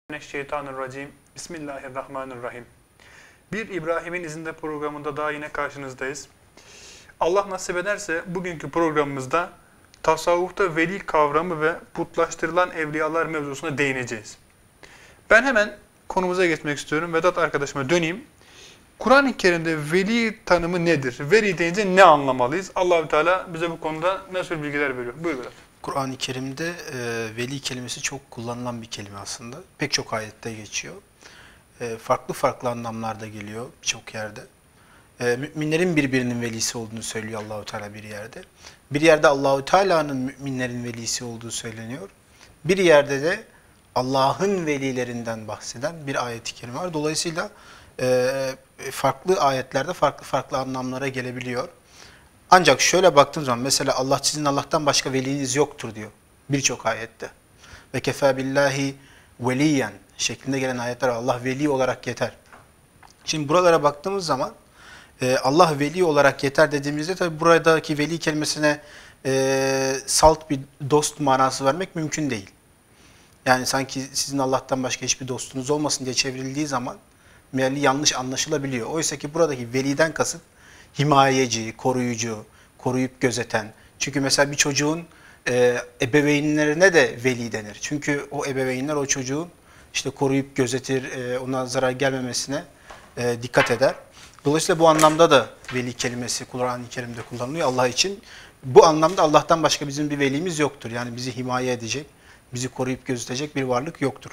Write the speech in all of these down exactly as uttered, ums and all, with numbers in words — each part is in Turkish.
Mineşşeytanirracim. Bismillahirrahmanirrahim. Bir İbrahim'in izinde programında daha yine karşınızdayız. Allah nasip ederse bugünkü programımızda tasavvufta veli kavramı ve putlaştırılan evliyalar mevzusuna değineceğiz. Ben hemen konumuza geçmek istiyorum. Vedat arkadaşıma döneyim. Kur'an-ı Kerim'de veli tanımı nedir? Veli deyince ne anlamalıyız? Allahü Teala bize bu konuda nasıl bilgiler veriyor? Buyur Vedat. Kur'an-ı Kerim'de e, veli kelimesi çok kullanılan bir kelime aslında. Pek çok ayette geçiyor. E, farklı farklı anlamlarda geliyor birçok yerde. E, müminlerin birbirinin velisi olduğunu söylüyor Allahu Teala bir yerde. Bir yerde Allahu Teala'nın müminlerin velisi olduğu söyleniyor. Bir yerde de Allah'ın velilerinden bahseden bir ayet-i kerime var. Dolayısıyla e, farklı ayetlerde farklı farklı anlamlara gelebiliyor. Ancak şöyle baktığım zaman mesela Allah sizin Allah'tan başka veliniz yoktur diyor birçok ayette. Ve kefâ billahi veliyen şeklinde gelen ayetler Allah veli olarak yeter. Şimdi buralara baktığımız zaman e, Allah veli olarak yeter dediğimizde tabi buradaki veli kelimesine e, salt bir dost manası vermek mümkün değil. Yani sanki sizin Allah'tan başka hiçbir dostunuz olmasın diye çevrildiği zaman meali yanlış anlaşılabiliyor. Oysa ki buradaki veliden kasıt himayeci, koruyucu, koruyup gözeten. Çünkü mesela bir çocuğun e, ebeveynlerine de veli denir. Çünkü o ebeveynler o çocuğun işte koruyup gözetir, e, ona zarar gelmemesine e, dikkat eder. Dolayısıyla bu anlamda da veli kelimesi Kur'an-ı Kerim'de kullanılıyor Allah için. Bu anlamda Allah'tan başka bizim bir velimiz yoktur. Yani bizi himaye edecek, bizi koruyup gözetecek bir varlık yoktur.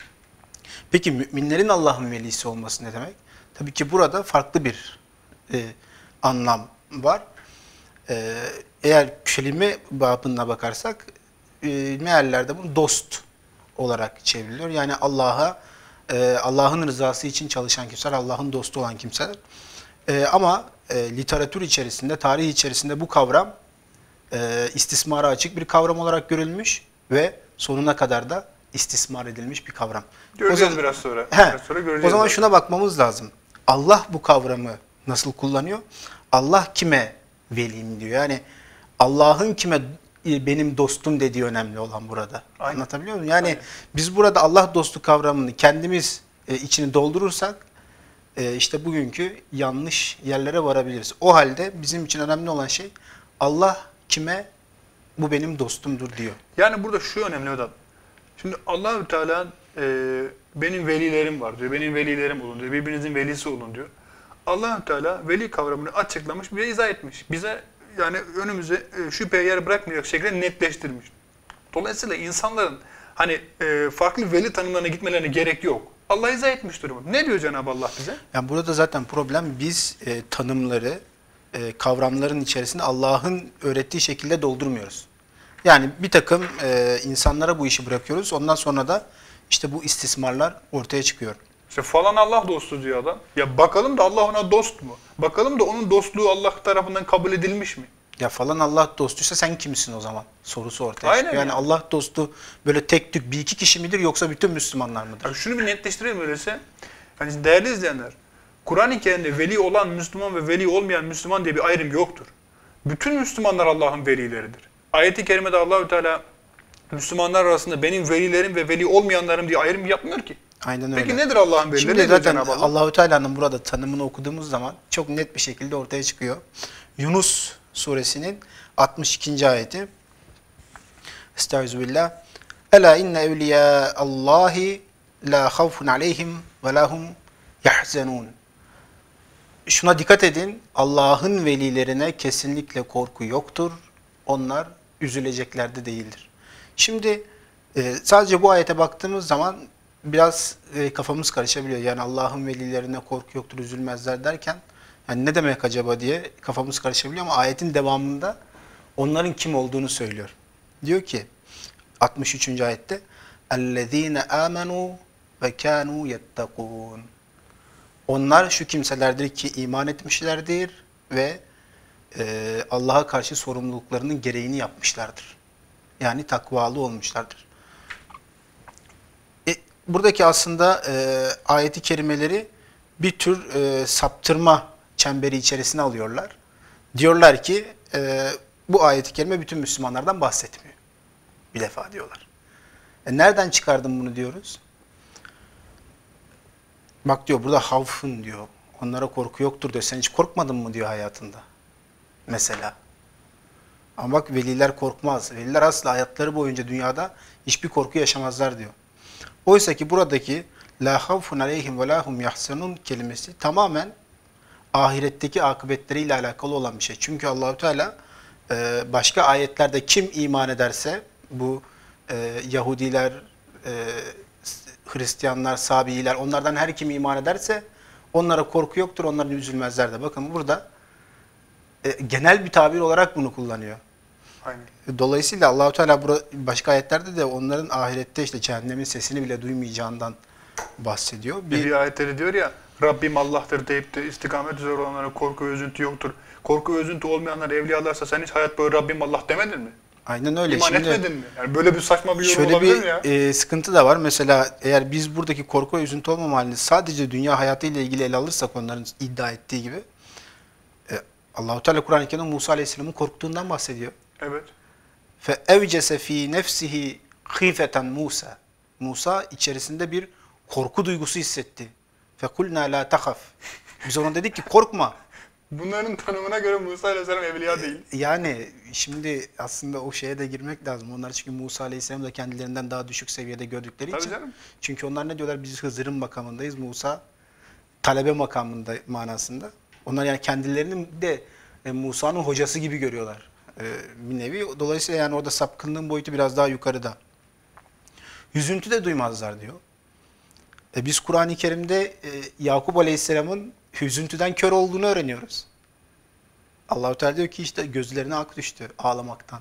Peki müminlerin Allah'ın velisi olması ne demek? Tabii ki burada farklı bir e, anlam var. Ee, eğer kelime babına bakarsak e, meallerde bunu dost olarak çevriliyor. Yani Allah'a e, Allah'ın rızası için çalışan kimseler, Allah'ın dostu olan kimseler. E, ama e, literatür içerisinde, tarih içerisinde bu kavram e, istismara açık bir kavram olarak görülmüş ve sonuna kadar da istismar edilmiş bir kavram. Göreceğiz o zaman, biraz sonra. He, Biraz sonra göreceğiz o zaman zaten. şuna bakmamız lazım. Allah bu kavramı nasıl kullanıyor? Allah kime velim diyor. Yani Allah'ın kime benim dostum dediği önemli olan burada. Aynen. Anlatabiliyor muyum? Yani Aynen. biz burada Allah dostu kavramını kendimiz e, içini doldurursak e, işte bugünkü yanlış yerlere varabiliriz. O halde bizim için önemli olan şey Allah kime bu benim dostumdur diyor. Yani burada şu önemli Vedat. Şimdi Allahü Teala e, benim velilerim var diyor. Benim velilerim olun diyor. Birbirinizin velisi olun diyor. Allah-u Teala veli kavramını açıklamış, bize izah etmiş. Bize yani önümüze e, şüpheye yer bırakmayacak şekilde netleştirmiş. Dolayısıyla insanların hani e, farklı veli tanımlarına gitmelerine gerek yok. Allah izah etmiş durumu. Ne diyor Cenab-ı Allah bize? Yani burada zaten problem biz e, tanımları, e, kavramların içerisinde Allah'ın öğrettiği şekilde doldurmuyoruz. Yani bir takım e, insanlara bu işi bırakıyoruz. Ondan sonra da işte bu istismarlar ortaya çıkıyor. İşte falan Allah dostu diyor adam. Ya bakalım da Allah ona dost mu? Bakalım da onun dostluğu Allah tarafından kabul edilmiş mi? Ya falan Allah dostuysa sen kimsin o zaman? Sorusu ortaya Aynen çıkıyor. Yani ya. Allah dostu böyle tek tük bir iki kişi midir yoksa bütün Müslümanlar mıdır? Yani şunu bir netleştirelim öyleyse. Yani değerli izleyenler, Kur'an-ı Kerim'de veli olan Müslüman ve veli olmayan Müslüman diye bir ayrım yoktur. Bütün Müslümanlar Allah'ın velileridir. Ayet-i Kerime'de Allahü Teala Müslümanlar arasında benim velilerim ve veli olmayanlarım diye ayrım yapmıyor ki. Aynen öyle. Peki nedir Allah'ın velileri? Şimdi Nedir zaten Cenab-ı Allah? Allahu Teala'nın burada tanımını okuduğumuz zaman çok net bir şekilde ortaya çıkıyor. Yunus suresinin altmış ikinci ayeti. Estağfirullah. Ela inne evliya Allahi la havfun aleyhim ve lahum yahzenun. Şuna dikkat edin. Allah'ın velilerine kesinlikle korku yoktur. Onlar üzülecekler de değildir. Şimdi e, sadece bu ayete baktığımız zaman biraz e, kafamız karışabiliyor. Yani Allah'ın velilerine korku yoktur, üzülmezler derken yani ne demek acaba diye kafamız karışabiliyor ama ayetin devamında onların kim olduğunu söylüyor. Diyor ki altmış üçüncü ayette اَلَّذ۪ينَ آمَنُوا وَكَانُوا يَتَّقُونَ. Onlar şu kimselerdir ki iman etmişlerdir ve e, Allah'a karşı sorumluluklarının gereğini yapmışlardır. Yani takvalı olmuşlardır. E, buradaki aslında e, ayeti kerimeleri bir tür e, saptırma çemberi içerisine alıyorlar. Diyorlar ki e, bu ayeti kerime bütün Müslümanlardan bahsetmiyor. Bir defa diyorlar. E, nereden çıkardım bunu diyoruz? Bak diyor burada havfın diyor. Onlara korku yoktur diyor. Sen hiç korkmadın mı diyor hayatında. Mesela. Ama bak veliler korkmaz. Veliler asla hayatları boyunca dünyada hiçbir korku yaşamazlar diyor. Oysa ki buradaki la havfun aleyhim ve lahum yahsenun kelimesi tamamen ahiretteki akıbetleriyle alakalı olan bir şey. Çünkü Allahu Teala başka ayetlerde kim iman ederse bu Yahudiler, Hristiyanlar, Sabiiler onlardan her kim iman ederse onlara korku yoktur, onların üzülmezler de. Bakın burada genel bir tabir olarak bunu kullanıyor. Aynen. Dolayısıyla Allahu Teala başka ayetlerde de onların ahirette işte cehennemin sesini bile duymayacağından bahsediyor. Bir, bir ayetleri diyor ya Rabbim Allah'tır deyip de istikamet üzere olanlara korku ve üzüntü yoktur. Korku ve üzüntü olmayanlar evliyalarsa sen hiç hayat boyu Rabbim Allah demedin mi? Aynen öyle. İman Şimdi, etmedin mi? Yani böyle bir saçma bir yorum şöyle olabilir bir, mi ya? E, sıkıntı da var. Mesela eğer biz buradaki korku ve üzüntü olmama halini sadece dünya hayatıyla ilgili ele alırsak onların iddia ettiği gibi e, Allahu Teala Kur'an-ı Kerim'de Musa Aleyhisselam'ın korktuğundan bahsediyor. Evet. Fe evcese fi nefsihi khifeten Musa. Musa içerisinde bir korku duygusu hissetti. Fe kulna la takhaf. Biz ona dedik ki korkma. Bunların tanımına göre Musa Aleyhisselam evliya değil. Yani şimdi aslında o şeye de girmek lazım. Onlar çünkü Musa Aleyhisselam da kendilerinden daha düşük seviyede gördükleri Tabii için. canım. Çünkü onlar ne diyorlar? Biz Hızır'ın makamındayız. Musa talebe makamında manasında. Onlar yani kendilerinin de e, Musa'nın hocası gibi görüyorlar. E, bir nevi. Dolayısıyla yani orada sapkınlığın boyutu biraz daha yukarıda. Hüzüntü de duymazlar diyor. E, biz Kur'an-ı Kerim'de e, Yakup Aleyhisselam'ın hüzüntüden kör olduğunu öğreniyoruz. Allah-u Teala diyor ki işte gözlerine ak düştü ağlamaktan.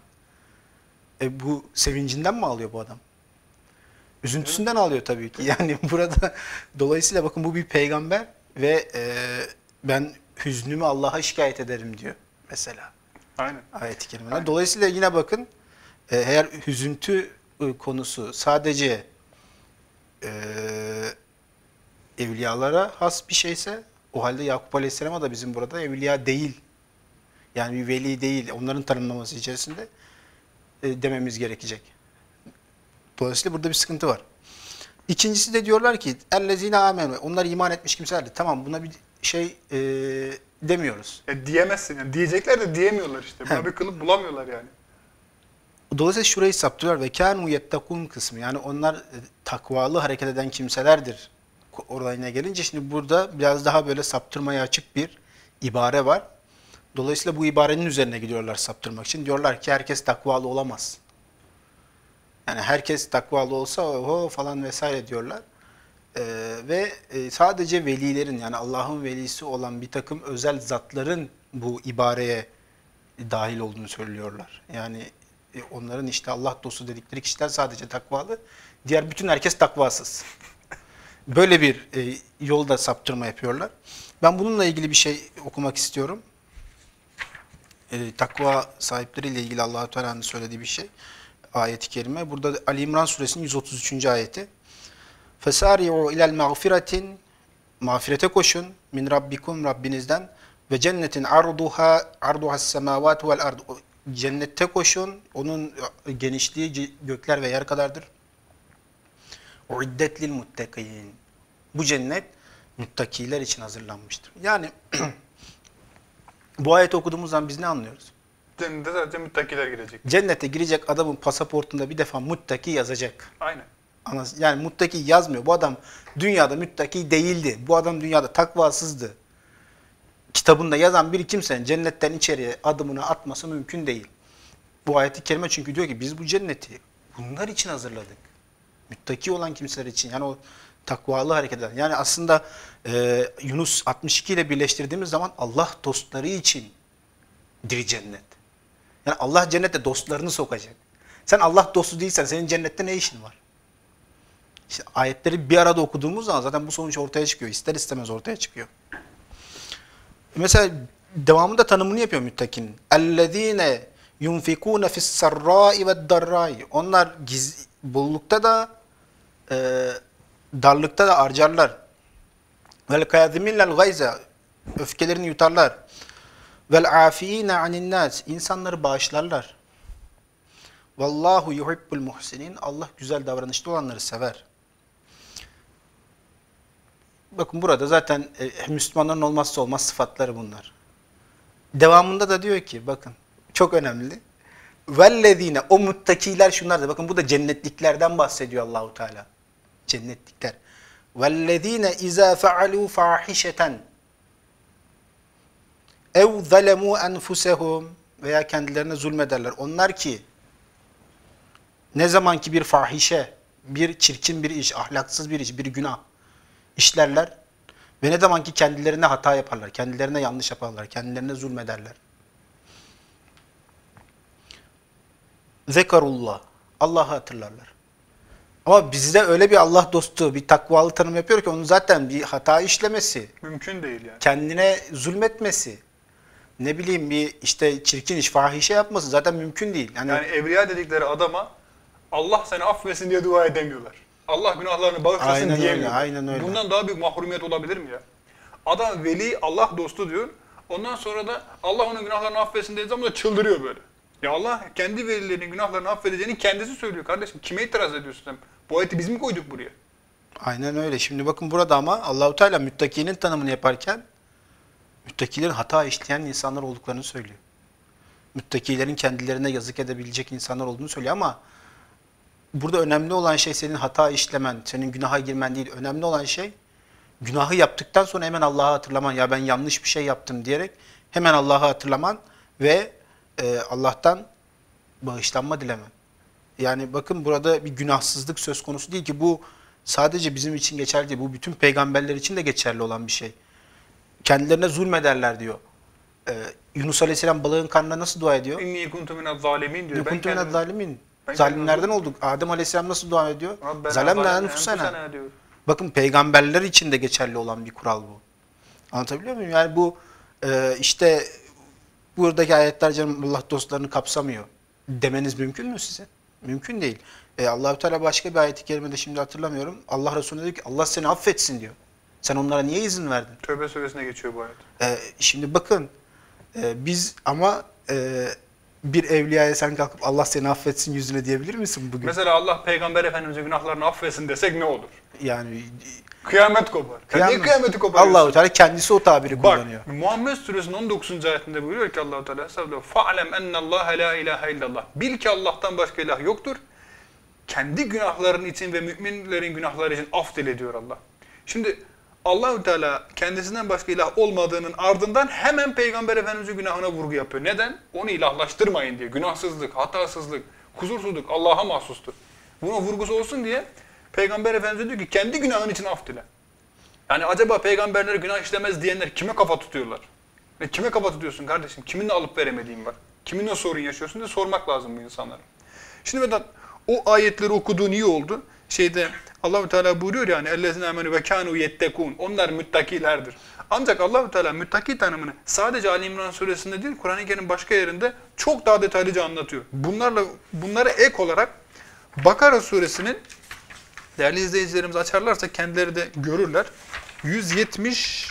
E bu sevincinden mi ağlıyor bu adam? Üzüntüsünden ağlıyor tabii ki. Yani burada dolayısıyla bakın bu bir peygamber ve e, ben hüznümü Allah'a şikayet ederim diyor mesela. Aynen. Ayet-i kerimeler. Dolayısıyla yine bakın e, eğer hüzüntü e, konusu sadece e, evliyalara has bir şeyse o halde Yakup Aleyhisselam'a da bizim burada evliya değil. Yani bir veli değil. Onların tanımlaması içerisinde e, dememiz gerekecek. Dolayısıyla burada bir sıkıntı var. İkincisi de diyorlar ki ellezine amenu. Onlar iman etmiş kimselerdi. Tamam buna bir şey e, demiyoruz. E, diyemezsin yani. Diyecekler de diyemiyorlar işte. Buna He. bir kılıf bulamıyorlar yani. Dolayısıyla şurayı saptırıyorlar ve kânu yettekûn kısmı. Yani onlar e, takvalı hareket eden kimselerdir. Olayına gelince şimdi burada biraz daha böyle saptırmaya açık bir ibare var. Dolayısıyla bu ibarenin üzerine gidiyorlar saptırmak için. Diyorlar ki herkes takvalı olamaz. Yani herkes takvalı olsa oho falan vesaire diyorlar. Ee, ve e, sadece velilerin yani Allah'ın velisi olan bir takım özel zatların bu ibareye dahil olduğunu söylüyorlar. Yani e, onların işte Allah dostu dedikleri kişiler sadece takvalı. Diğer bütün herkes takvasız. Böyle bir e, yolda saptırma yapıyorlar. Ben bununla ilgili bir şey okumak istiyorum. E, takva sahipleriyle ilgili Allah-u Teala'nın söylediği bir şey. Ayet-i kerime. Burada Ali İmran suresinin yüz otuz üçüncü ayeti. Fesari'u ilel mağfiretin mağfirete koşun min rabbikum Rabbinizden ve cennetin arduha arduhas semavat vel ard. Cennette koşun. Onun genişliği gökler ve yer kadardır. Uiddet lil muttakin. Bu cennet muttakiler için hazırlanmıştır. Yani bu ayeti okuduğumuz zaman biz ne anlıyoruz? Cennete sadece müttakiler girecek. Cennete girecek adamın pasaportunda bir defa muttaki yazacak. Aynen. Yani muttaki yazmıyor. Bu adam dünyada muttaki değildi. Bu adam dünyada takvasızdı. Kitabında yazan bir kimsenin cennetten içeriye adımını atması mümkün değil. Bu ayet-i kerime çünkü diyor ki biz bu cenneti bunlar için hazırladık. Muttaki olan kimseler için. Yani o takvalı hareket eden. Yani aslında e, Yunus altmış iki ile birleştirdiğimiz zaman Allah dostları için dir cennet. Yani Allah cennette dostlarını sokacak. Sen Allah dostu değilsen senin cennette ne işin var? İşte ayetleri bir arada okuduğumuz zaman zaten bu sonuç ortaya çıkıyor. İster istemez ortaya çıkıyor. Mesela devamında tanımını yapıyor müttakinin. اَلَّذ۪ينَ يُنْفِقُونَ فِي السَّرَّاءِ وَالدَّرَّاءِ Onlar giz, bollukta da e, darlıkta da harcarlar. وَالْقَيَذِمِينَ الْغَيْزَ Öfkelerini yutarlar. وَالْعَافِينَ عَنِ النَّاسِ İnsanları bağışlarlar. Vallahu yuhibbul muhsinin. Allah güzel davranışlı olanları sever. bakın burada zaten e, Müslümanların olmazsa olmaz sıfatları bunlar. Devamında da diyor ki bakın çok önemli. Vellezine o muttakiler şunlar da bakın bu da cennetliklerden bahsediyor Allahu Teala. Cennetlikler. Vellezine iza faalu fahişeten ev zalemu enfusehum veya kendilerine zulmederler. Onlar ki ne zaman ki bir fahişe, bir çirkin bir iş, ahlaksız bir iş, bir günah işlerler ve ne zaman ki kendilerine hata yaparlar, kendilerine yanlış yaparlar, kendilerine zulmederler. Zekarullah, Allah'ı hatırlarlar. Ama bizde öyle bir Allah dostu, bir takvalı tanım yapıyor ki onun zaten bir hata işlemesi, Mümkün değil yani. kendine zulmetmesi, ne bileyim bir işte çirkin iş, fahişe yapması zaten mümkün değil. Yani, Yani evliya dedikleri adama Allah seni affetsin diye dua edemiyorlar. Allah günahlarını bağışlasın Aynen öyle, diyemiyorlar. aynen öyle. Bundan daha büyük mahrumiyet olabilir mi ya? Adam veli, Allah dostu diyor. Ondan sonra da Allah onun günahlarını affetsin dediği zaman da çıldırıyor böyle. Ya Allah kendi velilerinin günahlarını affedeceğini kendisi söylüyor kardeşim. Kime itiraz ediyorsun sen? Bu ayeti biz mi koyduk buraya? aynen öyle. Şimdi bakın burada ama Allahu Teala müttakinin tanımını yaparken müttakilerin hata işleyen insanlar olduklarını söylüyor. Müttakilerin kendilerine yazık edebilecek insanlar olduğunu söylüyor ama burada önemli olan şey senin hata işlemen, senin günaha girmen değil. Önemli olan şey günahı yaptıktan sonra hemen Allah'ı hatırlaman. Ya ben yanlış bir şey yaptım diyerek hemen Allah'ı hatırlaman ve e, Allah'tan bağışlanma dilemen. Yani bakın burada bir günahsızlık söz konusu değil ki bu sadece bizim için geçerli değil. Bu bütün peygamberler için de geçerli olan bir şey. Kendilerine zulmederler diyor. Ee, Yunus Aleyhisselam balığın karnına nasıl dua ediyor? İnni kuntu minez zalimin diyor. Kuntu minez zalimin. ben Zalimlerden kendim- olduk. Adem Aleyhisselam nasıl dua ediyor? Rabbena Zalemna zalemna enfusena. enfusena diyor. Bakın peygamberler için de geçerli olan bir kural bu. Anlatabiliyor muyum? Yani bu e, işte buradaki ayetler canım Allah dostlarını kapsamıyor demeniz mümkün mü size? Mümkün değil. E, Allah-u Teala başka bir ayet-i kerimede şimdi hatırlamıyorum. Allah Resulü diyor ki Allah seni affetsin diyor. Sen onlara niye izin verdin? Tövbe suresine geçiyor bu ayet. E, şimdi bakın e, biz ama e, bir evliyaya sen kalkıp Allah seni affetsin yüzüne diyebilir misin bugün? Mesela Allah Peygamber Efendimiz'in günahlarını affetsin desek ne olur? Yani Kıyamet kopar. Sen niye kıyamet, kıyameti koparıyorsun? Allah-u Teala kendisi o tabiri Bak, kullanıyor. Muhammed Suresinin on dokuzuncu ayetinde buyuruyor ki Allah-u Teala estağfurullah fa'lem ennallâhe la ilahe illallah. Bil ki Allah'tan başka ilah yoktur. Kendi günahların için ve müminlerin günahları için af dilediyor Allah. Şimdi Allah-u Teala kendisinden başka ilah olmadığının ardından hemen Peygamber Efendimiz'in günahına vurgu yapıyor. Neden? Onu ilahlaştırmayın diye. Günahsızlık, hatasızlık, kusursuzluk Allah'a mahsustur. Buna vurgusu olsun diye Peygamber Efendimiz diyor ki kendi günahın için af dile. Yani acaba peygamberler günah işlemez diyenler kime kafa tutuyorlar? Ve kime kafa tutuyorsun kardeşim? Kiminle alıp veremediğin var? Kiminle sorun yaşıyorsun diye sormak lazım bu insanlara. Şimdi Vedat o ayetleri okuduğun iyi oldu. Şeyde Allahu Teala buyuruyor yani ellezine amenu ve kanu yettekun. Onlar müttakilerdir. Ancak Allahu Teala müttaki tanımını sadece Ali İmran suresinde değil Kur'an-ı Kerim başka yerinde çok daha detaylıca anlatıyor. Bunlarla bunlara ek olarak Bakara suresinin değerli izleyicilerimiz açarlarsa kendileri de görürler. yüz yetmiş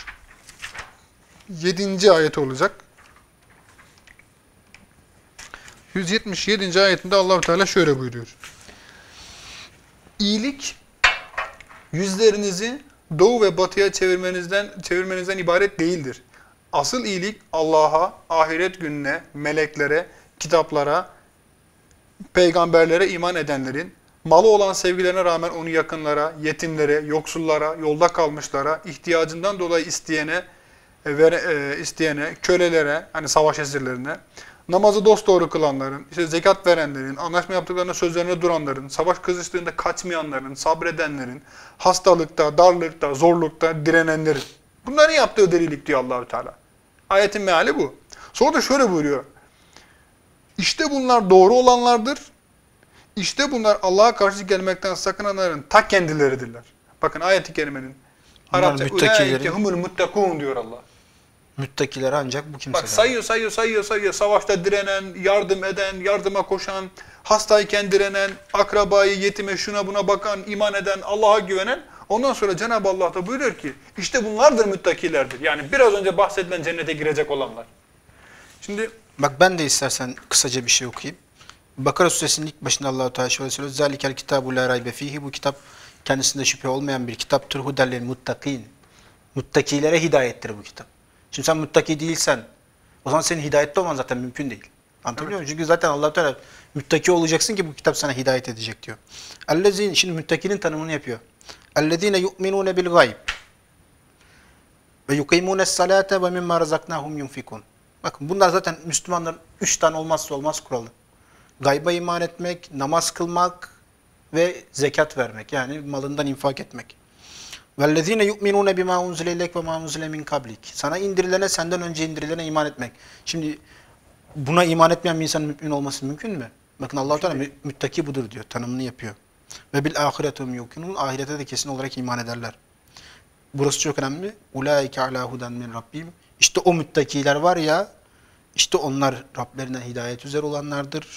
yedinci ayet olacak. yüz yetmiş yedinci ayetinde Allah-u Teala şöyle buyuruyor. İyilik yüzlerinizi doğu ve batıya çevirmenizden çevirmenizden ibaret değildir. Asıl iyilik Allah'a, ahiret gününe, meleklere, kitaplara, peygamberlere iman edenlerin malı olan sevgilerine rağmen onu yakınlara, yetimlere, yoksullara, yolda kalmışlara, ihtiyacından dolayı isteyene, vere, e, isteyene, kölelere, hani savaş esirlerine, namazı dosdoğru kılanların, işte zekat verenlerin, anlaşma yaptıklarına sözlerine duranların, savaş kızıştığında kaçmayanların, sabredenlerin, hastalıkta, darlıkta, zorlukta direnenlerin. Bunların yaptığı delilik diyor Allah-u Teala. Ayetin meali bu. Sonra da şöyle buyuruyor. İşte bunlar doğru olanlardır. İşte bunlar Allah'a karşı gelmekten sakınanların ta kendileridirler. Bakın ayet-i kerimenin Arapça ulaike humul muttakun diyor Allah. Müttakiler ancak bu kimseler. Bak sayıyor sayıyor sayıyor sayıyor savaşta direnen, yardım eden, yardıma koşan, hastayken direnen, akrabayı, yetime, şuna buna bakan, iman eden, Allah'a güvenen. Ondan sonra Cenab-ı Allah da buyuruyor ki işte bunlardır müttakilerdir. Yani biraz önce bahsedilen cennete girecek olanlar. Şimdi bak ben de istersen kısaca bir şey okuyayım. Bakara suresinin ilk başında Allah-u Teala şöyle söylüyor. Zalikel kitabu la raybe fihi. Bu kitap kendisinde şüphe olmayan bir kitaptır. Hudellil muttakin. Muttakilere hidayettir bu kitap. Şimdi sen muttaki değilsen o zaman senin hidayette olman zaten mümkün değil. Anlatabiliyor muyum? Çünkü zaten Allah Teala müttaki olacaksın ki bu kitap sana hidayet edecek diyor. Ellezine, şimdi müttakinin tanımını yapıyor. Ellezine yu'minune bil gayb ve yukimunes salate ve mimma razaknahum yunfikun. Bakın bunlar zaten Müslümanların üç tane olmazsa olmaz kuralı. Gayba iman etmek, namaz kılmak ve zekat vermek. Yani malından infak etmek. وَالَّذ۪ينَ يُؤْمِنُونَ بِمَا اُنْزِلَ اِلَيْكَ وَمَا اُنْزِلَ مِنْ قَبْلِكَ. Sana indirilene, senden önce indirilene iman etmek. Şimdi buna iman etmeyen bir insanın mümin olması mümkün mü? Bakın Allah-u Teala mü müttaki budur diyor, tanımını yapıyor. Ve bil ahiretum yuqinun, ahirete de kesin olarak iman ederler. Burası çok önemli. Ulaike ala huden min rabbim. İşte o müttakiler var ya, işte onlar Rablerinden hidayet üzere olanlardır.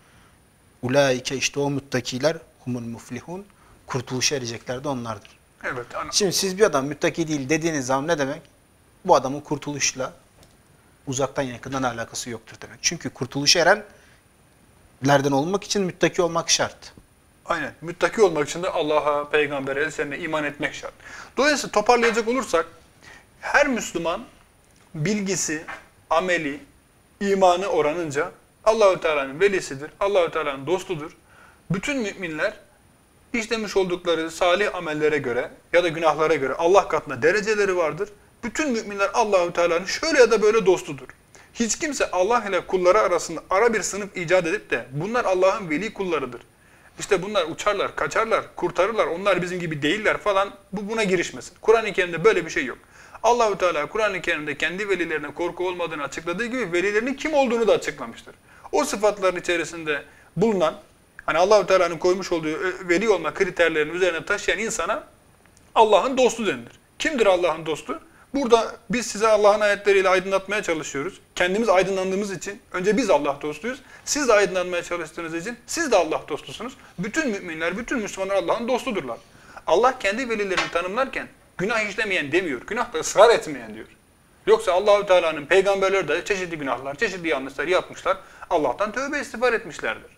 Ulaike, işte o müttakiler humul muflihun, kurtuluşa erecekler de onlardır. Evet. Ana. Şimdi siz bir adam müttaki değil dediğiniz zaman ne demek? Bu adamın kurtuluşla uzaktan yakından alakası yoktur demek. Çünkü kurtuluşa erenlerden olmak için müttaki olmak şart. Aynen. Müttaki olmak için de Allah'a, peygambere, eserine iman etmek şart. Dolayısıyla toparlayacak olursak her Müslüman bilgisi, ameli, imanı oranınca Allah-u Teala'nın velisidir, Allah-u Teala'nın dostudur. Bütün müminler işlemiş oldukları salih amellere göre ya da günahlara göre Allah katında dereceleri vardır. Bütün müminler Allah-u Teala'nın şöyle ya da böyle dostudur. Hiç kimse Allah ile kulları arasında ara bir sınıf icat edip de bunlar Allah'ın veli kullarıdır. İşte bunlar uçarlar, kaçarlar, kurtarırlar, onlar bizim gibi değiller falan, bu buna girişmesin. Kur'an-ı Kerim'de böyle bir şey yok. Allah-u Teala Kur'an-ı Kerim'de kendi velilerine korku olmadığını açıkladığı gibi velilerinin kim olduğunu da açıklamıştır. O sıfatların içerisinde bulunan, hani Allah-u Teala'nın koymuş olduğu veli olma kriterlerinin üzerine taşıyan insana Allah'ın dostu denilir. Kimdir Allah'ın dostu? Burada biz size Allah'ın ayetleriyle aydınlatmaya çalışıyoruz. Kendimiz aydınlandığımız için önce biz Allah dostuyuz. Siz de aydınlanmaya çalıştığınız için siz de Allah dostusunuz. Bütün müminler, bütün Müslümanlar Allah'ın dostudurlar. Allah kendi velilerini tanımlarken günah işlemeyen demiyor. Günahda ısrar etmeyen diyor. Yoksa Allah-u Teala'nın peygamberleri de çeşitli günahlar, çeşitli yanlışlar yapmışlar. Allah'tan tövbe istiğfar etmişlerdir.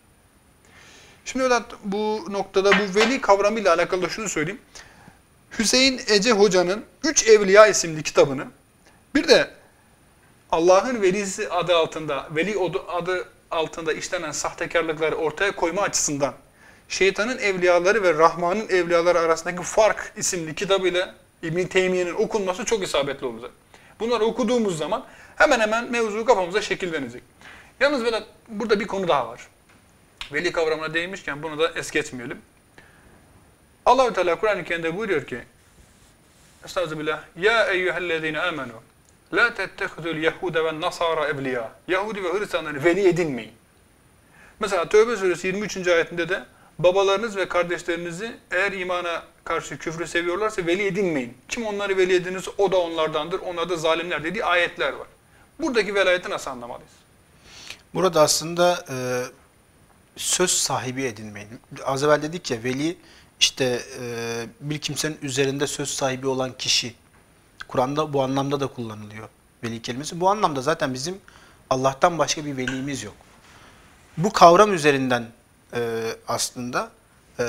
Şimdi öyle bu noktada bu veli kavramıyla alakalı şunu söyleyeyim. Hüseyin Ece Hoca'nın Üç Evliya isimli kitabını, bir de Allah'ın velisi adı altında, veli adı altında işlenen sahtekarlıkları ortaya koyma açısından Şeytanın Evliyaları ve Rahman'ın Evliyaları arasındaki fark isimli kitabıyla İbn-i Teymiye'nin okunması çok isabetli olacak. Bunları okuduğumuz zaman hemen hemen mevzu kafamıza şekillenecek. Yalnız Vedat, burada bir konu daha var. Veli kavramına değinmişken bunu da es geçmeyelim. Allah-u Teala Kur'an-ı Kerim'de buyuruyor ki, Estağfirullah, Ya eyyühellezine amenu, la tettehudul yehude ve nasara evliya. Yahudi ve Hristiyanları veli edinmeyin. Mesela Tevbe suresi yirmi üçüncü ayetinde de babalarınız ve kardeşlerinizi eğer imana karşı küfrü seviyorlarsa veli edinmeyin. Kim onları veli edinirse o da onlardandır, onlar da zalimler dediği ayetler var. Buradaki velayeti nasıl anlamalıyız? Burada aslında e, söz sahibi edinmeyin. Az evvel dedik ya, veli işte e, bir kimsenin üzerinde söz sahibi olan kişi. Kur'an'da bu anlamda da kullanılıyor veli kelimesi. Bu anlamda zaten bizim Allah'tan başka bir velimiz yok. Bu kavram üzerinden e, aslında e,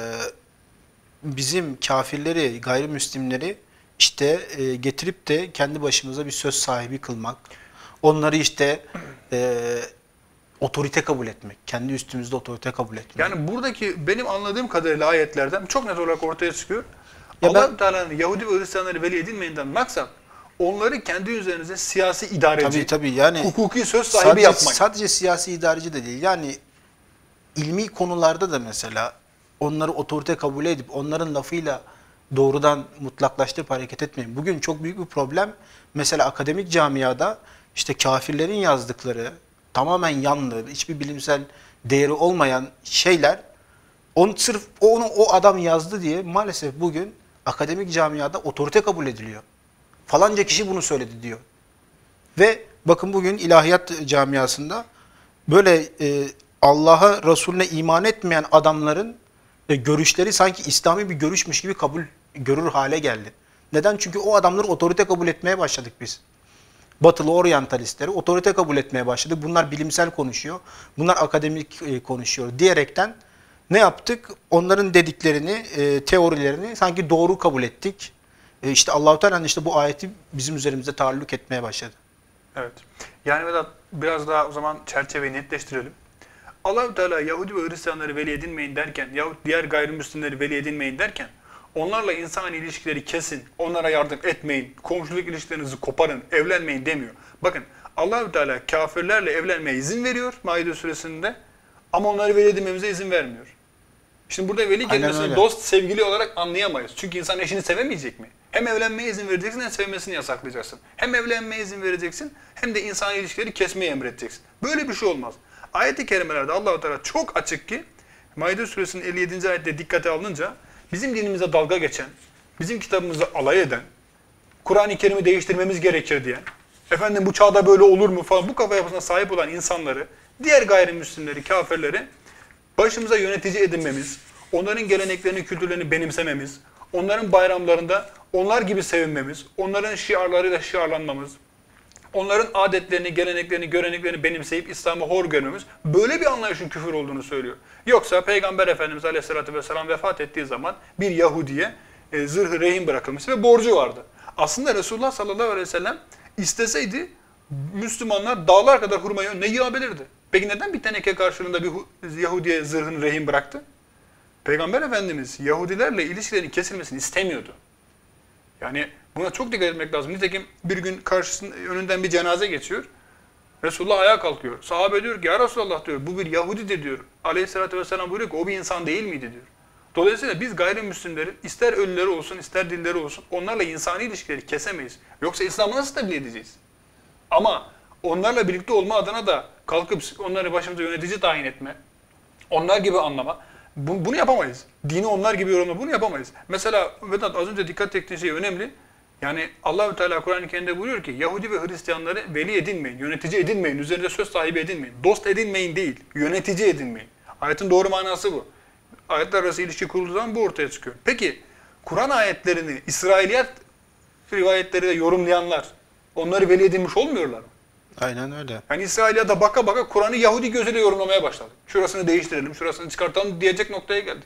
bizim kafirleri, gayrimüslimleri işte e, getirip de kendi başımıza bir söz sahibi kılmak, onları işte e, otorite kabul etmek, kendi üstümüzde otorite kabul etmek. Yani buradaki benim anladığım kadarıyla ayetlerden çok net olarak ortaya çıkıyor. Ya Allah-u ben, Teala'nın Yahudi ve Hristiyanları veli edinmeyinden maksat onları kendi üzerinize siyasi idareci, tabii, tabii, yani hukuki söz sahibi sadece, yapmak. Sadece siyasi idareci de değil. Yani ilmi konularda da mesela onları otorite kabul edip onların lafıyla doğrudan mutlaklaştırıp hareket etmeyin. Bugün çok büyük bir problem. Mesela akademik camiada işte kafirlerin yazdıkları tamamen yanlı, hiçbir bilimsel değeri olmayan şeyler, onu sırf onu o adam yazdı diye maalesef bugün akademik camiada otorite kabul ediliyor. Falanca kişi bunu söyledi diyor. Ve bakın bugün ilahiyat camiasında böyle e, Allah'a, Resulüne iman etmeyen adamların e, görüşleri sanki İslami bir görüşmüş gibi kabul görür hale geldi. Neden? Çünkü o adamları otorite kabul etmeye başladık biz. Batılı oryantalistleri otorite kabul etmeye başladık. Bunlar bilimsel konuşuyor, bunlar akademik e, konuşuyor diyerekten ne yaptık? Onların dediklerini, e, teorilerini sanki doğru kabul ettik. E işte Allahu Teala işte bu ayeti bizim üzerimize taalluk etmeye başladı. Evet. Yani Vedat biraz daha o zaman çerçeveyi netleştirelim. Allah-u Teala Yahudi ve Hristiyanları veli edinmeyin derken yahut diğer gayrimüslimleri veli edinmeyin derken onlarla insani ilişkileri kesin, onlara yardım etmeyin, komşuluk ilişkilerinizi koparın, evlenmeyin demiyor. Bakın Allah-u Teala kafirlerle evlenmeye izin veriyor Maide suresinde ama onları veli edinmemize izin vermiyor. Şimdi burada veli kelimesini dost, sevgili olarak anlayamayız. Çünkü insan eşini sevemeyecek mi? Hem evlenmeye izin vereceksin hem sevmesini yasaklayacaksın. Hem evlenmeye izin vereceksin hem de insani ilişkileri kesmeyi emredeceksin. Böyle bir şey olmaz. Ayet-i kerimelerde Allah-u Teala çok açık ki Maide suresinin elli yedinci ayette dikkate alınınca bizim dinimize dalga geçen, bizim kitabımızı alay eden, Kur'an-ı Kerim'i değiştirmemiz gerekir diyen, efendim bu çağda böyle olur mu falan bu kafa yapısına sahip olan insanları, diğer gayrimüslimleri, kafirleri başımıza yönetici edinmemiz, onların geleneklerini, kültürlerini benimsememiz, onların bayramlarında onlar gibi sevinmemiz, onların şiarlarıyla şiarlanmamız, onların adetlerini, geleneklerini, göreneklerini benimseyip İslam'ı hor görmemiz böyle bir anlayışın küfür olduğunu söylüyor. Yoksa Peygamber Efendimiz Aleyhisselatü Vesselam vefat ettiği zaman bir Yahudi'ye e, zırhı rehin bırakılmıştı ve borcu vardı. Aslında Resulullah sallallahu aleyhi ve sellem isteseydi Müslümanlar dağlar kadar hurmayı önüne yığabilirdi. Peki neden bir teneke karşılığında bir Yahudi'ye zırhını rehin bıraktı? Peygamber Efendimiz Yahudilerle ilişkilerin kesilmesini istemiyordu. Yani buna çok dikkat etmek lazım. Nitekim bir gün karşısında önünden bir cenaze geçiyor. Resulullah ayağa kalkıyor. Sahabe diyor ki ya Resulullah diyor bu bir Yahudi'dir diyor. Aleyhisselatü Vesselam buyuruyor ki o bir insan değil miydi diyor. Dolayısıyla biz gayrimüslimlerin ister ölüleri olsun ister dilleri olsun onlarla insani ilişkileri kesemeyiz. Yoksa İslam'ı nasıl tebliğ edeceğiz? Ama onlarla birlikte olma adına da kalkıp onları başımıza yönetici tayin etme, onlar gibi anlama, bu, bunu yapamayız. Dini onlar gibi yorumla bunu yapamayız. Mesela Vedat az önce dikkat ettiğin şey önemli. Yani Allah-u Teala Kur'an-ı Kerim'de buyuruyor ki Yahudi ve Hristiyanları veli edinmeyin, yönetici edinmeyin, üzerinde söz sahibi edinmeyin. Dost edinmeyin değil, yönetici edinmeyin. Ayetin doğru manası bu. Ayetler arası ilişki kurulduğu zaman bu ortaya çıkıyor. Peki Kur'an ayetlerini İsrailiyat rivayetleriyle yorumlayanlar onları veli edinmiş olmuyorlar mı? Aynen öyle. Yani İsrailiyat'a baka baka Kur'an'ı Yahudi gözüyle yorumlamaya başladı. Şurasını değiştirelim, şurasını çıkartalım diyecek noktaya geldik.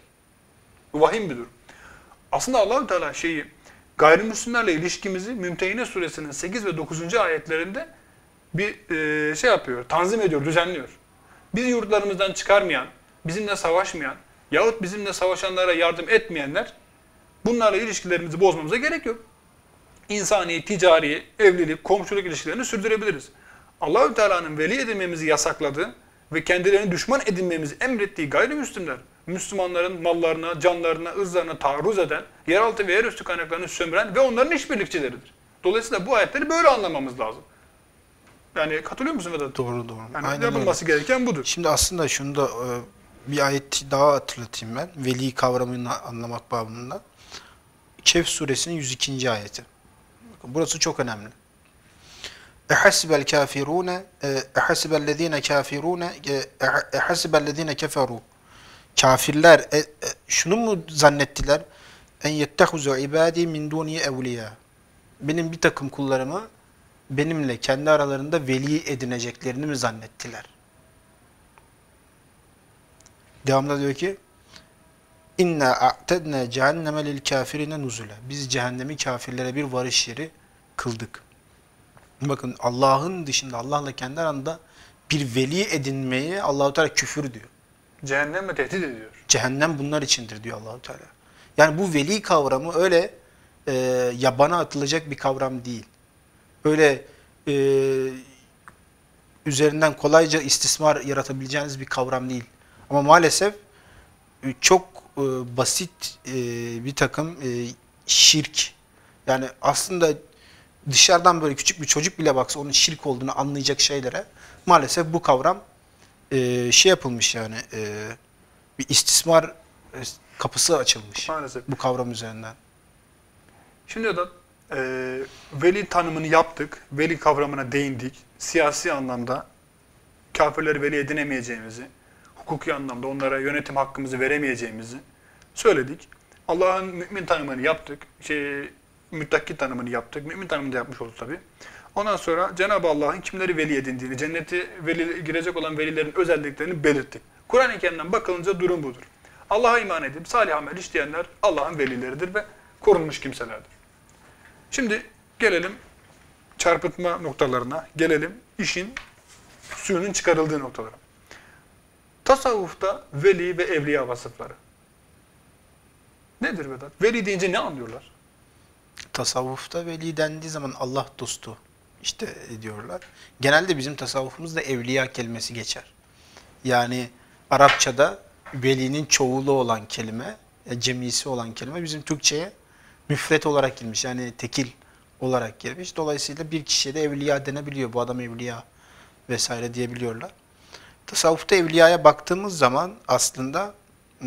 Bu vahim bir durum. Aslında Allah-u Teala şeyi gayrimüslimlerle ilişkimizi Mümtehine suresinin sekiz ve dokuzuncu ayetlerinde bir e, şey yapıyor, tanzim ediyor, düzenliyor. Bizi yurtlarımızdan çıkarmayan, bizimle savaşmayan yahut bizimle savaşanlara yardım etmeyenler bunlarla ilişkilerimizi bozmamıza gerek yok. İnsani, ticari, evlilik, komşuluk ilişkilerini sürdürebiliriz. Allah-u Teala'nın veli edinmemizi yasakladığı ve kendilerini düşman edinmemizi emrettiği gayrimüslimler, Müslümanların mallarına, canlarına, ırzlarına taarruz eden, yeraltı ve yerüstü kaynaklarını sömüren ve onların işbirlikçileridir. Dolayısıyla bu ayetleri böyle anlamamız lazım. Yani katılıyor musun Vedat? Doğru doğru. Yani Aynen yapılması öyle. gereken budur. Şimdi aslında şunu da e, bir ayet daha hatırlatayım ben. Veli kavramını anlamak babından. Kehf suresinin yüz ikinci ayeti. Bakın burası çok önemli. Ehasibel kafirune ehasibellezine kafirune ehasibellezine keferu. Kafirler e, e, şunu mu zannettiler? En yettehuzu ibadi min duni evliya. Benim bir takım kullarımı benimle kendi aralarında veli edineceklerini mi zannettiler? Devamında diyor ki İnna a'tedna cehenneme lil kafirine nuzula. Biz cehennemi kafirlere bir varış yeri kıldık. Bakın Allah'ın dışında Allah'la kendi aranda bir veli edinmeyi Allah-u Teala küfür diyor. Cehenneme tehdit ediyor. Cehennem bunlar içindir diyor Allah-u Teala. Yani bu veli kavramı öyle e, yabana atılacak bir kavram değil. Öyle e, üzerinden kolayca istismar yaratabileceğiniz bir kavram değil. Ama maalesef e, çok e, basit e, bir takım e, şirk. Yani aslında dışarıdan böyle küçük bir çocuk bile baksa onun şirk olduğunu anlayacak şeylere maalesef bu kavram e, şey yapılmış yani e, bir istismar e, kapısı açılmış. Maalesef. Bu kavram üzerinden. Şimdi da e, veli tanımını yaptık, veli kavramına değindik. Siyasi anlamda kafirleri veli edinemeyeceğimizi, hukuki anlamda onlara yönetim hakkımızı veremeyeceğimizi söyledik. Allah'ın mümin tanımını yaptık, şey, müttakki tanımını yaptık, mümin tanımını da yapmış olduk tabii. Ondan sonra Cenab-ı Allah'ın kimleri veli edindiğini, cenneti veli, girecek olan velilerin özelliklerini belirttik. Kur'an-ı Kerim'den bakılınca durum budur. Allah'a iman edip salih amel işleyenler Allah'ın velileridir ve korunmuş kimselerdir. Şimdi gelelim çarpıtma noktalarına, gelelim işin suyunun çıkarıldığı noktalara. Tasavvufta veli ve evliya vasıfları. Nedir Vedat? Veli deyince ne anlıyorlar? Tasavvufta veli dendiği zaman Allah dostu işte diyorlar. Genelde bizim tasavvufumuzda evliya kelimesi geçer. Yani Arapçada velinin çoğulu olan kelime, cemisi olan kelime bizim Türkçe'ye müfret olarak girmiş. Yani tekil olarak girmiş. Dolayısıyla bir kişiye de evliya denebiliyor. Bu adam evliya vesaire diyebiliyorlar. Tasavvufta evliyaya baktığımız zaman aslında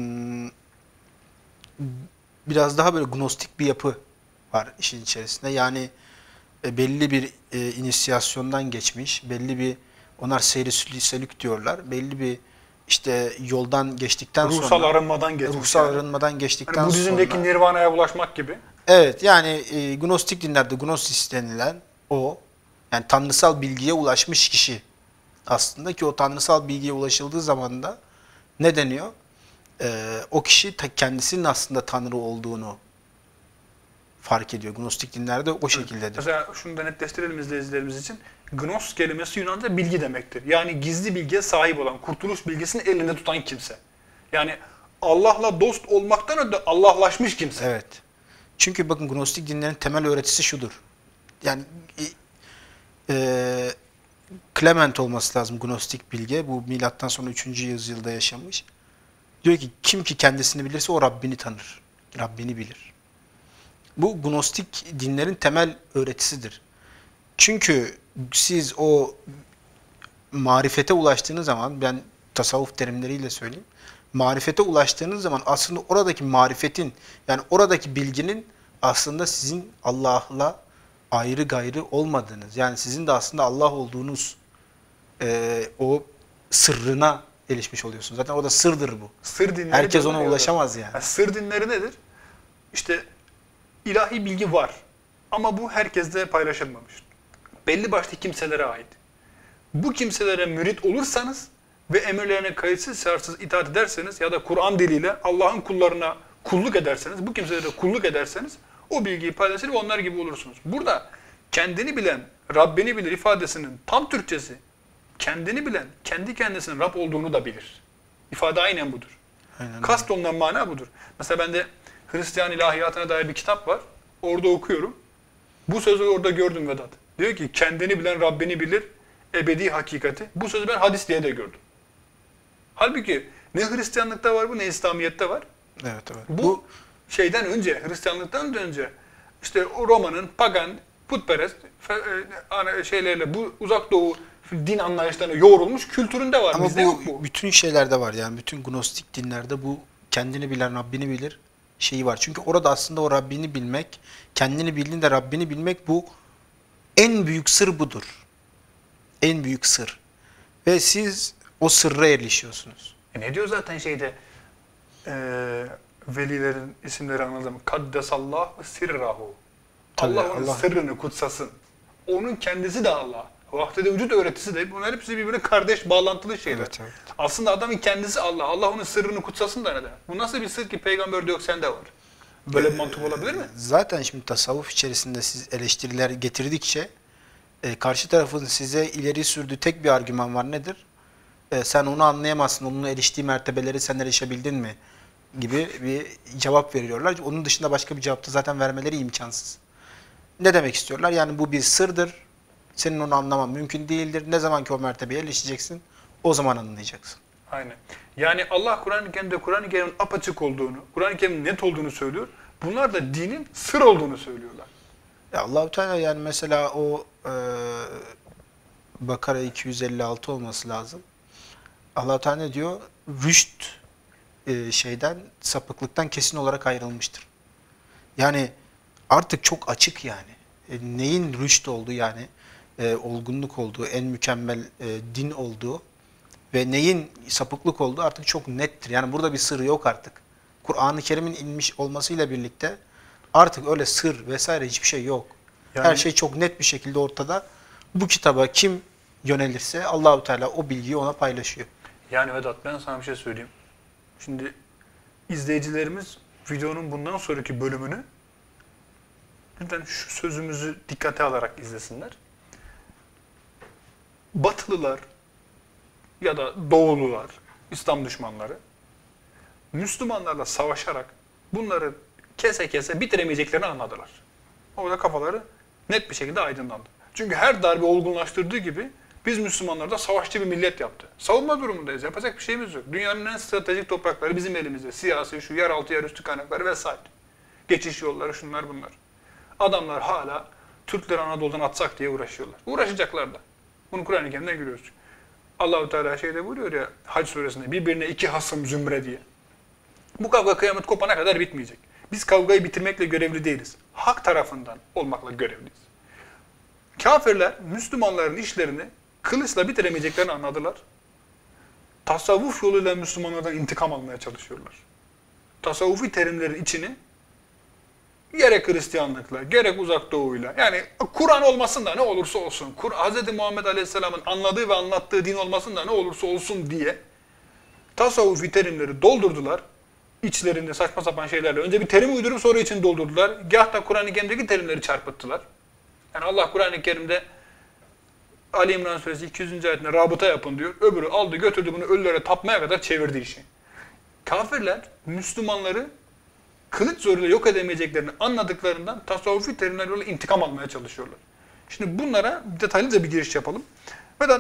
biraz daha böyle gnostik bir yapı var işin içerisinde. Yani belli bir e, inisiyasyondan geçmiş, belli bir, onlar seyri selük diyorlar, belli bir işte yoldan geçtikten ruhsal sonra. Ruhsal arınmadan geçmiş. Ruhsal yani. arınmadan geçtikten hani sonra. Budizm'deki nirvana'ya ulaşmak gibi. Evet, yani e, gnostik dinlerde gnosis denilen o, yani tanrısal bilgiye ulaşmış kişi aslında, ki o tanrısal bilgiye ulaşıldığı zaman da ne deniyor? E, o kişi ta kendisinin aslında tanrı olduğunu fark ediyor. Gnostik dinlerde o şekildedir. Mesela şunu da netleştirelim izleyicilerimiz için. Gnos kelimesi Yunanca bilgi demektir. Yani gizli bilgiye sahip olan, kurtuluş bilgisini elinde tutan kimse. Yani Allah'la dost olmaktan öte Allah'laşmış kimse. Evet. Çünkü bakın Gnostik dinlerin temel öğretisi şudur. Yani e, Clement olması lazım Gnostik bilge. Bu milattan sonra üçüncü yüzyılda yaşamış. Diyor ki kim ki kendisini bilirse o Rabbini tanır. Rabbini bilir. Bu Gnostik dinlerin temel öğretisidir. Çünkü siz o marifete ulaştığınız zaman, ben tasavvuf terimleriyle söyleyeyim, marifete ulaştığınız zaman aslında oradaki marifetin, yani oradaki bilginin aslında sizin Allah'la ayrı gayrı olmadığınız, yani sizin de aslında Allah olduğunuz e, o sırrına erişmiş oluyorsunuz. Zaten o da sırdır bu. Sır dinleri herkes ona diyorlar. ulaşamaz yani. yani. Sır dinleri nedir? İşte ilahi bilgi var ama bu herkesle paylaşılmamış. Belli başlı kimselere ait. Bu kimselere mürit olursanız ve emirlerine kayıtsız şartsız itaat ederseniz ya da Kur'an diliyle Allah'ın kullarına kulluk ederseniz, bu kimselere kulluk ederseniz o bilgiyi paylaşır ve onlar gibi olursunuz. Burada kendini bilen, Rabbini bilir ifadesinin tam Türkçesi, kendini bilen, kendi kendisinin Rab olduğunu da bilir. İfade aynen budur. Aynen. Kast olunan mana budur. Mesela bende Hristiyan ilahiyatına dair bir kitap var. Orada okuyorum. Bu sözü orada gördüm Vedat. Diyor ki kendini bilen Rabbini bilir, ebedi hakikati. Bu sözü ben hadis diye de gördüm. Halbuki ne Hristiyanlıkta var bu, ne İslamiyet'te var. Evet, evet. Bu, Bu şeyden önce, Hristiyanlıktan önce işte o Roma'nın pagan, putperest şeylerle bu uzak doğu din anlayışlarına yoğrulmuş kültüründe var. Ama bizde bu, yok bu. bütün şeylerde var, yani bütün gnostik dinlerde bu kendini bilen Rabbini bilir şeyi var. Çünkü orada aslında o Rabbini bilmek, kendini bildiğinde Rabbini bilmek, bu en büyük sır budur. En büyük sır. Ve siz o sırra erişiyorsunuz. E ne diyor zaten şeyde e, velilerin isimleri anladım. Kaddesallahu sirrahu. Tabii, Allah onun Allah. sırrını kutsasın. Onun kendisi de Allah. Vahdede vücut öğretisi de bunlar hepsi birbirine kardeş, bağlantılı şeyler. Evet, evet. Aslında adamın kendisi Allah. Allah onun sırrını kutsasın da ne demek? Bu nasıl bir sır ki peygamberde yok, sende var? Böyle bir mantık olabilir mi? Zaten şimdi tasavvuf içerisinde siz eleştiriler getirdikçe e, karşı tarafın size ileri sürdüğü tek bir argüman var. Nedir? E, sen onu anlayamazsın. Onun eriştiği mertebeleri sen erişebildin mi? Gibi bir cevap veriyorlar. Onun dışında başka bir cevapta zaten vermeleri imkansız. Ne demek istiyorlar? Yani bu bir sırdır. Senin onu anlaman mümkün değildir. Ne zaman ki o mertebeye erişeceksin, o zaman anlayacaksın. Aynen. Yani Allah Kur'an-ı Kerim'de Kur'an-ı Kerim'in apaçık olduğunu, Kur'an-ı Kerim'in net olduğunu söylüyor. Bunlar da dinin sır olduğunu söylüyorlar. Ya Allah-u Teala yani mesela o e, Bakara iki yüz elli altı olması lazım. Allah-u Teala ne diyor? Rüşt e, şeyden, sapıklıktan kesin olarak ayrılmıştır. Yani artık çok açık yani. E, neyin rüşt olduğu, yani e, olgunluk olduğu, en mükemmel e, din olduğu ve neyin sapıklık olduğu artık çok nettir. Yani burada bir sır yok artık. Kur'an-ı Kerim'in inmiş olmasıyla birlikte artık öyle sır vesaire hiçbir şey yok. Yani, her şey çok net bir şekilde ortada. Bu kitaba kim yönelirse Allahu Teala o bilgiyi ona paylaşıyor. Yani Vedat, ben sana bir şey söyleyeyim. Şimdi izleyicilerimiz videonun bundan sonraki bölümünü lütfen şu sözümüzü dikkate alarak izlesinler. Batılılar ya da Doğulular, İslam düşmanları Müslümanlarla savaşarak bunları kese kese bitiremeyeceklerini anladılar. Orada kafaları net bir şekilde aydınlandı. Çünkü her darbe olgunlaştırdığı gibi biz Müslümanlar da savaşçı bir millet yaptı. Savunma durumundayız. Yapacak bir şeyimiz yok. Dünyanın en stratejik toprakları bizim elimizde. Siyasi, şu yeraltı, yerüstü kaynakları vesaire. Geçiş yolları, şunlar bunlar. Adamlar hala Türkleri Anadolu'dan atsak diye uğraşıyorlar. Uğraşacaklar da. Bunu Kur'an-ı Kerim'de görüyoruz. Allah-u Teala şeyde buyuruyor ya Hac suresinde birbirine iki hasım zümre diye. Bu kavga kıyamet kopana kadar bitmeyecek. Biz kavgayı bitirmekle görevli değiliz. Hak tarafından olmakla görevliyiz. Kafirler Müslümanların işlerini kılıçla bitiremeyeceklerini anladılar. Tasavvuf yoluyla Müslümanlardan intikam almaya çalışıyorlar. Tasavvufi terimlerin içini gerek Hristiyanlıkla, gerek Uzak Doğu'yla, yani Kur'an olmasın da ne olursa olsun, Hz. Muhammed Aleyhisselam'ın anladığı ve anlattığı din olmasın da ne olursa olsun diye tasavvufi terimleri doldurdular. İçlerinde saçma sapan şeylerle. Önce bir terim uydurup sonra içini doldurdular. Gah da Kur'an-ı Kerim'deki terimleri çarpıttılar. Yani Allah Kur'an-ı Kerim'de Ali İmran Suresi iki yüzüncü ayetinde rabıta yapın diyor. Öbürü aldı götürdü bunu ölülere tapmaya kadar çevirdi işi. Kafirler Müslümanları kılıç zoruyla yok edemeyeceklerini anladıklarından tasavvufi terimlerle intikam almaya çalışıyorlar. Şimdi bunlara detaylıca bir giriş yapalım. Ve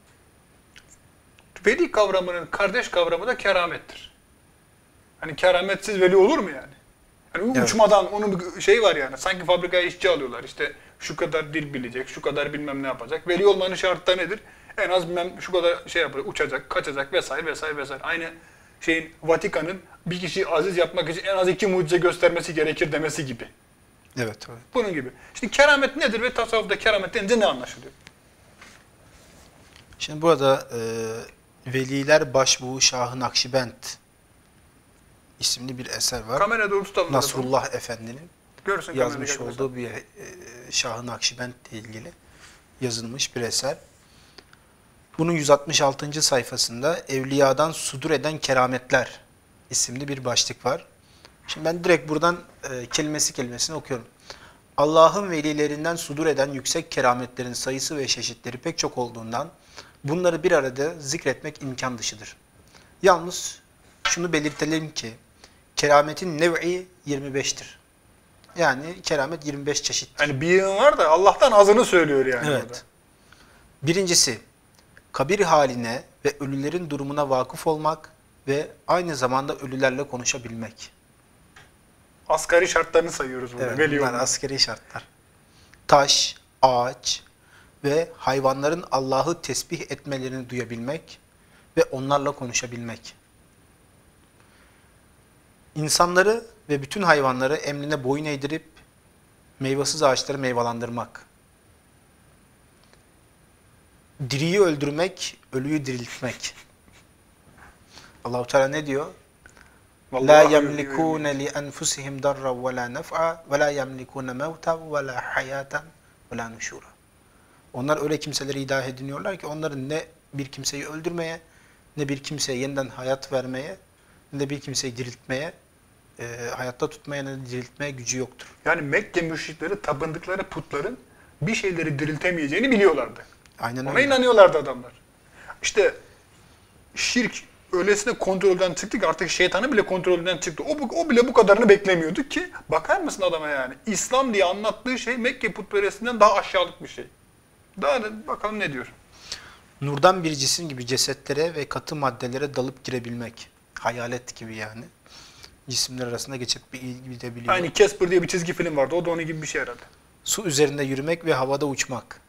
veli kavramının kardeş kavramı da keramettir. Hani kerametsiz veli olur mu yani? Hani evet. Uçmadan onun bir şey var yani. Sanki fabrikaya işçi alıyorlar. İşte şu kadar dil bilecek, şu kadar bilmem ne yapacak. Veli olmanın şartı nedir? En az bilmem şu kadar şey yapacak, uçacak, kaçacak vesaire vesaire vesaire. Aynı şeyin Vatikan'ın bir kişiyi aziz yapmak için en az iki mucize göstermesi gerekir demesi gibi. Evet, evet. Bunun gibi. Şimdi keramet nedir ve tasavvufta keramet denince ne anlaşılıyor? Şimdi burada e, Veliler Başbuğu Şah-ı Nakşibend isimli bir eser var. Kamera doğru tutalım. Nasrullah da. Efendi'nin Görsün yazmış olduğu bir e, Şah-ı Nakşibend ile ilgili yazılmış bir eser. Bunun yüz altmış altıncı sayfasında Evliyadan Sudur Eden Kerametler isimli bir başlık var. Şimdi ben direkt buradan e, kelimesi kelimesini okuyorum. Allah'ın velilerinden sudur eden yüksek kerametlerin sayısı ve çeşitleri pek çok olduğundan bunları bir arada zikretmek imkan dışıdır. Yalnız şunu belirtelim ki kerametin nev'i yirmi beştir. Yani keramet yirmi beş çeşittir. Yani bir yığın var da Allah'tan azını söylüyor yani. Evet. Orada. Birincisi, kabir haline ve ölülerin durumuna vakıf olmak ve aynı zamanda ölülerle konuşabilmek. Asgari şartlarını sayıyoruz burada. Evet, bunlar askeri şartlar. Taş, ağaç ve hayvanların Allah'ı tesbih etmelerini duyabilmek ve onlarla konuşabilmek. İnsanları ve bütün hayvanları emrine boyun eğdirip meyvasız ağaçları meyvelandırmak. Diriyi öldürmek, ölüyü diriltmek. Allah-u Teala ne diyor? La yemlikune li enfusihim darra ve la nef'a ve la yemlikune mevta ve la hayatan ve la nushura. Onlar öyle kimseleri hidayet ediniyorlar ki onların ne bir kimseyi öldürmeye, ne bir kimseye yeniden hayat vermeye, ne de bir kimseyi diriltmeye, e, hayatta tutmaya, ne de diriltmeye gücü yoktur. Yani Mekke müşrikleri tapındıkları putların bir şeyleri diriltemeyeceğini biliyorlardı. Aynen öyle. Ona inanıyorlardı adamlar. İşte şirk öylesine kontrolden çıktı ki artık şeytanı bile kontrolden çıktı. O, o bile bu kadarını beklemiyordu ki bakar mısın adama yani? İslam diye anlattığı şey Mekke putperestinden daha aşağılık bir şey. Daha da bakalım ne diyor? Nurdan bir cisim gibi cesetlere ve katı maddelere dalıp girebilmek. Hayalet gibi yani. Cisimler arasında geçip bir gidebiliyor. Aynı Casper diye bir çizgi film vardı. O da onun gibi bir şey herhalde. Su üzerinde yürümek ve havada uçmak.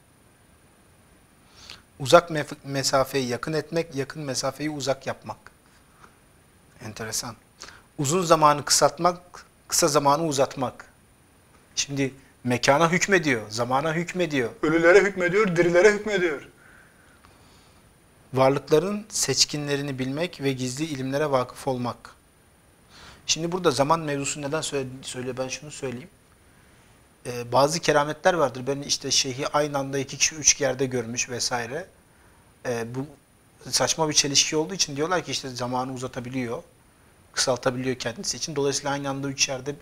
Uzak mesafeyi yakın etmek, yakın mesafeyi uzak yapmak. Enteresan. Uzun zamanı kısaltmak, kısa zamanı uzatmak. Şimdi mekana hükmediyor, zamana hükmediyor. Ölülere hükmediyor, dirilere hükmediyor. Varlıkların seçkinlerini bilmek ve gizli ilimlere vakıf olmak. Şimdi burada zaman mevzusu neden söylüyor? Ben şunu söyleyeyim. Ee, bazı kerametler vardır. Ben işte şeyhi aynı anda iki kişi üç yerde görmüş vesaire. Ee, bu saçma bir çelişki olduğu için diyorlar ki işte zamanı uzatabiliyor, kısaltabiliyor kendisi için. Dolayısıyla aynı anda üç yerde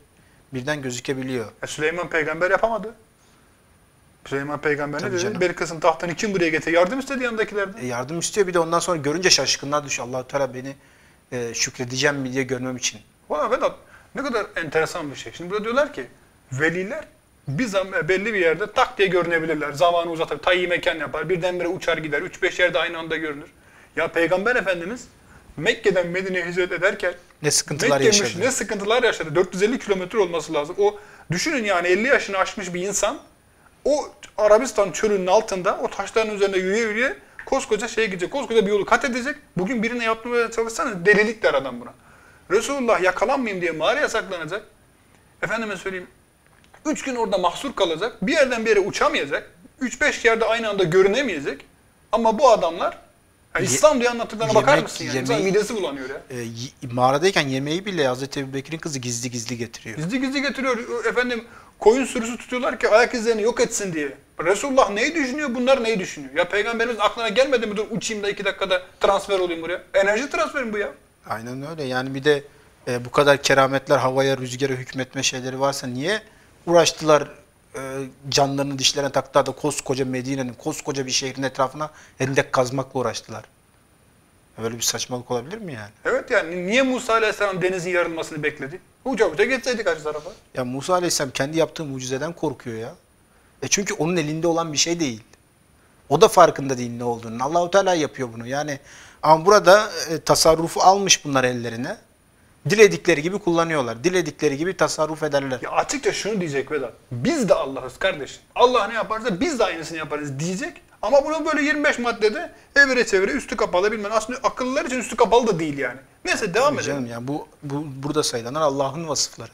birden gözükebiliyor. E Süleyman peygamber yapamadı. Süleyman peygamber ne Tabii dedi? canım. Belkıs'ın tahtını kim buraya getir? Yardım istedi yanındakilerden. E, yardım istiyor, bir de ondan sonra görünce şaşkınlığa düşüyor. Allah-u Teala beni e, şükredeceğim mi diye görmem için. Valla Vedat ne kadar enteresan bir şey. Şimdi burada diyorlar ki veliler bir zaman, belli bir yerde tak diye görünebilirler. Zamanı uzatır, tayyi mekan yapar, birdenbire uçar gider. üç beş yerde aynı anda görünür. Ya Peygamber Efendimiz Mekke'den Medine'ye hicret ederken Ne sıkıntılar Mekke'miş, yaşadı. ne sıkıntılar yaşadı. dört yüz elli kilometre olması lazım. O düşünün yani elli yaşını aşmış bir insan o Arabistan çölünün altında o taşların üzerinde yürüye yürüye koskoca şeye gidecek. Koskoca bir yolu kat edecek. Bugün birine yaptırmaya çalışsanız delilik der adam buna. Resulullah yakalanmayayım diye mağaraya saklanacak. Efendime söyleyeyim. Üç gün orada mahsur kalacak. Bir yerden bir yere uçamayacak. Üç beş yerde aynı anda görünemeyecek. Ama bu adamlar yani Ye- İslam diye anlattıklarına bakar yemek- mısın yani? yemeği- İnsan midesi bulanıyor ya. E, y- mağaradayken yemeği bile Hazreti Ebubekir'in kızı gizli gizli getiriyor. Gizli gizli getiriyor. Efendim koyun sürüsü tutuyorlar ki ayak izlerini yok etsin diye. Resulullah neyi düşünüyor? Bunlar neyi düşünüyor? Ya Peygamberimiz aklına gelmedi mi? Dur uçayım da iki dakikada transfer olayım buraya. Enerji transferi mi bu ya? Aynen öyle. Yani bir de e, bu kadar kerametler, havaya, rüzgara hükmetme şeyleri varsa niye uğraştılar e, canlarını dişlerine taktılar da koskoca Medine'nin, koskoca bir şehrin etrafına hendek kazmakla uğraştılar? Böyle bir saçmalık olabilir mi yani? Evet yani niye Musa Aleyhisselam denizin yarılmasını bekledi? Uca uca geçseydi karşı tarafa. Ya Musa Aleyhisselam kendi yaptığı mucizeden korkuyor ya. E çünkü onun elinde olan bir şey değil. O da farkında değil ne olduğunu. Allahu Teala yapıyor bunu. Yani ama burada e, tasarrufu almış bunlar ellerine. Diledikleri gibi kullanıyorlar. Diledikleri gibi tasarruf ederler. Ya açıkça şunu diyecek Vedat. Biz de Allah'ız kardeşim. Allah ne yaparsa biz de aynısını yaparız diyecek. Ama bunu böyle yirmi beş maddede evre çevire üstü kapalı bilmem. Aslında akıllılar için üstü kapalı da değil yani. Neyse devam Tabii edelim. canım ya bu, bu burada sayılanlar Allah'ın vasıfları.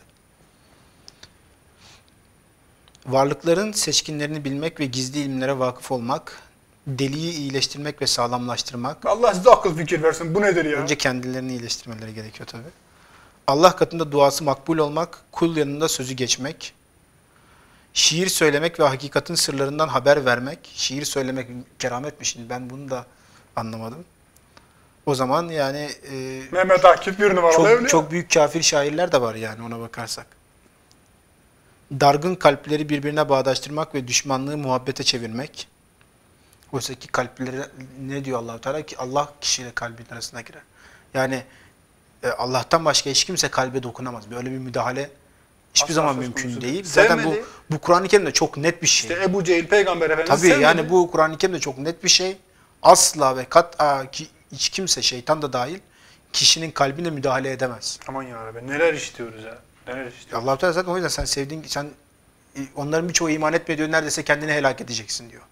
Varlıkların seçkinlerini bilmek ve gizli ilimlere vakıf olmak, deliği iyileştirmek ve sağlamlaştırmak. Allah size akıl fikir versin. Bu nedir ya? Önce kendilerini iyileştirmeleri gerekiyor tabii. Allah katında duası makbul olmak, kul yanında sözü geçmek, şiir söylemek ve hakikatin sırlarından haber vermek. Şiir söylemek kerametmiş. Şimdi ben bunu da anlamadım. O zaman yani e, Mehmet Akif bir numaralı çok, evli. çok büyük kafir şairler de var yani ona bakarsak. Dargın kalpleri birbirine bağdaştırmak ve düşmanlığı muhabbete çevirmek. Oysa ki kalpleri ne diyor Allah-u Teala ki Allah kişiyle kalbin arasına girer. Yani e, Allah'tan başka hiç kimse kalbe dokunamaz. Böyle bir müdahale hiçbir Asla zaman söz mümkün konusu değil. değil. Zaten bu Sevmedi. bu Kur'an-ı Kerim'de çok net bir şey. İşte Ebu Cehil peygamber efendimiz Tabii sevmedi. yani bu Kur'an-ı Kerim'de çok net bir şey. Asla ve kat'a ki hiç kimse, şeytan da dahil, kişinin kalbine müdahale edemez. Aman ya Rabbi neler işliyoruz ya. Neler işliyoruz. Allah-u Teala zaten o yüzden sen sevdiğin, sen onların birçoğu iman etmiyor diyor, neredeyse kendini helak edeceksin diyor.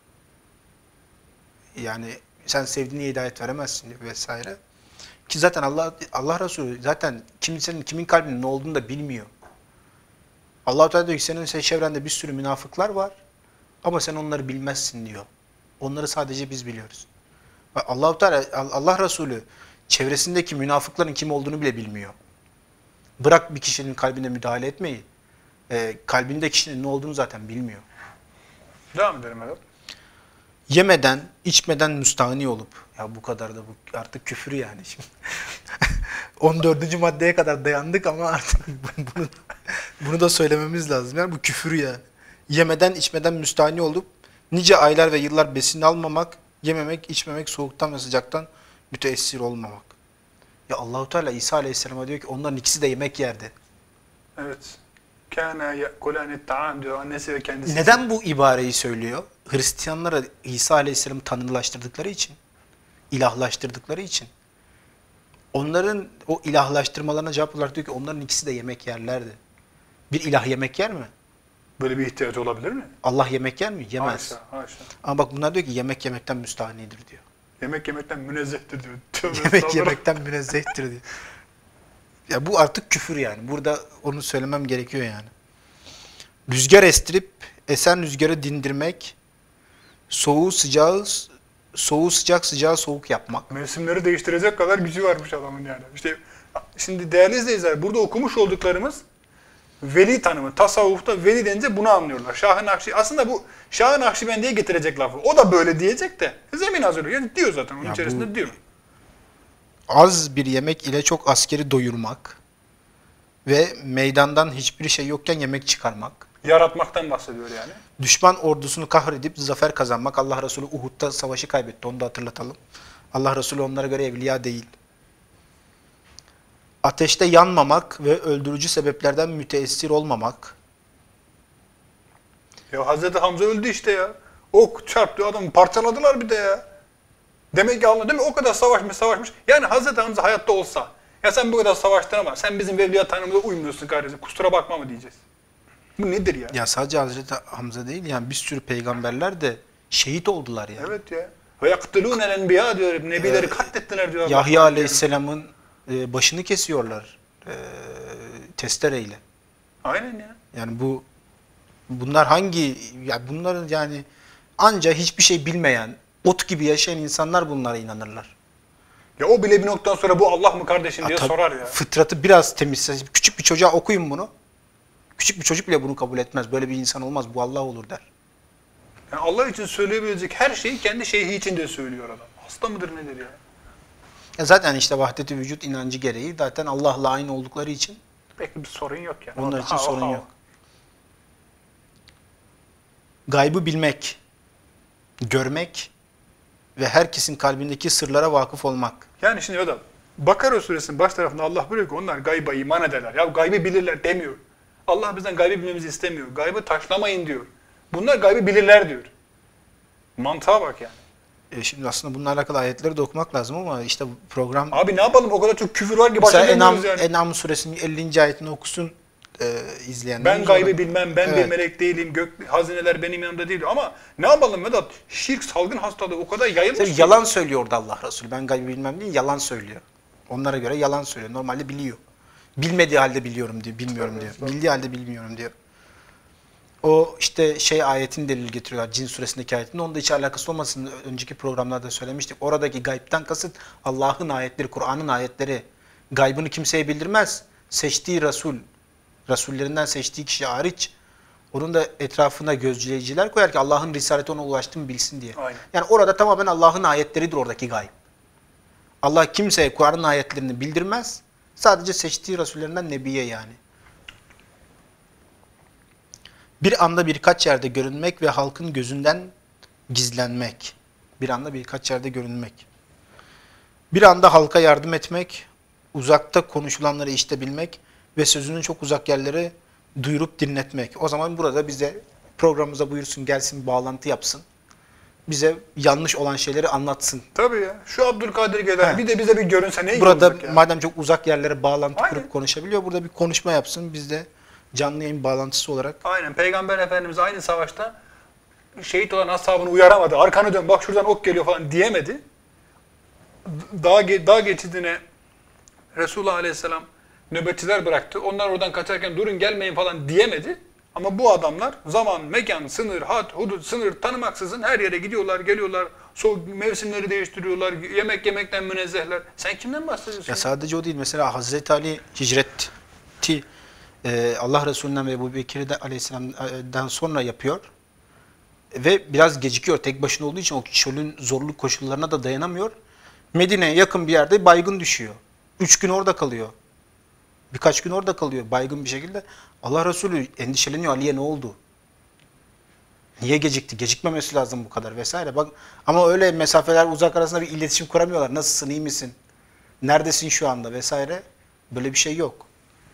Yani sen sevdiğine hidayet veremezsin diyor vesaire. Ki zaten Allah Allah Resulü zaten kimsenin kimin kalbinin ne olduğunu da bilmiyor. Allah-u Teala diyor ki senin çevrende bir sürü münafıklar var ama sen onları bilmezsin diyor. Onları sadece biz biliyoruz. Allah-u Teala Allah Resulü çevresindeki münafıkların kim olduğunu bile bilmiyor. Bırak bir kişinin kalbine müdahale etmeyi. E, kalbinde kişinin ne olduğunu zaten bilmiyor. Devam edelim Vedat. Yemeden, içmeden müstahni olup, ya bu kadar da bu artık küfür yani şimdi. on dördüncü maddeye kadar dayandık ama artık bunu, bunu da söylememiz lazım. Yani bu küfür yani. Yemeden, içmeden müstahni olup, nice aylar ve yıllar besin almamak, yememek, içmemek, soğuktan ve sıcaktan müteessir olmamak. Ya Allahu Teala İsa Aleyhisselam'a diyor ki onların ikisi de yemek yerdi. Evet. Kana yekulani ta'am diyor annesi ve kendisi. Neden bu ibareyi söylüyor? Hristiyanlara İsa Aleyhisselam'ı tanrılaştırdıkları için, ilahlaştırdıkları için. Onların o ilahlaştırmalarına cevap olarak diyor ki onların ikisi de yemek yerlerdi. Bir ilah yemek yer mi? Böyle bir ihtiyaç olabilir mi? Allah yemek yer mi? Yemez. Haşa, haşa. Ama bak bunlar diyor ki yemek yemekten müstahnidir diyor. Yemek yemekten münezzehtir diyor. Tövbe Yemek estağfurullah. yemekten münezzehtir diyor. Ya bu artık küfür yani. Burada onu söylemem gerekiyor yani. Rüzgar estirip esen rüzgarı dindirmek, soğuğu sıcağı soğuğu sıcak sıcağı soğuk yapmak. Mevsimleri değiştirecek kadar gücü varmış adamın yani. İşte şimdi değerli izleyiciler burada okumuş olduklarımız veli tanımı. Tasavvufta veli denince bunu anlıyorlar. Şah-ı Nakşi aslında bu Şah-ı Nakşibendi'ye getirecek lafı. O da böyle diyecek de zemin hazırlıyor. Yani diyor zaten onun Ya içerisinde bu- diyor. Az bir yemek ile çok askeri doyurmak. ve meydandan hiçbir şey yokken yemek çıkarmak. Yaratmaktan bahsediyor yani. Düşman ordusunu kahredip zafer kazanmak. Allah Resulü Uhud'da savaşı kaybetti. Onu da hatırlatalım. Allah Resulü onlara göre evliya değil. Ateşte yanmamak ve öldürücü sebeplerden müteessir olmamak. Ya Hazreti Hamza öldü işte ya. Ok çarptı adamı parçaladılar bir de ya. Demek ki Allah değil mi? O kadar savaşmış savaşmış. Yani Hazreti Hamza hayatta olsa. Ya sen bu kadar savaştın ama sen bizim Veliya Tanrımıza uymuyorsun kardeşim. Kusura bakma mı diyeceğiz. Bu nedir ya? Ya sadece Hazreti Hamza değil, yani bir sürü peygamberler de şehit oldular yani. Evet ya. Ve yaktılûnel enbiya diyor. Nebileri katlettiler diyor. Yahya Allah Aleyhisselam'ın e, başını kesiyorlar e, testereyle. Aynen ya. Yani bu bunlar hangi, ya bunların yani anca hiçbir şey bilmeyen, ot gibi yaşayan insanlar bunlara inanırlar. Ya o bile bir noktadan sonra bu Allah mı kardeşim diye Ya, sorar ya. Fıtratı biraz temizse, küçük bir çocuğa okuyun bunu. Küçük bir çocuk bile bunu kabul etmez. Böyle bir insan olmaz. Bu Allah olur der. Yani Allah için söyleyebilecek her şeyi kendi şeyhi için de söylüyor adam. Hasta mıdır nedir ya? Ya zaten işte vahdet-i vücut inancı gereği zaten Allah'la aynı oldukları için Pek bir sorun yok yani. onlar için Ha, sorun ha, yok. Gaybı bilmek, görmek ve herkesin kalbindeki sırlara vakıf olmak. Yani şimdi adam Bakara suresinin baş tarafında Allah buyuruyor ki onlar gayba iman ederler. Ya gaybı bilirler demiyor. Allah bizden gaybı bilmemizi istemiyor. Gaybı taşlamayın diyor. Bunlar gaybı bilirler diyor. Mantığa bak yani. E şimdi aslında bununla alakalı ayetleri de okumak lazım ama işte program... Abi ne yapalım o kadar çok küfür var ki başa Mesela En'am, demiyoruz yani. En'am suresinin ellinci ayetini okusun e, izleyenler. Ben gaybı bilmem, ben bir Evet. melek değilim, gök hazineler benim yanımda değil. Ama ne yapalım Vedat? Şirk salgın hastalığı o kadar yayılmış. Tabii ki. yalan söylüyor orada Allah Resulü. Ben gaybı bilmem değil, yalan söylüyor. Onlara göre yalan söylüyor. Normalde biliyor. Bilmediği halde biliyorum diyor, bilmiyorum diyor. Bildiği halde bilmiyorum diyor. O işte şey ayetin delil getiriyorlar. Cin suresindeki ayetin. Onda hiç alakası olmasın. Önceki programlarda söylemiştik. Oradaki gaybden kasıt Allah'ın ayetleri, Kur'an'ın ayetleri. Gaybını kimseye bildirmez. Seçtiği Resul, Resullerinden seçtiği kişi hariç onun da etrafına gözcüleyiciler koyar ki Allah'ın risaleti ona ulaştı mı bilsin diye. Aynen. Yani orada tamamen Allah'ın ayetleridir oradaki gayb. Allah kimseye Kur'an'ın ayetlerini bildirmez. Sadece seçtiği Resullerinden Nebiye yani. Bir anda birkaç yerde görünmek ve halkın gözünden gizlenmek. Bir anda birkaç yerde görünmek. Bir anda halka yardım etmek, uzakta konuşulanları işitebilmek ve sözünün çok uzak yerlere duyurup dinletmek. O zaman burada bize programımıza buyursun, gelsin, bağlantı yapsın. Bize yanlış olan şeyleri anlatsın. Tabii ya. Şu Abdülkadir Geylani He. bir de bize bir görünse ne iyi Burada olacak ya. madem çok uzak yerlere bağlantı Aynen. kurup konuşabiliyor, burada bir konuşma yapsın. Biz de canlı yayın bağlantısı olarak. Aynen. Peygamber Efendimiz aynı savaşta şehit olan ashabını uyaramadı. Arkanı dön bak şuradan ok geliyor falan diyemedi. Dağ, ge- dağ geçidine Resulullah Aleyhisselam nöbetçiler bıraktı. Onlar oradan kaçarken durun gelmeyin falan diyemedi. Ama bu adamlar zaman, mekan, sınır, had, hudut, sınır tanımaksızın her yere gidiyorlar, geliyorlar. Soğuk mevsimleri değiştiriyorlar. Yemek yemekten münezzehler. Sen kimden bahsediyorsun? Ya sadece o değil. Mesela Hazreti Ali hicreti e, Allah Resulü'nden ve Ebu Bekir'den Aleyhisselam'dan sonra yapıyor. Ve biraz gecikiyor. Tek başına olduğu için o çölün zorlu koşullarına da dayanamıyor. Medine'ye yakın bir yerde baygın düşüyor. Üç gün orada kalıyor. Birkaç gün orada kalıyor baygın bir şekilde. Allah Resulü endişeleniyor. Ali'ye ne oldu? Niye gecikti? Gecikmemesi lazım bu kadar vesaire. Bak ama öyle mesafeler uzak arasında bir iletişim kuramıyorlar. Nasılsın, iyi misin? Neredesin şu anda vesaire. Böyle bir şey yok.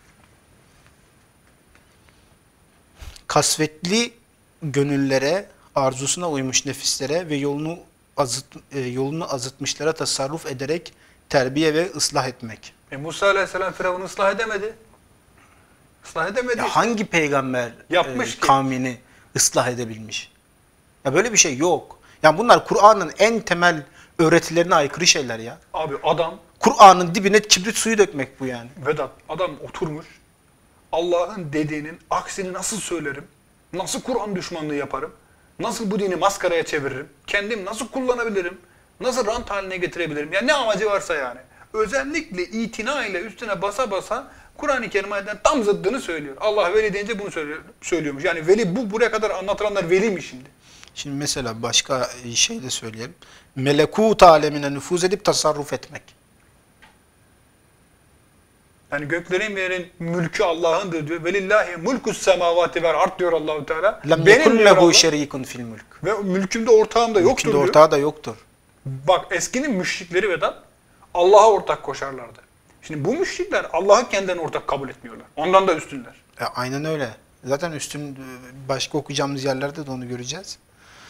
Kasvetli gönüllere, arzusuna uymuş nefislere ve yolunu azıt, e, yolunu azıtmışlara tasarruf ederek terbiye ve ıslah etmek. E Musa Aleyhisselam Firavun'u ıslah edemedi. Islah edemedi. Ya işte. hangi peygamber Yapmış e, ki. kavmini ıslah edebilmiş? Ya böyle bir şey yok. Ya bunlar Kur'an'ın en temel öğretilerine aykırı şeyler ya. Abi adam, Kur'an'ın dibine kibrit suyu dökmek bu yani. Vedat, adam oturmuş. Allah'ın dediğinin aksini nasıl söylerim? Nasıl Kur'an düşmanlığı yaparım? Nasıl bu dini maskaraya çeviririm? Kendim nasıl kullanabilirim? Nasıl rant haline getirebilirim? Yani ne amacı varsa yani. Özellikle itina ile üstüne basa basa Kur'an-ı Kerim ayetinden tam zıddını söylüyor. Allah veli deyince bunu söylüyor, söylüyormuş. Yani veli bu buraya kadar anlatılanlar veli mi şimdi? Şimdi mesela başka şey de söyleyelim. Melekut alemine nüfuz edip tasarruf etmek. Yani göklerin ve yerin mülkü Allah'ındır diyor. Velillahi mulkus semavati vel ard diyor Allahu Teala. Lem Benim yekun diyor lehu Allah. şerikun fil mülk. Ve mülkümde ortağım da yoktur Mülkünde diyor. ortağı da yoktur. Bak eskinin müşrikleri Vedat Allah'a ortak koşarlardı. Şimdi bu müşrikler Allah'ı kendilerine ortak kabul etmiyorlar. Ondan da üstünler. E, aynen öyle. Zaten üstün başka okuyacağımız yerlerde de onu göreceğiz.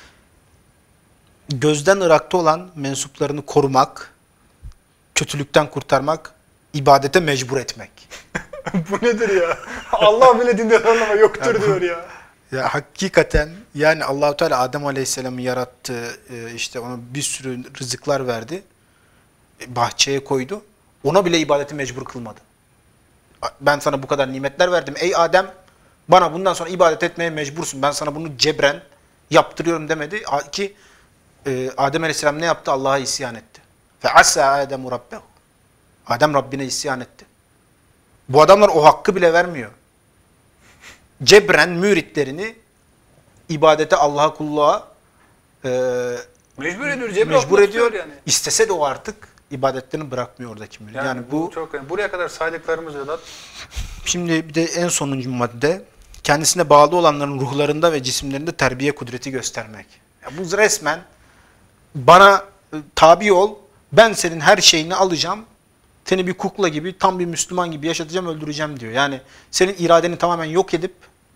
Gözden ırakta olan mensuplarını korumak, kötülükten kurtarmak, ibadete mecbur etmek. Bu nedir ya? Allah bile dinde anlama yoktur Ya bu- diyor ya. Ya hakikaten yani Allahu Teala Adem Aleyhisselam'ı yarattı, e, işte ona bir sürü rızıklar verdi, e, bahçeye koydu. Ona bile ibadeti mecbur kılmadı. Ben sana bu kadar nimetler verdim. Ey Adem, bana bundan sonra ibadet etmeye mecbursun. Ben sana bunu cebren yaptırıyorum demedi. A- Ki e, Adem Aleyhisselam ne yaptı? Allah'a isyan etti. Fe asa Ademu Rabbehu. Adem Rabbine isyan etti. Bu adamlar o hakkı bile vermiyor. Cebren müritlerini ibadete, Allah'a, kulluğa e, Mecbur ediyor. Cebri mecbur atmak ediyor. istiyor yani. İstese de o artık ibadetlerini bırakmıyor oradaki mürit. Yani, Yani, bu, bu çok önemli. Buraya kadar saydıklarımız Vedat. şimdi bir de en sonuncu madde kendisine bağlı olanların ruhlarında ve cisimlerinde terbiye kudreti göstermek. Ya bu resmen bana e, tabi ol, ben senin her şeyini alacağım, seni bir kukla gibi, tam bir Müslüman gibi yaşatacağım, öldüreceğim diyor. Yani senin iradeni tamamen yok edip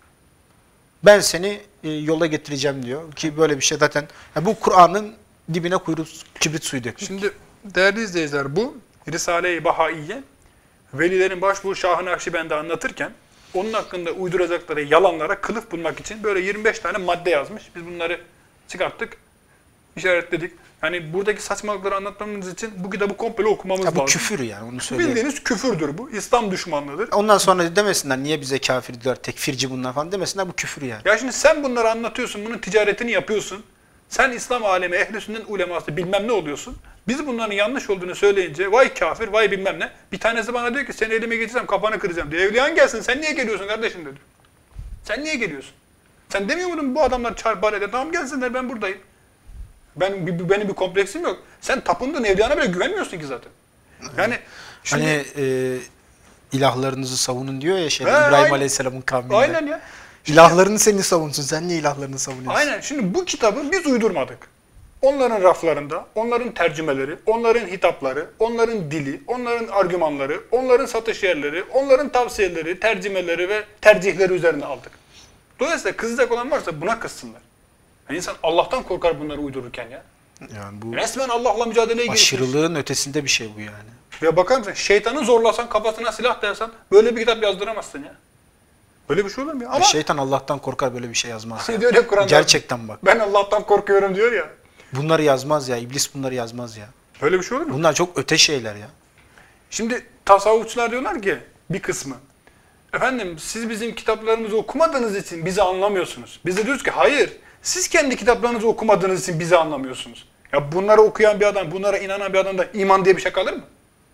ben seni e, yola getireceğim diyor. Ki böyle bir şey zaten ya bu Kur'an'ın dibine kuyruk kibrit suyu dökmek. Şimdi değerli izleyiciler bu Risale-i Bahaiye velilerin başbuğu Şah-ı Nakşibend'i anlatırken onun hakkında uyduracakları yalanlara kılıf bulmak için böyle yirmi beş tane madde yazmış. Biz bunları çıkarttık, işaretledik. Yani buradaki saçmalıkları anlatmamız için bu kitabı komple okumamız Ya bu lazım. küfür yani, onu söyleyeyim. Bildiğiniz küfürdür bu. İslam düşmanlığıdır. Ondan sonra demesinler niye bize kafir diyorlar, tekfirci bunlar falan demesinler, bu küfür yani. Ya şimdi sen bunları anlatıyorsun, bunun ticaretini yapıyorsun. Sen İslam alemi, ehl-i sünnet uleması bilmem ne oluyorsun. Biz bunların yanlış olduğunu söyleyince vay kafir, vay bilmem ne. Bir tanesi bana diyor ki seni elime geçirsem kafanı kıracağım diyor. Evliyan gelsin, sen niye geliyorsun kardeşim dedi. Sen niye geliyorsun? Sen demiyor muydun bu adamlar çarpar eder, tamam gelsinler ben buradayım. Ben, bir- benim bir kompleksim yok. Sen tapındığın evliyana bile güvenmiyorsun ki zaten. Yani şimdi, Hani e, ilahlarınızı savunun diyor ya şeyde, He, İbrahim aynen. Aleyhisselam'ın kavminde. aynen ya. İlahlarını seni savunsun, sen niye ilahlarını savunuyorsun? Aynen. Şimdi bu kitabı biz uydurmadık. Onların raflarında, onların tercümeleri, onların hitapları, onların dili, onların argümanları, onların satış yerleri, onların tavsiyeleri, tercümeleri ve tercihleri üzerine aldık. Dolayısıyla kızacak olan varsa buna kızsınlar. Yani insan Allah'tan korkar bunları uydururken ya. Yani bu Resmen Allah'la mücadeleye girişmiş. aşırılığın ötesinde bir şey bu yani. Ya bakar mısın? Şeytanı zorlasan, kafasına silah dayasan böyle bir kitap yazdıramazsın ya. Böyle bir şey olur mu ya? Ama Ve şeytan Allah'tan korkar, böyle bir şey yazmaz. ya. diyor ya Kur'an'da. Gerçekten bak. Ben Allah'tan korkuyorum diyor ya. Bunları yazmaz ya, iblis bunları yazmaz ya. Böyle bir şey olur mu? Bunlar çok öte şeyler ya. Şimdi tasavvufçular diyorlar ki bir kısmı. Efendim siz bizim kitaplarımızı okumadığınız için bizi anlamıyorsunuz. Biz de diyoruz ki hayır. Siz kendi kitaplarınızı okumadığınız için bizi anlamıyorsunuz. Ya bunları okuyan bir adam, bunlara inanan bir adamda iman diye bir şey kalır mı?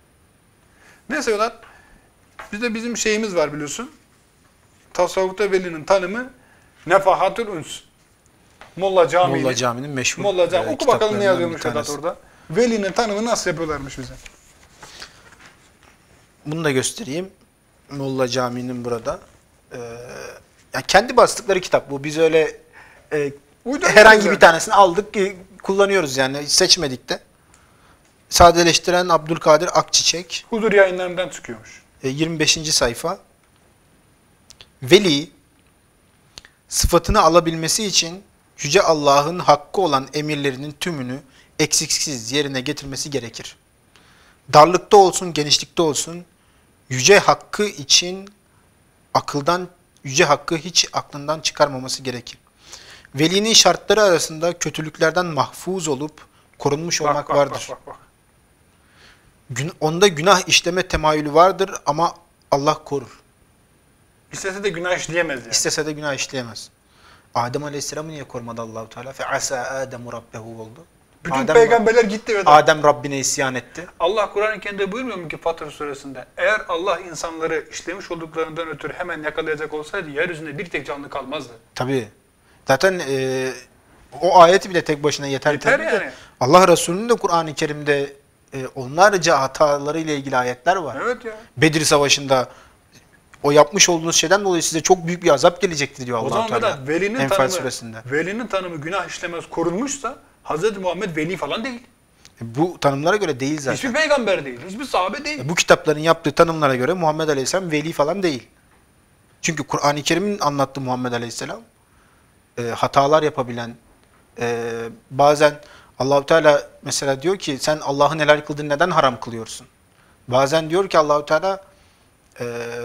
Neyse diyorlar. Bizde bizim şeyimiz var biliyorsun. Tasavvufta velinin tanımı Nefahatül Üns. Molla Camii'nin. Molla Camii'nin meşhur Molla Cami. e, Oku bakalım ne kitaplarından yazıyormuş bir Vedat tanesi. orada. Velinin tanımı nasıl yapıyorlarmış bize? Bunu da göstereyim. Molla Camii'nin burada. Ee, yani kendi bastıkları kitap bu. Biz öyle e, Uydurmuyoruz herhangi yani. bir tanesini aldık, e, kullanıyoruz yani. Seçmedik de. Sadeleştiren Abdülkadir Akçiçek. Huzur yayınlarından çıkıyormuş. E, yirmi beşinci sayfa. Veli sıfatını alabilmesi için Yüce Allah'ın hakkı olan emirlerinin tümünü eksiksiz yerine getirmesi gerekir. Darlıkta olsun, genişlikte olsun, yüce hakkı için akıldan, yüce hakkı hiç aklından çıkarmaması gerekir. Velinin şartları arasında kötülüklerden mahfuz olup korunmuş olmak Bak, bak, vardır. bak, bak, bak. Gün, onda günah işleme temayülü vardır ama Allah korur. İstese de günah işleyemez yani. İstese de günah işleyemez. Adem Aleyhisselam'ı niye korumadı Allahu Teala? Fe asa Ademu Rabbehu oldu. Bütün Adem, peygamberler gitti ve Adem Rabbine isyan etti. Allah Kur'an-ı Kerim'de buyurmuyor mu ki Fatır suresinde? Eğer Allah insanları işlemiş olduklarından ötürü hemen yakalayacak olsaydı yeryüzünde bir tek canlı kalmazdı. Tabii. Zaten e, o ayeti bile tek başına yeter. Yeter tabii de. yani. Allah Resulü'nün de Kur'an-ı Kerim'de e, onlarca hatalarıyla ilgili ayetler var. Evet ya. Bedir Savaşı'nda o yapmış olduğunuz şeyden dolayı size çok büyük bir azap gelecektir diyor O Allah-u zaman Teala. da velinin Enfal tanımı, suresinde. velinin tanımı günah işlemez korunmuşsa Hazreti Muhammed veli falan değil. E, Bu tanımlara göre değil zaten. Hiçbir peygamber değil, hiçbir sahabe değil. E, Bu kitapların yaptığı tanımlara göre Muhammed Aleyhisselam veli falan değil. Çünkü Kur'an-ı Kerim'in anlattığı Muhammed Aleyhisselam e, hatalar yapabilen, e, bazen Allah-u Teala mesela diyor ki sen Allah'ın helal kıldığını neden haram kılıyorsun? Bazen diyor ki Allah-u Teala e,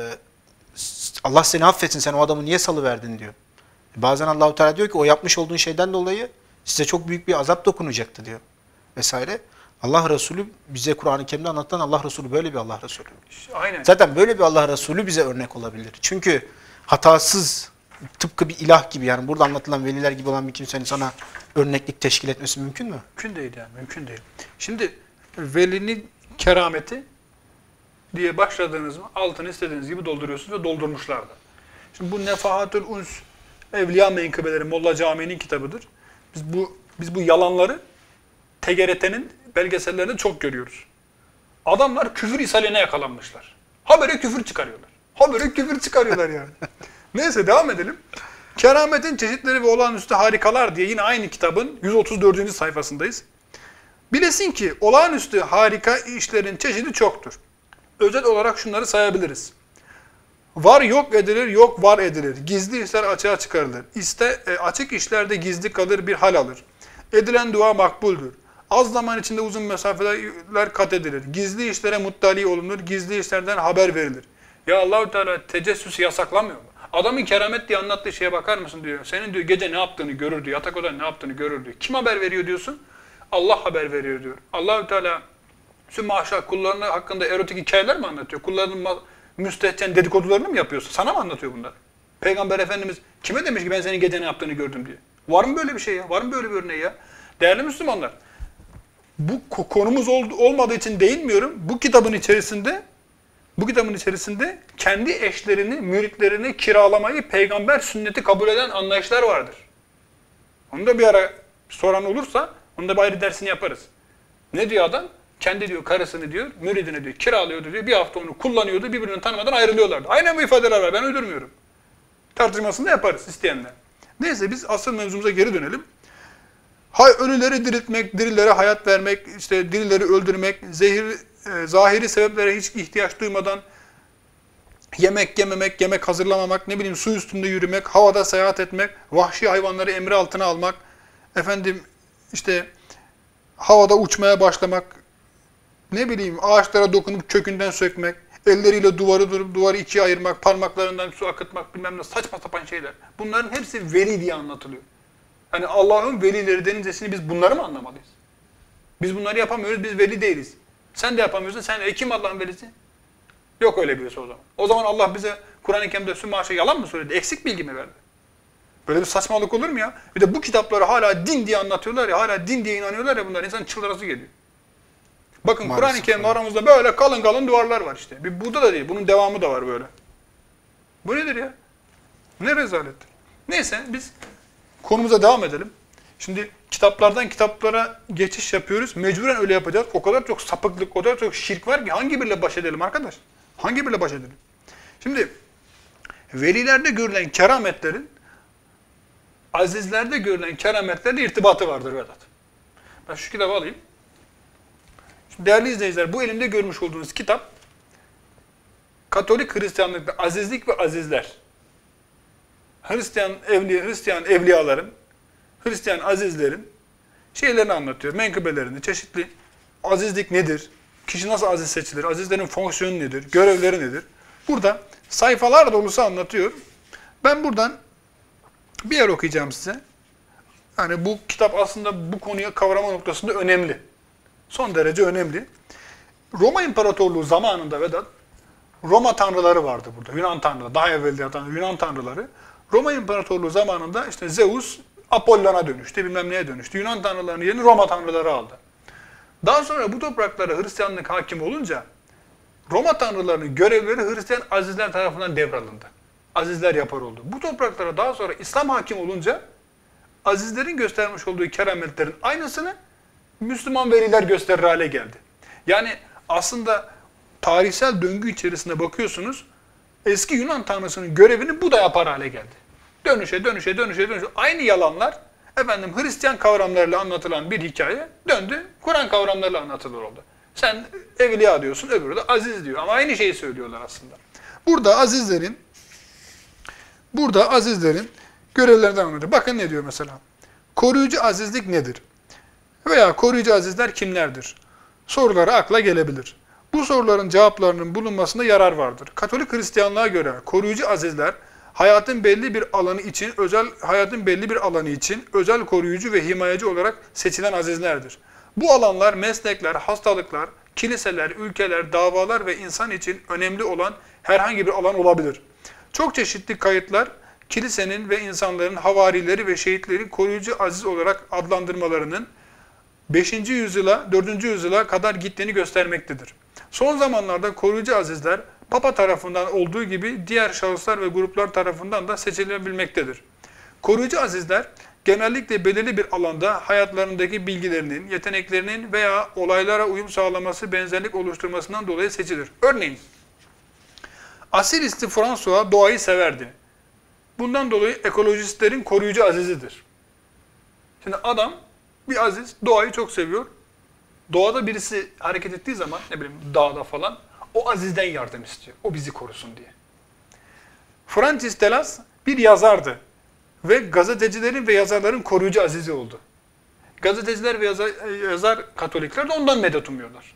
Allah seni affetsin, sen o adamı niye salıverdin diyor. Bazen Allah-u Teala diyor ki o yapmış olduğun şeyden dolayı size çok büyük bir azap dokunacaktı diyor. Vesaire. Allah Resulü bize Kur'an-ı Kerim'de anlatan Allah Resulü böyle bir Allah Resulü. Aynen. Zaten böyle bir Allah Resulü bize örnek olabilir. Çünkü hatasız, tıpkı bir ilah gibi, yani burada anlatılan veliler gibi olan bir kimsenin sana örneklik teşkil etmesi mümkün mü? Mümkün değil yani, mümkün değil. Şimdi velinin kerameti diye başladığınız mı altını istediğiniz gibi dolduruyorsunuz ve doldurmuşlar da. Şimdi bu Nefahatül Uns Evliya Menkıbeleri Molla Camii'nin kitabıdır. Biz bu biz bu yalanları T G R T'nin belgesellerinde çok görüyoruz. Adamlar küfür ishaline yakalanmışlar. Habere küfür çıkarıyorlar. Habere küfür çıkarıyorlar yani. Neyse devam edelim. Kerametin çeşitleri ve olağanüstü harikalar diye yine aynı kitabın yüz otuz dördüncü sayfasındayız. Bilesin ki olağanüstü harika işlerin çeşidi çoktur. Özet olarak şunları sayabiliriz. Var yok edilir, yok var edilir. Gizli işler açığa çıkarılır. İste, e, açık işlerde gizli kalır, bir hal alır. Edilen dua makbuldür. Az zaman içinde uzun mesafeler kat edilir. Gizli işlere muttali olunur, gizli işlerden haber verilir. Ya Allah-u Teala tecessüsü yasaklamıyor mu? Adamın keramet diye anlattığı şeye bakar mısın diyor. Senin diyor gece ne yaptığını görür diyor. Yatak odan ne yaptığını görür diyor. Kim haber veriyor diyorsun? Allah haber veriyor diyor. Allah-u Teala sümaşa kullarına hakkında erotik hikayeler mi anlatıyor? Kullarının müstehcen dedikodularını mı yapıyorsun? Sana mı anlatıyor bunlar? Peygamber Efendimiz kime demiş ki ben senin gece ne yaptığını gördüm diye? Var mı böyle bir şey ya? Var mı böyle bir örneği ya? Değerli Müslümanlar, bu konumuz ol, olmadığı için değinmiyorum. Bu kitabın içerisinde bu kitabın içerisinde kendi eşlerini, müritlerini kiralamayı peygamber sünneti kabul eden anlayışlar vardır. Onu da bir ara soran olursa onu da bir ayrı dersini yaparız. Ne diyor adam? Kendi diyor karısını diyor, müridini diyor, kiralıyordu diyor. Bir hafta onu kullanıyordu, birbirini tanımadan ayrılıyorlardı. Aynen bu ifadeler var, ben uydurmuyorum. Tartışmasını da yaparız isteyenler. Neyse biz asıl mevzumuza geri dönelim. Hay ölüleri diriltmek, dirilere hayat vermek, işte dirileri öldürmek, zehir, e, zahiri sebeplere hiç ihtiyaç duymadan yemek yememek, yemek hazırlamamak, ne bileyim su üstünde yürümek, havada seyahat etmek, vahşi hayvanları emri altına almak, efendim işte havada uçmaya başlamak, ne bileyim ağaçlara dokunup kökünden sökmek, elleriyle duvarı durup duvarı ikiye ayırmak, parmaklarından su akıtmak, bilmem ne saçma sapan şeyler. Bunların hepsi veli diye anlatılıyor. Hani Allah'ın velileri denincesini biz bunları mı anlamalıyız? Biz bunları yapamıyoruz, biz veli değiliz. Sen de yapamıyorsun, sen de kim Allah'ın velisi? Yok öyle birisi o zaman. O zaman Allah bize Kur'an-ı Kerim'de sümaşa yalan mı söyledi? Eksik bilgi mi verdi? Böyle bir saçmalık olur mu ya? Bir de bu kitapları hala din diye anlatıyorlar ya, hala din diye inanıyorlar ya bunlar. İnsanın çıldırası geliyor. Bakın Kur'an-ı Kerim'de aramızda böyle kalın kalın duvarlar var işte. Bir burada da değil, bunun devamı da var böyle. Bu nedir ya? Ne rezalettir. Neyse biz konumuza devam edelim. Şimdi kitaplardan kitaplara geçiş yapıyoruz. Mecburen öyle yapacağız. O kadar çok sapıklık, o kadar çok şirk var ki hangi biriyle baş edelim arkadaş? Hangi biriyle baş edelim? Şimdi velilerde görülen kerametlerin azizlerde görülen kerametlerle irtibatı vardır Vedat. Ben şu kitabı alayım. Şimdi değerli izleyiciler, bu elimde görmüş olduğunuz kitap Katolik Hristiyanlıkta azizlik ve azizler. Hristiyan evli Hristiyan evliyaların, Hristiyan azizlerin şeylerini anlatıyor, menkıbelerini, çeşitli azizlik nedir? Kişi nasıl aziz seçilir? Azizlerin fonksiyonu nedir? Görevleri nedir? Burada sayfalar dolusu anlatıyor. Ben buradan bir yer okuyacağım size. Yani bu kitap aslında bu konuyu kavrama noktasında önemli. Son derece önemli. Roma İmparatorluğu zamanında Vedat, Roma tanrıları vardı burada. Yunan tanrıları, daha evvel yatan Yunan tanrıları. Roma İmparatorluğu zamanında işte Zeus Apollon'a dönüştü, bilmem neye dönüştü. Yunan tanrılarının yerini Roma tanrıları aldı. Daha sonra bu topraklara Hristiyanlık hakim olunca Roma tanrılarının görevleri Hristiyan azizler tarafından devralındı. Azizler yapar oldu. Bu topraklara daha sonra İslam hakim olunca azizlerin göstermiş olduğu kerametlerin aynısını Müslüman veliler gösterir hale geldi. Yani aslında tarihsel döngü içerisinde bakıyorsunuz, eski Yunan tanrısının görevini bu da yapar hale geldi. Dönüşe, dönüşe, dönüşe, dönüşe. Aynı yalanlar, efendim Hristiyan kavramlarıyla anlatılan bir hikaye döndü, Kur'an kavramlarıyla anlatılır oldu. Sen evliya diyorsun, öbürü de aziz diyor. Ama aynı şeyi söylüyorlar aslında. Burada azizlerin, burada azizlerin görevlerinden anlatıyor. Bakın ne diyor mesela. Koruyucu azizlik nedir? Veya koruyucu azizler kimlerdir? Soruları akla gelebilir. Bu soruların cevaplarının bulunmasında yarar vardır. Katolik Hristiyanlığa göre koruyucu azizler, hayatın belli bir alanı için, özel hayatın belli bir alanı için özel koruyucu ve himayeci olarak seçilen azizlerdir. Bu alanlar meslekler, hastalıklar, kiliseler, ülkeler, davalar ve insan için önemli olan herhangi bir alan olabilir. Çok çeşitli kayıtlar, kilisenin ve insanların havarileri ve şehitleri koruyucu aziz olarak adlandırmalarının beşinci yüzyıla, dördüncü yüzyıla kadar gittiğini göstermektedir. Son zamanlarda koruyucu azizler, Papa tarafından olduğu gibi diğer şahıslar ve gruplar tarafından da seçilebilmektedir. Koruyucu azizler, genellikle belirli bir alanda hayatlarındaki bilgilerinin, yeteneklerinin veya olaylara uyum sağlaması, benzerlik oluşturmasından dolayı seçilir. Örneğin, Asiristi François doğayı severdi. Bundan dolayı ekolojistlerin koruyucu azizidir. Şimdi adam, bir aziz, doğayı çok seviyor. Doğada birisi hareket ettiği zaman, ne bileyim dağda falan, o azizden yardım istiyor. O bizi korusun diye. Francis de Sales bir yazardı. Ve gazetecilerin ve yazarların koruyucu azizi oldu. Gazeteciler ve yazar, yazar Katolikler de ondan medet umuyorlar.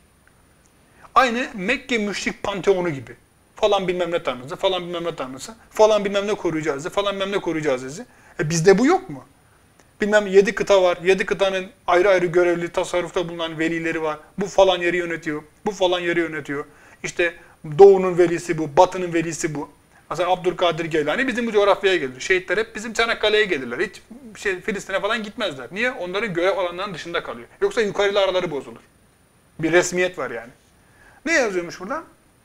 Aynı Mekke müşrik panteonu gibi. Falan bilmem ne tanrısı, falan bilmem ne tanrısı, falan bilmem ne koruyucu azizi, falan bilmem ne koruyucu azizi. E bizde bu yok mu? Bilmem yedi kıta var, yedi kıtanın ayrı ayrı görevli, tasarrufta bulunan velileri var. Bu falan yeri yönetiyor, bu falan yeri yönetiyor. İşte doğunun velisi bu, batının velisi bu. Mesela Abdülkadir Geylani bizim bu coğrafyaya gelir. Şehitler hep bizim Çanakkale'ye gelirler. Hiç şey, Filistin'e falan gitmezler. Niye? Onların görev alanlarının dışında kalıyor. Yoksa yukarıyla araları bozulur. Bir resmiyet var yani. Ne yazıyormuş burada?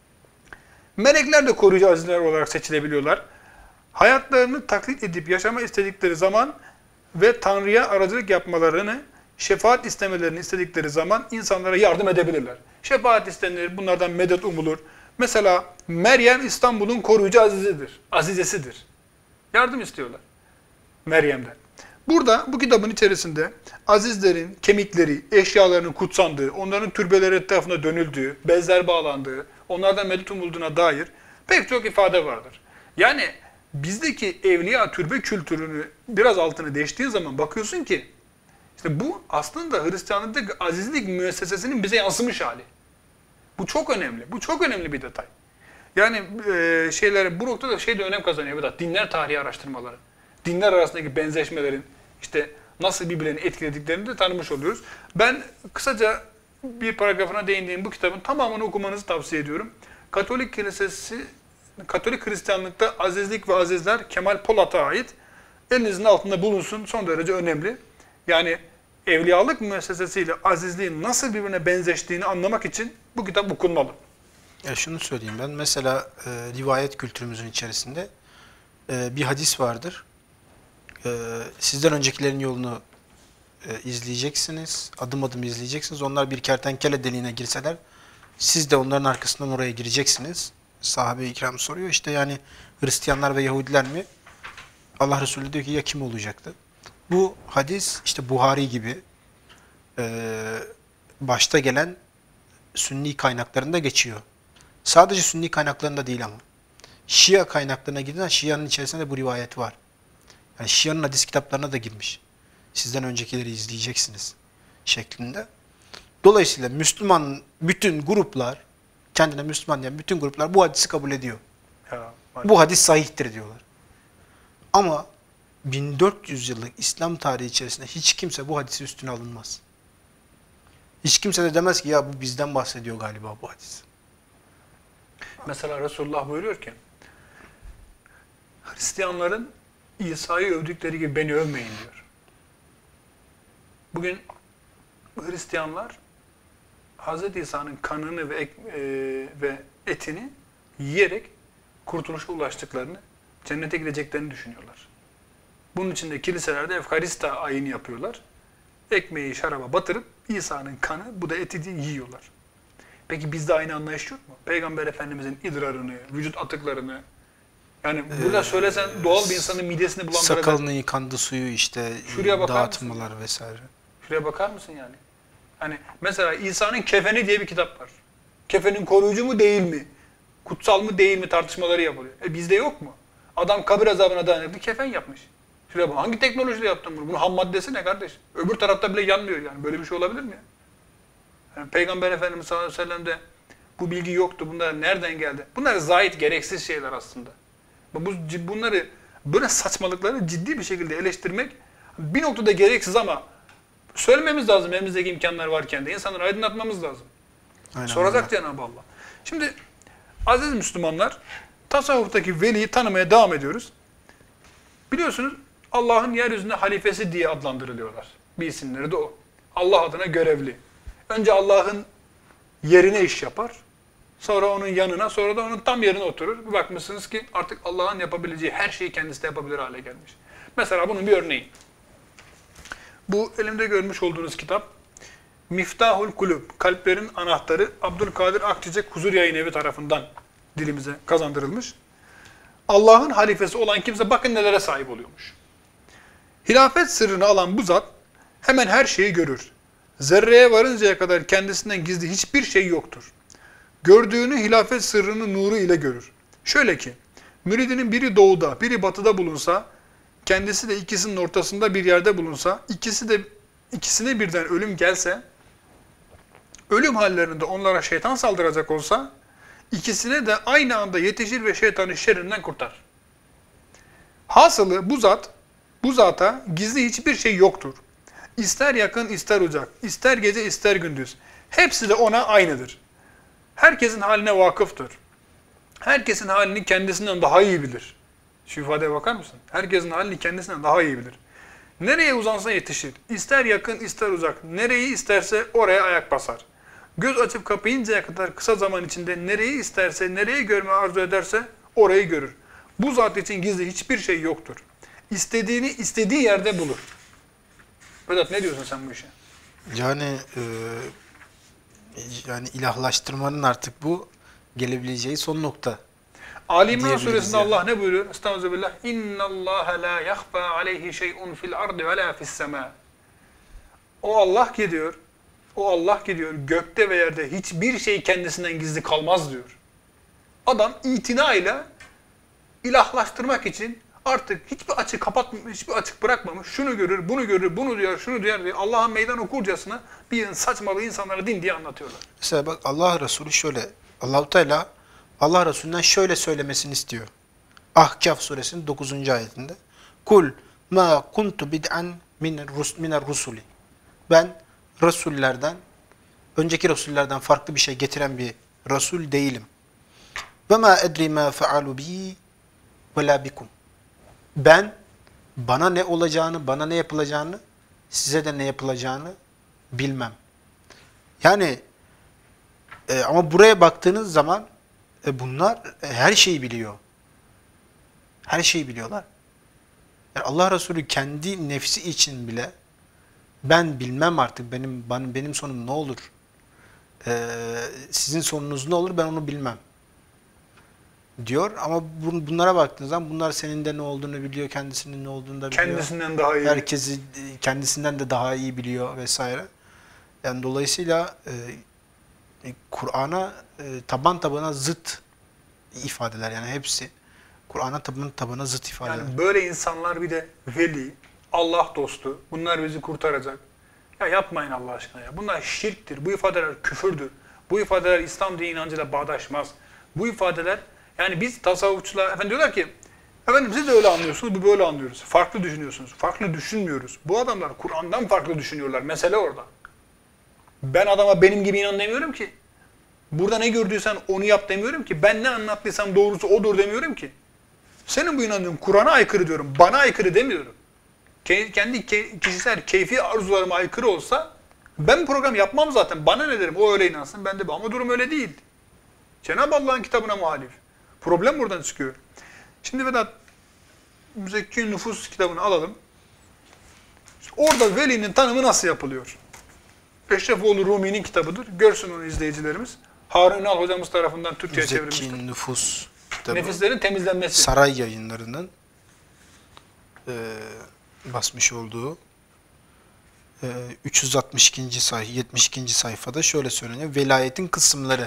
Melekler de koruyucu azizler olarak seçilebiliyorlar. Hayatlarını taklit edip yaşama istedikleri zaman ve Tanrı'ya aracılık yapmalarını, şefaat istemelerini istedikleri zaman insanlara yardım edebilirler. Şefaat istenir, bunlardan medet umulur. Mesela Meryem İstanbul'un koruyucu azizidir, azizesidir. Yardım istiyorlar Meryem'den. Burada bu kitabın içerisinde azizlerin kemikleri, eşyalarının kutsandığı, onların türbeleri etrafına dönüldüğü, bezler bağlandığı, onlardan medet umulduğuna dair pek çok ifade vardır. Yani bizdeki evliya türbe kültürünü biraz altına değiştiğin zaman bakıyorsun ki işte bu aslında Hristiyanlıktaki azizlik müessesesinin bize yansımış hali. Bu çok önemli. Bu çok önemli bir detay. Yani e, şeyler bu noktada şey de önem kazanıyor Vedat. Dinler tarihi araştırmaları. Dinler arasındaki benzeşmelerin işte nasıl birbirlerini etkilediklerini de tanımış oluyoruz. Ben kısaca bir paragrafına değindiğim bu kitabın tamamını okumanızı tavsiye ediyorum. Katolik Kilisesi, Katolik Hristiyanlıkta azizlik ve azizler Kemal Polat'a ait. Elinizin altında bulunsun. Son derece önemli. Yani evliyalık müessesesiyle azizliğin nasıl birbirine benzeştiğini anlamak için bu kitap okunmalı. Ya şunu söyleyeyim ben. Mesela e, rivayet kültürümüzün içerisinde e, bir hadis vardır. E, sizden öncekilerin yolunu e, izleyeceksiniz. Adım adım izleyeceksiniz. Onlar bir kertenkele deliğine girseler siz de onların arkasından oraya gireceksiniz. Sahabe-i kiram soruyor. İşte yani Hristiyanlar ve Yahudiler mi? Allah Resulü diyor ki ya kim olacaktı? Bu hadis işte Buhari gibi e, başta gelen Sünni kaynaklarında geçiyor. Sadece Sünni kaynaklarında değil ama. Şia kaynaklarına giden Şia'nın içerisinde de bu rivayet var. Yani Şia'nın hadis kitaplarına da girmiş. Sizden öncekileri izleyeceksiniz şeklinde. Dolayısıyla Müslüman bütün gruplar, kendine Müslüman diyen bütün gruplar bu hadisi kabul ediyor. Ya, bu hadis sahihtir diyorlar. Ama bin dört yüz yıllık İslam tarihi içerisinde hiç kimse bu hadisi üstüne alınmaz. Hiç kimse de demez ki ya bu bizden bahsediyor galiba bu hadis. Mesela Resulullah buyuruyor ki Hristiyanların İsa'yı övdükleri gibi beni övmeyin diyor. Bugün Hristiyanlar Hz. İsa'nın kanını ve, ek, e, ve etini yiyerek kurtuluşa ulaştıklarını, cennete gideceklerini düşünüyorlar. Bunun için de kiliselerde Efkarista ayini yapıyorlar. Ekmeği şaraba batırıp İsa'nın kanı, bu da eti diye yiyorlar. Peki bizde aynı anlayış yok mu? Peygamber Efendimizin idrarını, vücut atıklarını, yani burada Ee, söylesen doğal bir insanın midesini bulandıracak. Sakalının yıkandığı suyu işte Şuraya bakar dağıtmalar vesaire. Şuraya bakar mısın yani? Hani mesela İsa'nın Kefeni diye bir kitap var. Kefenin koruyucu mu değil mi? Kutsal mı değil mi tartışmaları yapılıyor. E bizde yok mu? Adam kabir azabına dayanıklı kefen yapmış. Şuraya bak, hangi teknolojiyle yaptın bunu? Bunun ham maddesi ne kardeş? Öbür tarafta bile yanmıyor yani. Böyle bir şey olabilir mi ya? Yani Peygamber Efendimiz sallallahu aleyhi ve sellem'de bu bilgi yoktu. Bunlar nereden geldi? Bunlar zahit, gereksiz şeyler aslında. Bu, bunları, böyle saçmalıkları ciddi bir şekilde eleştirmek bir noktada gereksiz ama söylememiz lazım elimizdeki imkanlar varken de. İnsanları aydınlatmamız lazım. Aynen Soracak öyle. Cenab-ı Allah. Şimdi aziz Müslümanlar, tasavvuftaki veliyi tanımaya devam ediyoruz. Biliyorsunuz Allah'ın yeryüzünde halifesi diye adlandırılıyorlar. Bir isimleri de o. Allah adına görevli. Önce Allah'ın yerine iş yapar. Sonra onun yanına, sonra da onun tam yerine oturur. Bir bakmışsınız ki artık Allah'ın yapabileceği her şeyi kendisi de yapabilir hale gelmiş. Mesela bunun bir örneği. Bu elimde görmüş olduğunuz kitap Miftahul Kulub, Kalplerin Anahtarı, Abdülkadir Akçiçek Huzur Yayınevi tarafından dilimize kazandırılmış. Allah'ın halifesi olan kimse bakın nelere sahip oluyormuş. Hilafet sırrını alan bu zat hemen her şeyi görür. Zerreye varıncaya kadar kendisinden gizli hiçbir şey yoktur. Gördüğünü hilafet sırrının nuru ile görür. Şöyle ki, müridinin biri doğuda, biri batıda bulunsa, kendisi de ikisinin ortasında bir yerde bulunsa, ikisi de ikisine birden ölüm gelse, ölüm hallerinde onlara şeytan saldıracak olsa, ikisine de aynı anda yetişir ve şeytanın şerrinden kurtar. Hasılı bu zat, bu zata gizli hiçbir şey yoktur. İster yakın, ister uzak, ister gece, ister gündüz. Hepsi de ona aynıdır. Herkesin haline vakıftır. Herkesin halini kendisinden daha iyi bilir. Şu ifadeye bakar mısın? Herkesin halini kendisinden daha iyi bilir. Nereye uzansa yetişir. İster yakın, ister uzak. Nereyi isterse oraya ayak basar. Göz açıp kapayıncaya kadar kısa zaman içinde nereyi isterse, nereyi görmeyi arzu ederse orayı görür. Bu zat için gizli hiçbir şey yoktur. İstediğini istediği yerde bulur. Vedat, ne diyorsun sen bu işe? Yani e, yani ilahlaştırmanın artık bu gelebileceği son nokta. Ali İmran diyebiliriz suresinde yani. Allah ne buyuruyor? Estağfirullah. İnna Allah la yahfa aleyhi şey'un fil ardı ve la fis sema. O Allah ki diyor, o Allah ki diyor, gökte ve yerde hiçbir şey kendisinden gizli kalmaz diyor. Adam itinayla ilahlaştırmak için artık hiçbir açık kapatmamış, hiçbir açık bırakmamış. Şunu görür, bunu görür, bunu duyar, şunu duyar diye Allah'a meydan okurcasına bir saçmalığı insanlara din diye anlatıyorlar. Mesela bak, Allah Resulü şöyle, Allah-u Teala Allah Resulü'nden şöyle söylemesini istiyor. Ahkaf suresinin dokuzuncu ayetinde. Kul ma kuntu bid'an minel rusuli. Ben Resullerden, önceki Resullerden farklı bir şey getiren bir Resul değilim. Ve ma edri ma fealu bi ve la bikum. Ben bana ne olacağını, bana ne yapılacağını, size de ne yapılacağını bilmem. Yani e, ama buraya baktığınız zaman e, bunlar e, her şeyi biliyor. Her şeyi biliyorlar. Yani Allah Resulü kendi nefsi için bile ben bilmem artık benim benim, benim sonum ne olur? E, sizin sonunuz ne olur? Ben onu bilmem diyor. Ama bun, bunlara baktığınız zaman bunlar senin de ne olduğunu biliyor, kendisinin ne olduğunu da biliyor. Kendisinden daha iyi. Herkesi kendisinden de daha iyi biliyor vesaire. Yani dolayısıyla e, Kur'an'a e, taban tabana zıt ifadeler, yani hepsi Kur'an'a taban tabana zıt ifadeler. Yani böyle insanlar bir de veli, Allah dostu, bunlar bizi kurtaracak. Ya yapmayın Allah aşkına ya. Bunlar şirktir, bu ifadeler küfürdür. Bu ifadeler İslam dini inancıyla bağdaşmaz. Bu ifadeler, yani biz tasavvufçular, efendim diyorlar ki, efendim siz de öyle anlıyorsunuz, bu böyle anlıyoruz. Farklı düşünüyorsunuz. Farklı düşünmüyoruz. Bu adamlar Kur'an'dan farklı düşünüyorlar. Mesele orada. Ben adama benim gibi inan demiyorum ki. Burada ne gördüysen onu yap demiyorum ki. Ben ne anlattıysam doğrusu odur demiyorum ki. Senin bu inancın Kur'an'a aykırı diyorum. Bana aykırı demiyorum. Kendi kişisel keyfi arzularıma aykırı olsa ben program yapmam zaten. Bana ne derim? O öyle inansın. Ben de ama durum öyle değil. Cenab-ı Allah'ın kitabına muhalif. Problem buradan çıkıyor. Şimdi Vedat, Müzekki Nüfus kitabını alalım. Orada velinin tanımı nasıl yapılıyor? Eşrefoğlu Rumi'nin kitabıdır. Görsün onu izleyicilerimiz. Harun Ünal hocamız tarafından Türkçe'ye çevrilmiştir. Zeki Nüfus kitabı. Nefislerin temizlenmesi. Saray Yayınları'nın e, basmış olduğu e, üç yüz altmış ikinci sayfa, yetmiş ikinci sayfada şöyle söyleniyor. Velayetin kısımları.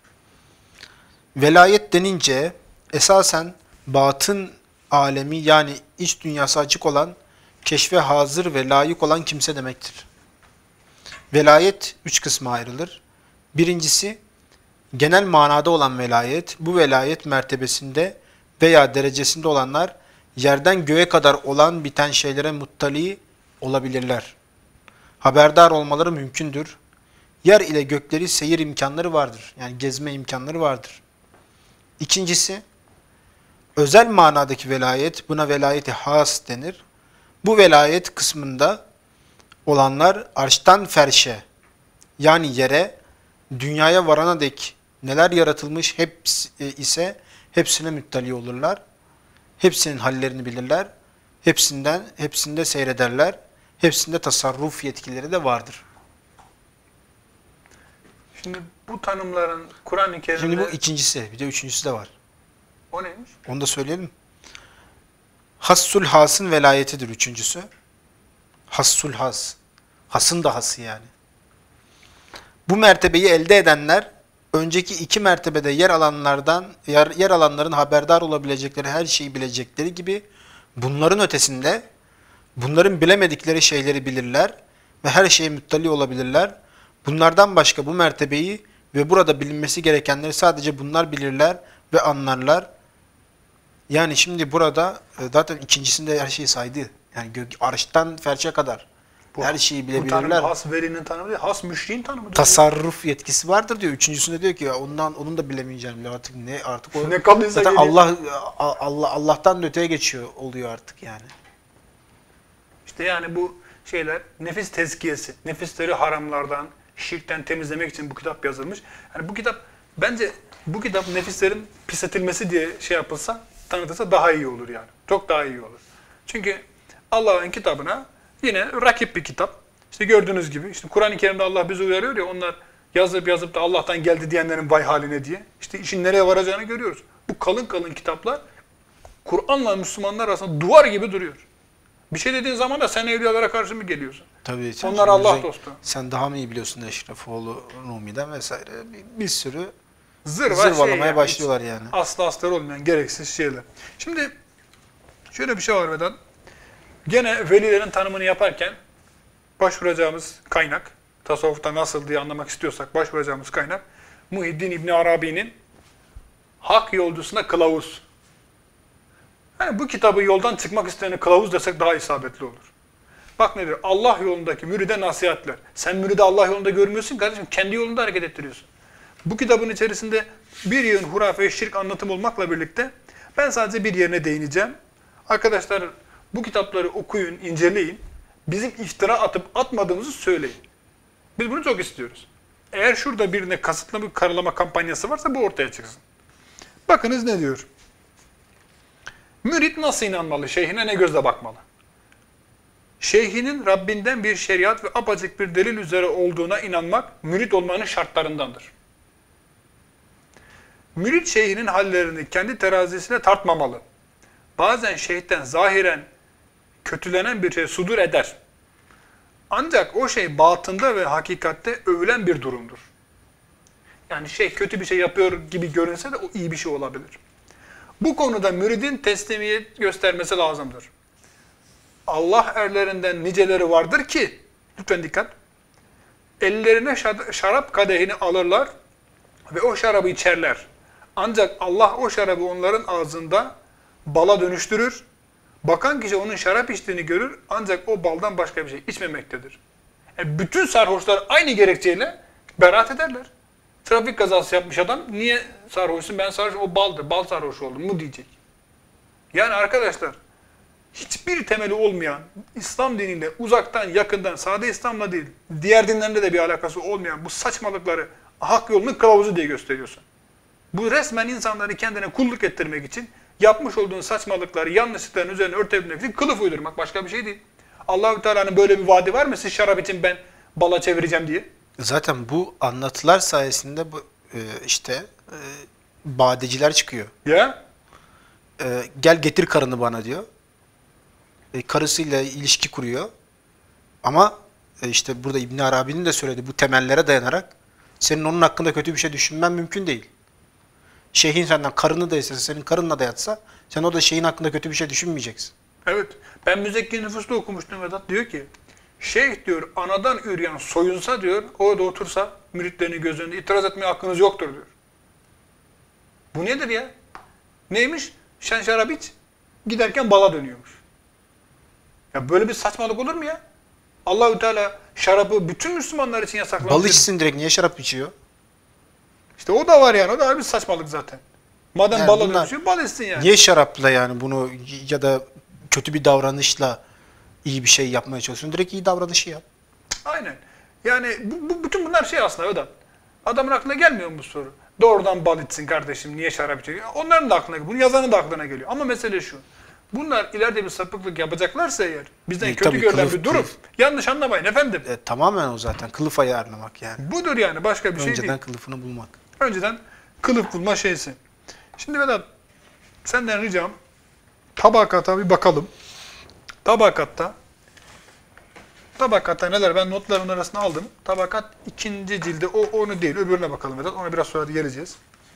Velayet denince esasen batın alemi yani iç dünyası açık olan, keşfe hazır ve layık olan kimse demektir. Velayet üç kısma ayrılır. Birincisi genel manada olan velayet. Bu velayet mertebesinde veya derecesinde olanlar yerden göğe kadar olan biten şeylere muttali olabilirler. Haberdar olmaları mümkündür. Yer ile gökleri seyir imkanları vardır. Yani gezme imkanları vardır. İkincisi, özel manadaki velayet, buna velayeti has denir. Bu velayet kısmında olanlar arştan ferşe, yani yere, dünyaya varana dek neler yaratılmış hepsi ise hepsine müttali olurlar. Hepsinin hallerini bilirler. Hepsinden, hepsinde seyrederler. Hepsinde tasarruf yetkileri de vardır. Şimdi bu tanımların Kur'an-ı Kerim'de... Şimdi bu ikincisi, bir de üçüncüsü de var. O neymiş? Onu da söyleyelim. Hassul hasın velayetidir üçüncüsü. Hassul has. Hasın da hası yani. Bu mertebeyi elde edenler, önceki iki mertebede yer alanlardan, yer, yer alanların haberdar olabilecekleri her şeyi bilecekleri gibi, bunların ötesinde, bunların bilemedikleri şeyleri bilirler ve her şeye müttali olabilirler. Bunlardan başka bu mertebeyi ve burada bilinmesi gerekenleri sadece bunlar bilirler ve anlarlar. Yani şimdi burada zaten ikincisinde her şeyi saydı. Yani gök, arştan ferçe kadar Bu, her şeyi bu bilebilirler. tanım has verinin tanımı değil, has müşriğin tanımıdır. Tasarruf yetkisi vardır diyor. Üçüncüsünde diyor ki ondan onun da bilemeyeceğim artık ne artık o Ne kalırsa zaten geliyor. Allah Allah Allah'tan da öteye geçiyor oluyor artık yani. İşte yani bu şeyler nefis tezkiyesi, nefisleri haramlardan, şirkten temizlemek için bu kitap yazılmış. Yani bu kitap bence bu kitap nefislerin pisletilmesi diye şey yapılsa, tanıtılsa daha iyi olur yani. Çok daha iyi olur. Çünkü Allah'ın kitabına yine rakip bir kitap. İşte gördüğünüz gibi işte Kur'an-ı Kerim'de Allah bizi uyarıyor ya, onlar yazıp yazıp da Allah'tan geldi diyenlerin vay haline diye. İşte işin nereye varacağını görüyoruz. Bu kalın kalın kitaplar Kur'an'la Müslümanlar arasında duvar gibi duruyor. Bir şey dediğin zaman da sen evliyalara karşı mı geliyorsun? Tabii sen Onlar Allah bize, dostu. Sen daha mı iyi biliyorsun Eşrefoğlu Rumi'den vesaire bir, bir sürü Zırva zırvalamaya şey yani, başlıyorlar yani. Aslı astarı olmayan gereksiz şeyler. Şimdi şöyle bir şey var Vedat. Gene velilerin tanımını yaparken başvuracağımız kaynak, tasavvufta nasıl diye anlamak istiyorsak başvuracağımız kaynak, Muhiddin İbni Arabi'nin Hak Yolcusuna Kılavuz. Yani bu kitabı yoldan çıkmak isteyene kılavuz desek daha isabetli olur. Bak nedir? Allah yolundaki müride nasihatler. Sen müride Allah yolunda görmüyorsun kardeşim, kendi yolunda hareket ettiriyorsun. Bu kitabın içerisinde bir yığın hurafe, şirk anlatım olmakla birlikte ben sadece bir yerine değineceğim. Arkadaşlar bu kitapları okuyun, inceleyin. Bizim iftira atıp atmadığımızı söyleyin. Biz bunu çok istiyoruz. Eğer şurada birine kasıtlı bir karalama kampanyası varsa bu ortaya çıksın. Bakınız ne diyor? Mürit nasıl inanmalı? Şeyhine ne gözle bakmalı? Şeyhinin Rabbinden bir şeriat ve apaçık bir delil üzere olduğuna inanmak mürit olmanın şartlarındandır. Mürit şeyhinin hallerini kendi terazisine tartmamalı. Bazen şeyhten zahiren kötülenen bir şey sudur eder. Ancak o şey batında ve hakikatte övülen bir durumdur. Yani şey kötü bir şey yapıyor gibi görünse de o iyi bir şey olabilir. Bu konuda müridin teslimiyet göstermesi lazımdır. Allah erlerinden niceleri vardır ki, lütfen dikkat, ellerine şarap kadehini alırlar ve o şarabı içerler. Ancak Allah o şarabı onların ağzında bala dönüştürür. Bakan kişi onun şarap içtiğini görür ancak o baldan başka bir şey içmemektedir. Yani bütün sarhoşlar aynı gerekçeyle beraat ederler. Trafik kazası yapmış adam, niye sarhoşsun? Ben sarhoşum, o baldır, bal sarhoş oldum mu diyecek. Yani arkadaşlar, hiçbir temeli olmayan, İslam diniyle uzaktan, yakından, sade İslam'la değil, diğer dinlerle de bir alakası olmayan bu saçmalıkları hak yolunun kılavuzu diye gösteriyorsun. Bu resmen insanları kendine kulluk ettirmek için yapmış olduğun saçmalıkları, yanlışlıkların üzerine örtebilmek için kılıf uydurmak, başka bir şey değil. Allah-u Teala'nın böyle bir vaadi var mı? Siz şarap için ben bala çevireceğim diye. Zaten bu anlatılar sayesinde bu e, işte e, badeciler çıkıyor. Ya? E, gel getir karını bana diyor. E, karısıyla ilişki kuruyor. Ama e, işte burada İbn Arabi'nin de söylediği bu temellere dayanarak senin onun hakkında kötü bir şey düşünmen mümkün değil. Şeyhin senden karını da istese, senin karınla da yatsa sen o da şeyhin hakkında kötü bir şey düşünmeyeceksin. Evet. Ben Müzekki Nüfus'ta okumuştum Vedat. Diyor ki şeyh diyor anadan üreyen soyunsa diyor orada otursa müritlerini göz önünde itiraz etmeye hakkınız yoktur diyor. Bu nedir ya? Neymiş? Şen şarap iç, giderken bala dönüyormuş. Ya böyle bir saçmalık olur mu ya? Allahü Teala şarabı bütün Müslümanlar için yasaklamış. Bal içsin direkt, niye şarap içiyor? İşte o da var yani. O da bir saçmalık zaten. Madem Yani bala bunlar- dönüşüyor, bal içsin yani. Niye şarapla yani bunu ya da kötü bir davranışla iyi bir şey yapmaya çalışıyorsun? Direkt iyi davranışı yap. Aynen. Yani bu, bu, bütün bunlar şey aslında Vedat. Adamın aklına gelmiyor mu bu soru? Doğrudan bal içsin kardeşim, niye şarap içiyor? Onların da aklına geliyor. Bunu yazanın da aklına geliyor. Ama mesele şu. Bunlar ileride bir sapıklık yapacaklarsa eğer, bizden E, kötü tabii, görülen kılıf- bir durum. kılıf. Yanlış anlamayın efendim. E, tamamen o zaten. Kılıf ayarlamak yani. Budur yani, başka bir şey Önceden değil. kılıfını bulmak. Önceden kılıf bulma şeysi. Şimdi Vedat, senden ricam tabakata bir bakalım. Tabakatta Tabakatta neler? Ben notların arasına aldım. Tabakat ikinci cilde. O onu değil. Öbürüne bakalım Vedat. Ona biraz sonra da geleceğiz.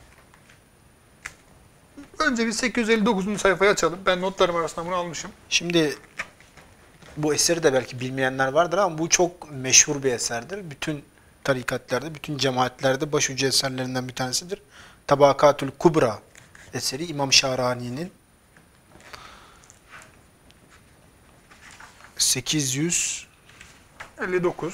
Önce bir sekiz yüz elli dokuzuncu sayfayı açalım. Ben notlarım arasında bunu almışım. Şimdi bu eseri de belki bilmeyenler vardır ama bu çok meşhur bir eserdir. Bütün tarikatlerde, bütün cemaatlerde başucu eserlerinden bir tanesidir. Tabakatül Kubra eseri İmam Şahrani'nin sekiz yüz elli dokuz.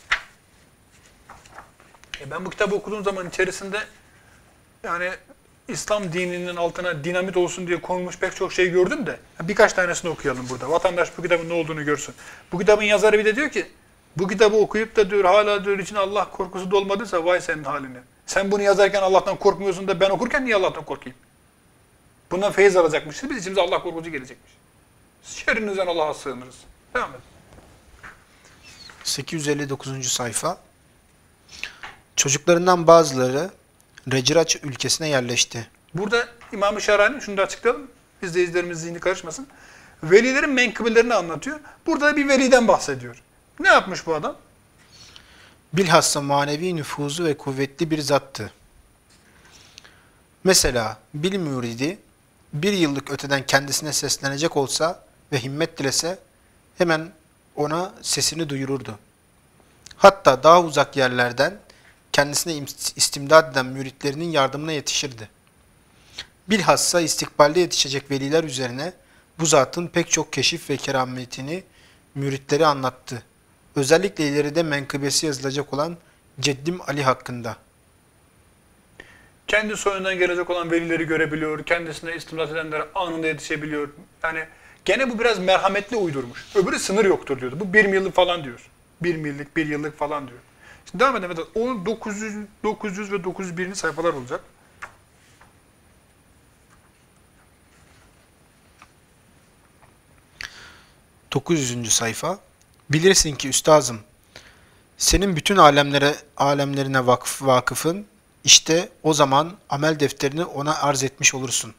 E ben bu kitabı okuduğum zaman içerisinde yani İslam dininin altına dinamit olsun diye konulmuş pek çok şey gördüm de birkaç tanesini okuyalım burada. Vatandaş bu kitabın ne olduğunu görsün. Bu kitabın yazarı bir de diyor ki bu kitabı okuyup da diyor hala diyor için Allah korkusu dolmadıysa vay senin haline. Sen bunu yazarken Allah'tan korkmuyorsun da ben okurken niye Allah'tan korkayım? Bundan feyiz alacakmışız. Biz içimize Allah korkusu gelecekmiş. Şerrinizden Allah'a sığınırız. Devam edin. sekiz yüz elli dokuzuncu sayfa. Çocuklarından bazıları Reciraç ülkesine yerleşti. Burada İmam-ı Şahrani, şunu da açıklayalım. İzleyicilerimiz zihni karışmasın. Velilerin menkıbelerini anlatıyor. Burada da bir veliden bahsediyor. Ne yapmış bu adam? Bilhassa manevi nüfuzu ve kuvvetli bir zattı. Mesela bil müridi bir yıllık öteden kendisine seslenecek olsa ve himmet dilese hemen ona sesini duyururdu. Hatta daha uzak yerlerden kendisine istimdad eden müritlerinin yardımına yetişirdi. Bilhassa istikbalde yetişecek veliler üzerine bu zatın pek çok keşif ve kerametini müritleri anlattı. Özellikle ileride menkıbesi yazılacak olan Ceddim Ali hakkında. Kendi soyundan gelecek olan velileri görebiliyor. Kendisine istimdat edenlere anında yetişebiliyor. Yani gene bu biraz merhametli uydurmuş. Öbürü sınır yoktur diyordu. Bu bir yıllık falan diyor. Bir millik, bir yıllık falan diyor. Şimdi devam edelim. Onun dokuz yüz, dokuz yüz ve dokuz yüz birinci sayfalar olacak. dokuz yüzüncü sayfa. Bilirsin ki üstazım, senin bütün alemlere alemlerine vakıf, vakıfın, işte o zaman amel defterini ona arz etmiş olursun.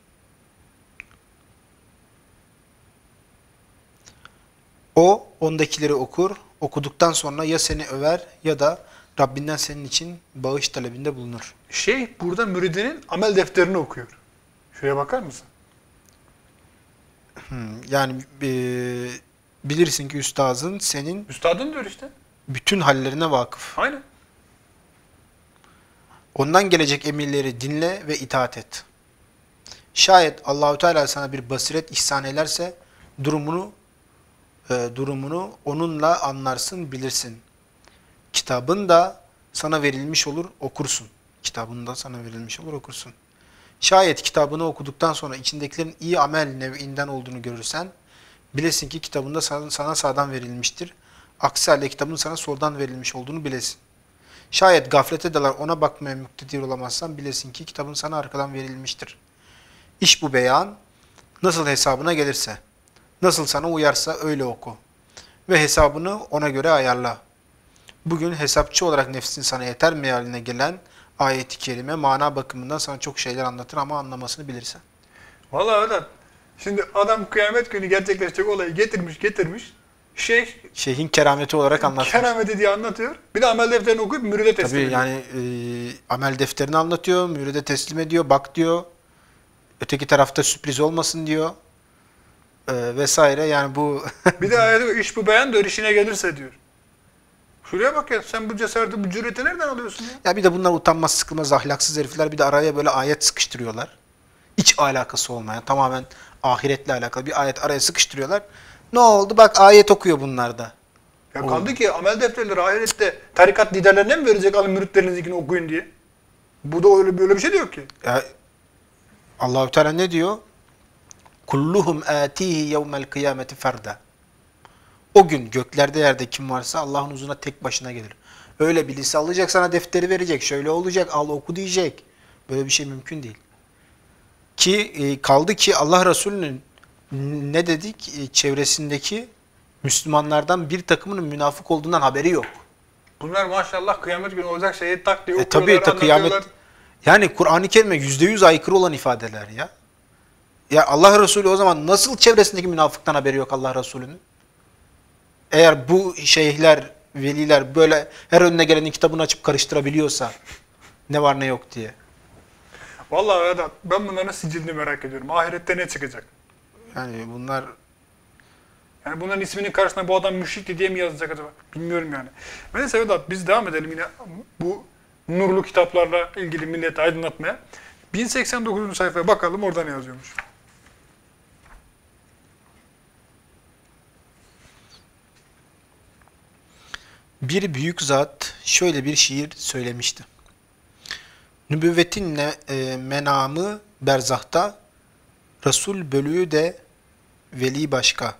O, ondakileri okur, okuduktan sonra ya seni över ya da Rabbinden senin için bağış talebinde bulunur. Şeyh burada müridinin amel defterini okuyor. Şuraya bakar mısın? Hmm, yani e, bilirsin ki üstazın senin Üstadın diyor işte. bütün hallerine vakıf. Aynen. Ondan gelecek emirleri dinle ve itaat et. Şayet Allahu Teala sana bir basiret ihsan ederse durumunu e, durumunu onunla anlarsın, bilirsin. Kitabın da sana verilmiş olur, okursun. Kitabın da sana verilmiş olur, okursun. Şayet kitabını okuduktan sonra içindekilerin iyi amel nev'inden olduğunu görürsen, bilesin ki kitabında sana, sana sağdan verilmiştir. Aksi halde kitabın sana soldan verilmiş olduğunu bilesin. Şayet gaflete dalar ona bakmaya muktedir olamazsan bilesin ki kitabın sana arkadan verilmiştir. İş bu beyan, nasıl hesabına gelirse, nasıl sana uyarsa öyle oku. Ve hesabını ona göre ayarla. Bugün hesapçı olarak nefsin sana yeter meyaline gelen ayet-i kerime mana bakımından sana çok şeyler anlatır ama anlamasını bilirsen. Vallahi öyle. Şimdi adam kıyamet günü gerçekleşecek olayı getirmiş getirmiş. Şeyh Şeyhin kerameti olarak anlatmış. kerameti diye anlatıyor. Bir de amel defterini okuyup müride teslim Tabii ediyor. yani e, amel defterini anlatıyor, müride teslim ediyor, bak diyor. Öteki tarafta sürpriz olmasın diyor. E, vesaire yani bu Bir de ayette iş bu beyan diyor, işine gelirse diyor. Şuraya bak ya, sen bu cesareti, bu cüreti nereden alıyorsun ya? ya bir de bunlar utanmaz, sıkılmaz, ahlaksız herifler bir de araya böyle ayet sıkıştırıyorlar. Hiç alakası olmayan, tamamen ahiretle alakalı bir ayet araya sıkıştırıyorlar. Ne oldu? Bak ayet okuyor bunlar da. Ya Oldu. kaldı ki amel defterleri ahirette tarikat liderlerine mi verecek, alın müritlerinizinkini okuyun diye? Bu da öyle böyle bir şey de yok ki. Ya, Allahü Teala ne diyor? Kulluhum atihi yevmel kıyameti ferda. O gün göklerde yerde kim varsa Allah'ın huzuruna tek başına gelir. Öyle birisi alacak, sana defteri verecek. Şöyle olacak, al oku diyecek. Böyle bir şey mümkün değil. Ki e, kaldı ki Allah Resulü'nün ne dedik? E, çevresindeki Müslümanlardan bir takımının münafık olduğundan haberi yok. Bunlar maşallah kıyamet günü olacak şeyi tak diye E okuyorlar, tabii ta kıyamet. anlatıyorlar. Yani Kur'an-ı Kerim'e yüzde yüz aykırı olan ifadeler ya. Ya Allah Resulü o zaman nasıl çevresindeki münafıktan haberi yok Allah Resulü'nün? Eğer bu şeyhler, veliler böyle her önüne gelenin kitabını açıp karıştırabiliyorsa ne var ne yok diye. Vallahi Vedat, ben bunların sicilini merak ediyorum. Ahirette ne çıkacak? Yani bunlar Yani bunların isminin karşısına bu adam müşrikti diye mi yazacak acaba? Bilmiyorum yani. Neyse Vedat, biz devam edelim yine bu nurlu kitaplarla ilgili milleti aydınlatmaya. bin seksen dokuzuncu sayfaya bakalım, orada ne yazıyormuş. bir büyük zat şöyle bir şiir söylemişti. Nübüvvetin ne, e, menamı berzahta, Resul bölüğü de veli başka.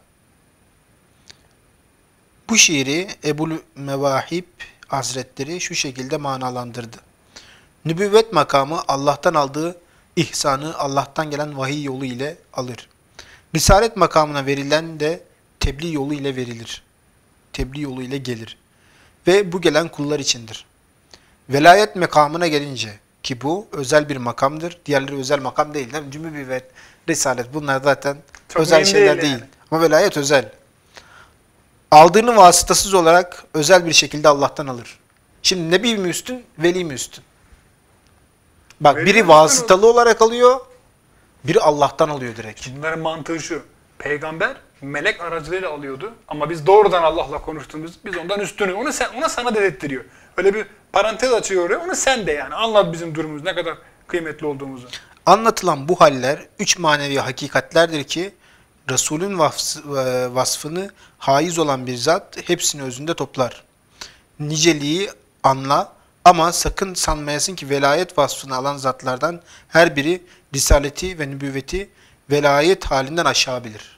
Bu şiiri Ebul Mevahib Hazretleri şu şekilde manalandırdı. Nübüvvet makamı Allah'tan aldığı ihsanı Allah'tan gelen vahiy yolu ile alır. Risalet makamına verilen de tebliğ yolu ile verilir. Tebliğ yolu ile gelir. Ve bu gelen kullar içindir. Velayet makamına gelince ki bu özel bir makamdır. Diğerleri özel makam değil. Değil mi? Cümle ve risalet bunlar zaten Çok özel mühim şeyler değil değil. yani. Ama velayet özel. Aldığını vasıtasız olarak özel bir şekilde Allah'tan alır. Şimdi nebi mi üstün, veli mi üstün? Bak Veli biri üstün vasıtalı olarak alıyor, biri Allah'tan alıyor direkt. Bunların mantığı şu. Peygamber melek aracılığıyla alıyordu ama biz doğrudan Allah'la konuştuğumuz, biz ondan üstünüz. Onu sen, ona sana dedettiriyor. Öyle bir parantez açıyor oraya. Onu sen de yani anlat bizim durumumuz, ne kadar kıymetli olduğumuzu. Anlatılan bu haller üç manevi hakikatlerdir ki Resulün vasfı- e, vasfını haiz olan bir zat hepsini özünde toplar. Niceliği anla ama sakın sanmayasın ki velayet vasfını alan zatlardan her biri risaleti ve nübüvveti velayet halinden aşağı bilir.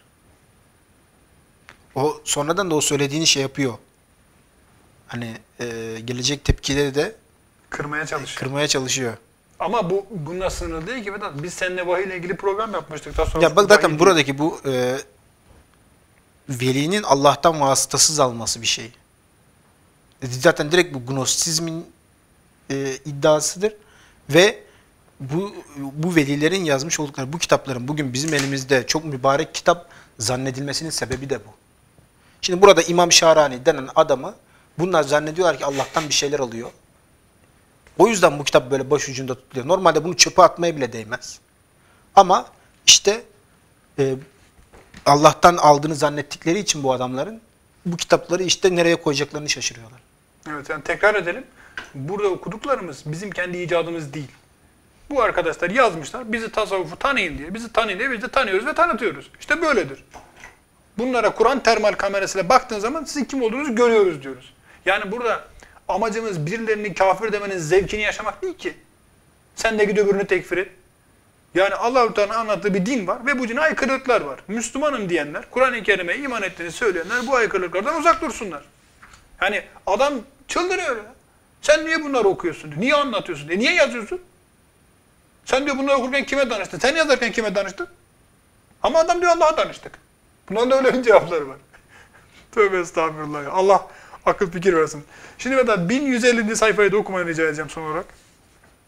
O sonradan da o söylediğini şey yapıyor. Hani e, gelecek tepkileri de Kırmaya çalışıyor. kırmaya çalışıyor. Ama bu bununla sınırlı değil ki Vedat. Biz seninle vahiy ile ilgili program yapmıştık. Daha sonra Ya bak zaten vahiy- buradaki bu e, velinin Allah'tan vasıtasız alması bir şey. Zaten direkt bu gnostizmin e, iddiasıdır ve bu bu velilerin yazmış oldukları bu kitapların bugün bizim elimizde çok mübarek kitap zannedilmesinin sebebi de bu. Şimdi burada İmam Şahrani denen adamı bunlar zannediyorlar ki Allah'tan bir şeyler alıyor. O yüzden bu kitap böyle başucunda tutuluyor. Normalde bunu çöpe atmaya bile değmez. Ama işte e, Allah'tan aldığını zannettikleri için bu adamların bu kitapları işte nereye koyacaklarını şaşırıyorlar. Evet, yani tekrar edelim. Burada okuduklarımız bizim kendi icadımız değil. Bu arkadaşlar yazmışlar, bizi tasavvufu tanıyın diye. Bizi tanıyın diye biz de tanıyoruz ve tanıtıyoruz. İşte böyledir. Bunlara Kur'an termal kamerasıyla baktığın zaman sizin kim olduğunuzu görüyoruz diyoruz. Yani burada amacımız birilerini kafir demenin zevkini yaşamak değil ki. Sen de git öbürünü tekfir et. Yani Allah-u Teala'nın anlattığı bir din var ve bu dine aykırılıklar var. Müslümanım diyenler, Kur'an-ı Kerim'e iman ettiğini söyleyenler bu aykırılıklardan uzak dursunlar. Yani adam çıldırıyor ya. Sen niye bunları okuyorsun diyor. Niye anlatıyorsun diyor. Niye yazıyorsun? Sen diyor bunları okurken kime danıştın? Sen yazarken kime danıştın? Ama adam diyor Allah'a danıştık. Bunların da öyle bir cevapları var. Tövbe estağfurullah ya. Allah akıl fikir versin. Şimdi Vedat bin yüz ellinci sayfayı da okumanı rica edeceğim son olarak.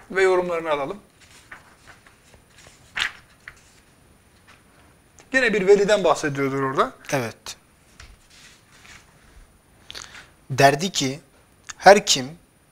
ve yorumlarını alalım. Yine bir veliden bahsediyordur orada. Evet. Derdi ki, her kim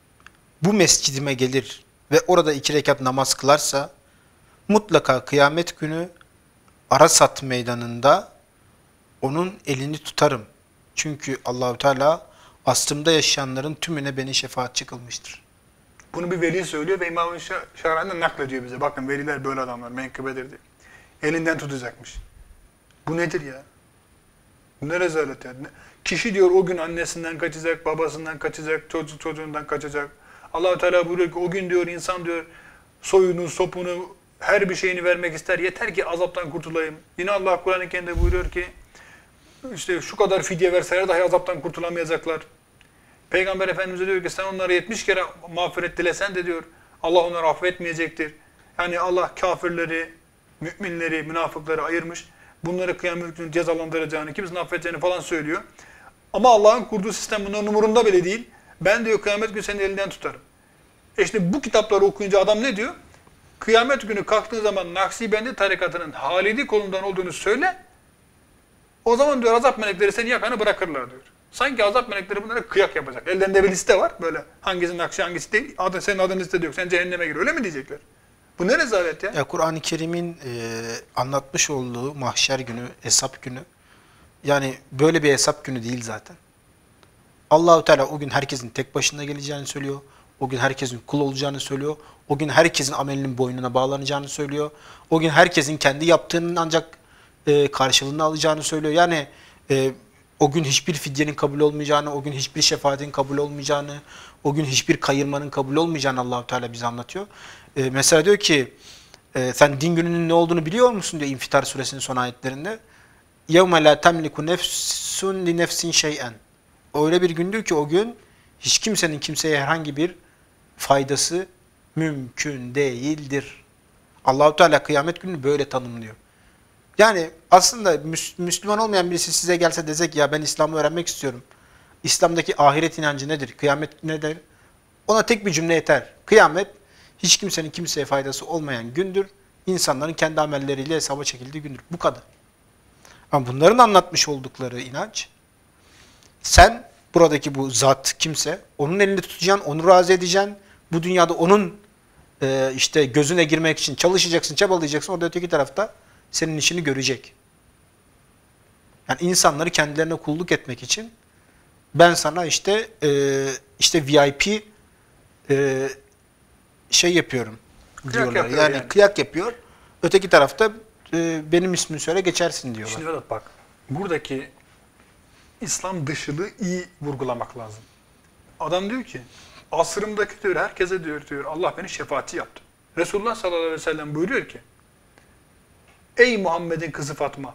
bu mescidime gelir ve orada iki rekat namaz kılarsa, mutlaka kıyamet günü Arasat meydanında onun elini tutarım. Çünkü Allahu Teala asrımda yaşayanların tümüne beni şefaatçi kılmıştır. Bunu bir veli söylüyor ve İmam-ı Şahrani naklediyor bize. Bakın veliler böyle adamlar, menkıbedir diye. Elinden tutacakmış. Bu nedir ya? Bu ne rezalet ya? Kişi diyor o gün annesinden kaçacak, babasından kaçacak, çocuk çocuğundan kaçacak. Allah-u Teala buyuruyor ki o gün diyor insan diyor soyunu, sopunu, her bir şeyini vermek ister. Yeter ki azaptan kurtulayım. Yine Allah Kur'an-ı Kerim'de buyuruyor ki işte şu kadar fidye verseler dahi azaptan kurtulamayacaklar. Peygamber Efendimiz diyor ki sen onlara yetmiş kere mağfiret dilesen de diyor Allah onları affetmeyecektir. Yani Allah kafirleri, müminleri, münafıkları ayırmış. Bunları kıyamet günü cezalandıracağını, kimisini affedeceğini falan söylüyor. Ama Allah'ın kurduğu sistem bunların umurunda bile değil. Ben diyor kıyamet günü senin elinden tutarım. E işte bu kitapları okuyunca adam ne diyor? Kıyamet günü kalktığın zaman Nakşibendi tarikatının Halidi kolundan olduğunu söyle. O zaman diyor azap melekleri seni yakanı bırakırlar diyor. Sanki azap melekleri bunlara kıyak yapacak. Ellerinde bir liste var böyle. Hangisi Nakşi hangisi değil. Adı, senin adın listede yok. Sen cehenneme gir. Öyle mi diyecekler? Bu ne rezalet ya? Ya Kur'an-ı Kerim'in e, anlatmış olduğu mahşer günü, hesap günü, yani böyle bir hesap günü değil zaten. Allahu Teala o gün herkesin tek başına geleceğini söylüyor. O gün herkesin kul olacağını söylüyor. O gün herkesin amelinin boynuna bağlanacağını söylüyor. O gün herkesin kendi yaptığının ancak e, karşılığını alacağını söylüyor. Yani e, o gün hiçbir fidyenin kabul olmayacağını, o gün hiçbir şefaatin kabul olmayacağını, o gün hiçbir kayırmanın kabul olmayacağını Allahu Teala bize anlatıyor. E, mesela diyor ki, e, sen din gününün ne olduğunu biliyor musun diyor İnfitar suresinin son ayetlerinde. يَوْمَ لَا تَمْلِكُ نَفْسٌ لِنَفْسٍ شَيْئًا. Öyle bir gündür ki o gün hiç kimsenin kimseye herhangi bir faydası mümkün değildir. Allahu Teala kıyamet gününü böyle tanımlıyor. Yani aslında Müslüman olmayan birisi size gelse dese ki ya ben İslam'ı öğrenmek istiyorum. İslam'daki ahiret inancı nedir? Kıyamet nedir? Ona tek bir cümle yeter. Kıyamet hiç kimsenin kimseye faydası olmayan gündür. İnsanların kendi amelleriyle hesaba çekildiği gündür. Bu kadar. Ama bunların anlatmış oldukları inanç, sen buradaki bu zat kimse, onun elinde tutacaksın, onu razı edeceksin. Bu dünyada onun e, işte gözüne girmek için çalışacaksın, çabalayacaksın. O da öteki tarafta senin işini görecek. Yani insanları kendilerine kulluk etmek için ben sana işte e, işte V I P e, şey yapıyorum Kıyak diyorlar. yapıyor Yani, yani. kıyak yapıyor. Öteki tarafta e, benim ismimi söyle geçersin diyorlar. Şimdi Vedat bak, buradaki İslam dışılığı iyi vurgulamak lazım. Adam diyor ki, asrımdaki diyor, herkese diyor, diyor Allah beni şefaatçi yaptı. Resulullah sallallahu aleyhi ve sellem buyuruyor ki, ey Muhammed'in kızı Fatma,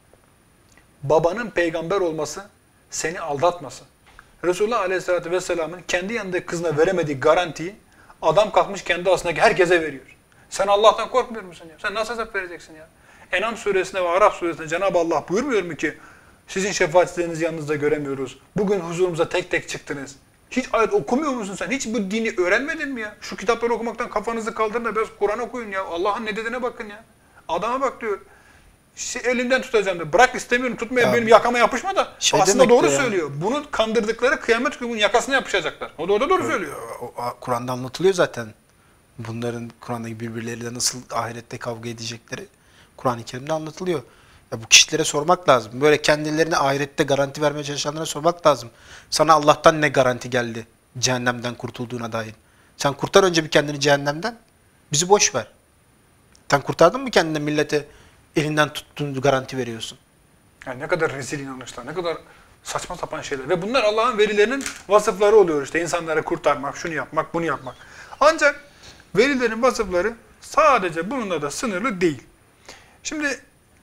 babanın peygamber olması seni aldatmasın. Resulullah aleyhissalatü vesselamın kendi yanındaki kızına veremediği garantiyi adam kalkmış kendi arasındaki herkese veriyor. Sen Allah'tan korkmuyor musun ya? Sen nasıl hesap vereceksin ya? En'am suresinde ve Araf suresinde Cenab-ı Allah buyurmuyor mu ki sizin şefaatçilerinizi yanınızda göremiyoruz. Bugün huzurumuza tek tek çıktınız. Hiç ayet okumuyor musun sen? Hiç bu dini öğrenmedin mi ya? Şu kitapları okumaktan kafanızı kaldırın da biraz Kur'an okuyun ya. Allah'ın ne dediğine bakın ya. Adama bak diyor. İşte elinden tutacağım diyor. Bırak istemiyorum tutmaya benim yakama yapışma da. Şey aslında doğru ya. söylüyor. Bunu kandırdıkları kıyamet gününün yakasına yapışacaklar. O da orada doğru söylüyor. Kur'an'da anlatılıyor zaten. Bunların Kur'an'daki birbirleriyle nasıl ahirette kavga edecekleri Kur'an-ı Kerim'de anlatılıyor. Ya bu kişilere sormak lazım. Böyle kendilerine ahirette garanti vermeye çalışanlara sormak lazım. Sana Allah'tan ne garanti geldi cehennemden kurtulduğuna dair? Sen kurtar önce bir kendini cehennemden. Bizi boş ver. Sen kurtardın mı kendini, millete elinden tuttuğunu garanti veriyorsun? Yani ne kadar rezil inanışlar, ne kadar saçma sapan şeyler. Ve bunlar Allah'ın velilerinin vasıfları oluyor işte. İnsanları kurtarmak, şunu yapmak, bunu yapmak. Ancak velilerin vasıfları sadece bununla da sınırlı değil. Şimdi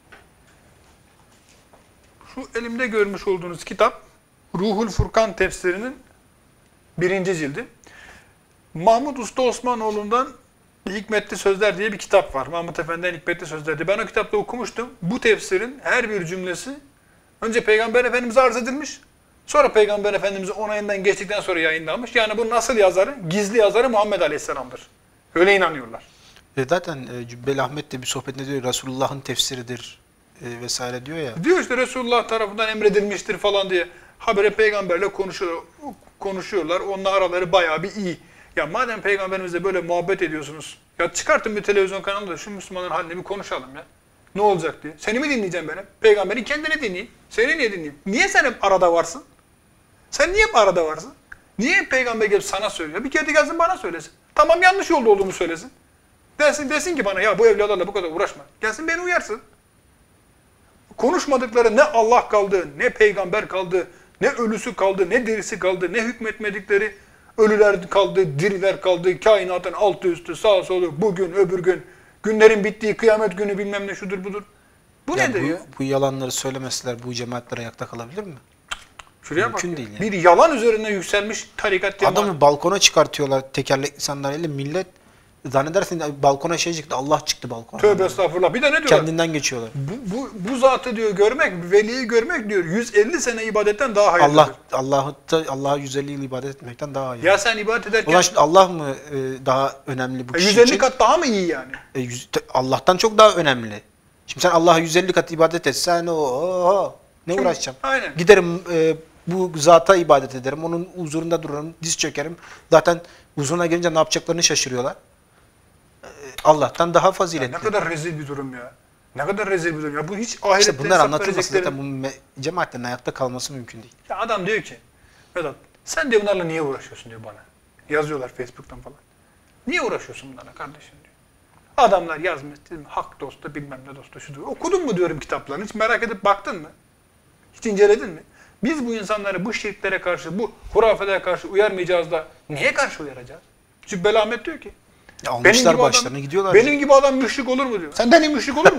şu elimde görmüş olduğunuz kitap Ruhul Furkan tefsirinin birinci cildi. Mahmud Usta Osmanoğlu'ndan Hikmetli Sözler diye bir kitap var. Mahmud Efendi'den Hikmetli Sözler diye. Ben o kitapta okumuştum. Bu tefsirin her bir cümlesi önce Peygamber Efendimiz'e arz edilmiş. Sonra Peygamber Efendimiz'in onayından geçtikten sonra yayınlanmış. Yani bunun asıl yazarı, gizli yazarı Muhammed Aleyhisselam'dır. Öyle inanıyorlar. E zaten e, Cübbeli Ahmet de bir sohbetinde diyor Resulullah'ın tefsiridir e, vesaire diyor ya. Diyor işte Resulullah tarafından emredilmiştir falan diye. Habire peygamberle konuşuyorlar. konuşuyorlar. Onunla araları bayağı bir iyi. Ya madem peygamberimizle böyle muhabbet ediyorsunuz, ya çıkartın bir televizyon kanalında şu Müslümanların halini bir konuşalım ya. Ne olacak diye. Seni mi dinleyeceğim ben hep? Peygamberin kendini dinleyeyim. Seni niye dinleyeyim? Niye sen hep arada varsın? Sen niye hep arada varsın? Niye hep peygamber gelip sana söylüyor? Bir kere de gelsin bana söylesin. Tamam yanlış yolda olduğumu söylesin. Desin, desin ki bana ya bu evliyalarla bu kadar uğraşma. Gelsin beni uyarsın. Konuşmadıkları ne Allah kaldı, ne peygamber kaldı, ne ölüsü kaldı, ne dirisi kaldı, ne hükmetmedikleri ölüler kaldı, diriler kaldı, kainatın altı üstü, sağa solu, bugün, öbür gün, günlerin bittiği kıyamet günü bilmem ne şudur budur. Bu ya nedir bu, ya? Bu yalanları söylemeseler bu cemaatler ayakta kalabilir mi? Şuraya Mümkün bak değil ya. yani. Bir yalan üzerine yükselmiş tarikat cemaat. Adamı balkona çıkartıyorlar tekerlekli sandalyeyle millet zannedersin balkona şey çıktı Allah çıktı balkona. Tövbe estağfurullah. Bir de ne diyorlar? Kendinden geçiyorlar. Bu, bu, bu zatı diyor görmek, veliyi görmek diyor yüz elli sene ibadetten daha hayırlıdır. Allah Allah'ı Allah'a yüz elli yıl ibadet etmekten daha iyi. Ya sen ibadet ederken Ulan şimdi Allah mı e, daha önemli bu e, kişi yüz elli için? kat daha mı iyi yani? E, yüz- te- Allah'tan çok daha önemli. Şimdi sen Allah'a yüz elli kat ibadet etsen o ne Kim? uğraşacağım? Aynen. Giderim e, bu zata ibadet ederim. Onun huzurunda dururum, diz çökerim. Zaten huzuruna gelince ne yapacaklarını şaşırıyorlar. E, Allah'tan daha Ya faziletli. ne kadar rezil bir durum ya. Ne kadar rezil bir durum ya. Bu hiç ahirette İşte bunlar hesap anlatılmasa verecekleri- zaten bu me- cemaatlerin ayakta kalması mümkün değil. Ya adam diyor ki, Vedat sen de bunlarla niye uğraşıyorsun diyor bana. Yazıyorlar Facebook'tan falan. Niye uğraşıyorsun bunlarla kardeşim diyor. Adamlar yazmış, değil mi? Hak dostu bilmem ne dostu şu diyor. Okudun mu diyorum kitaplarını, hiç merak edip baktın mı? Hiç inceledin mi? Biz bu insanları bu şirklere karşı, bu hurafelere karşı uyarmayacağız da neye karşı uyaracağız? Cübbeli Ahmet diyor ki, Ya benim almışlar gibi başlarına adam, gidiyorlar. benim gibi adam müşrik olur mu diyor. Senden iyi müşrik olur mu?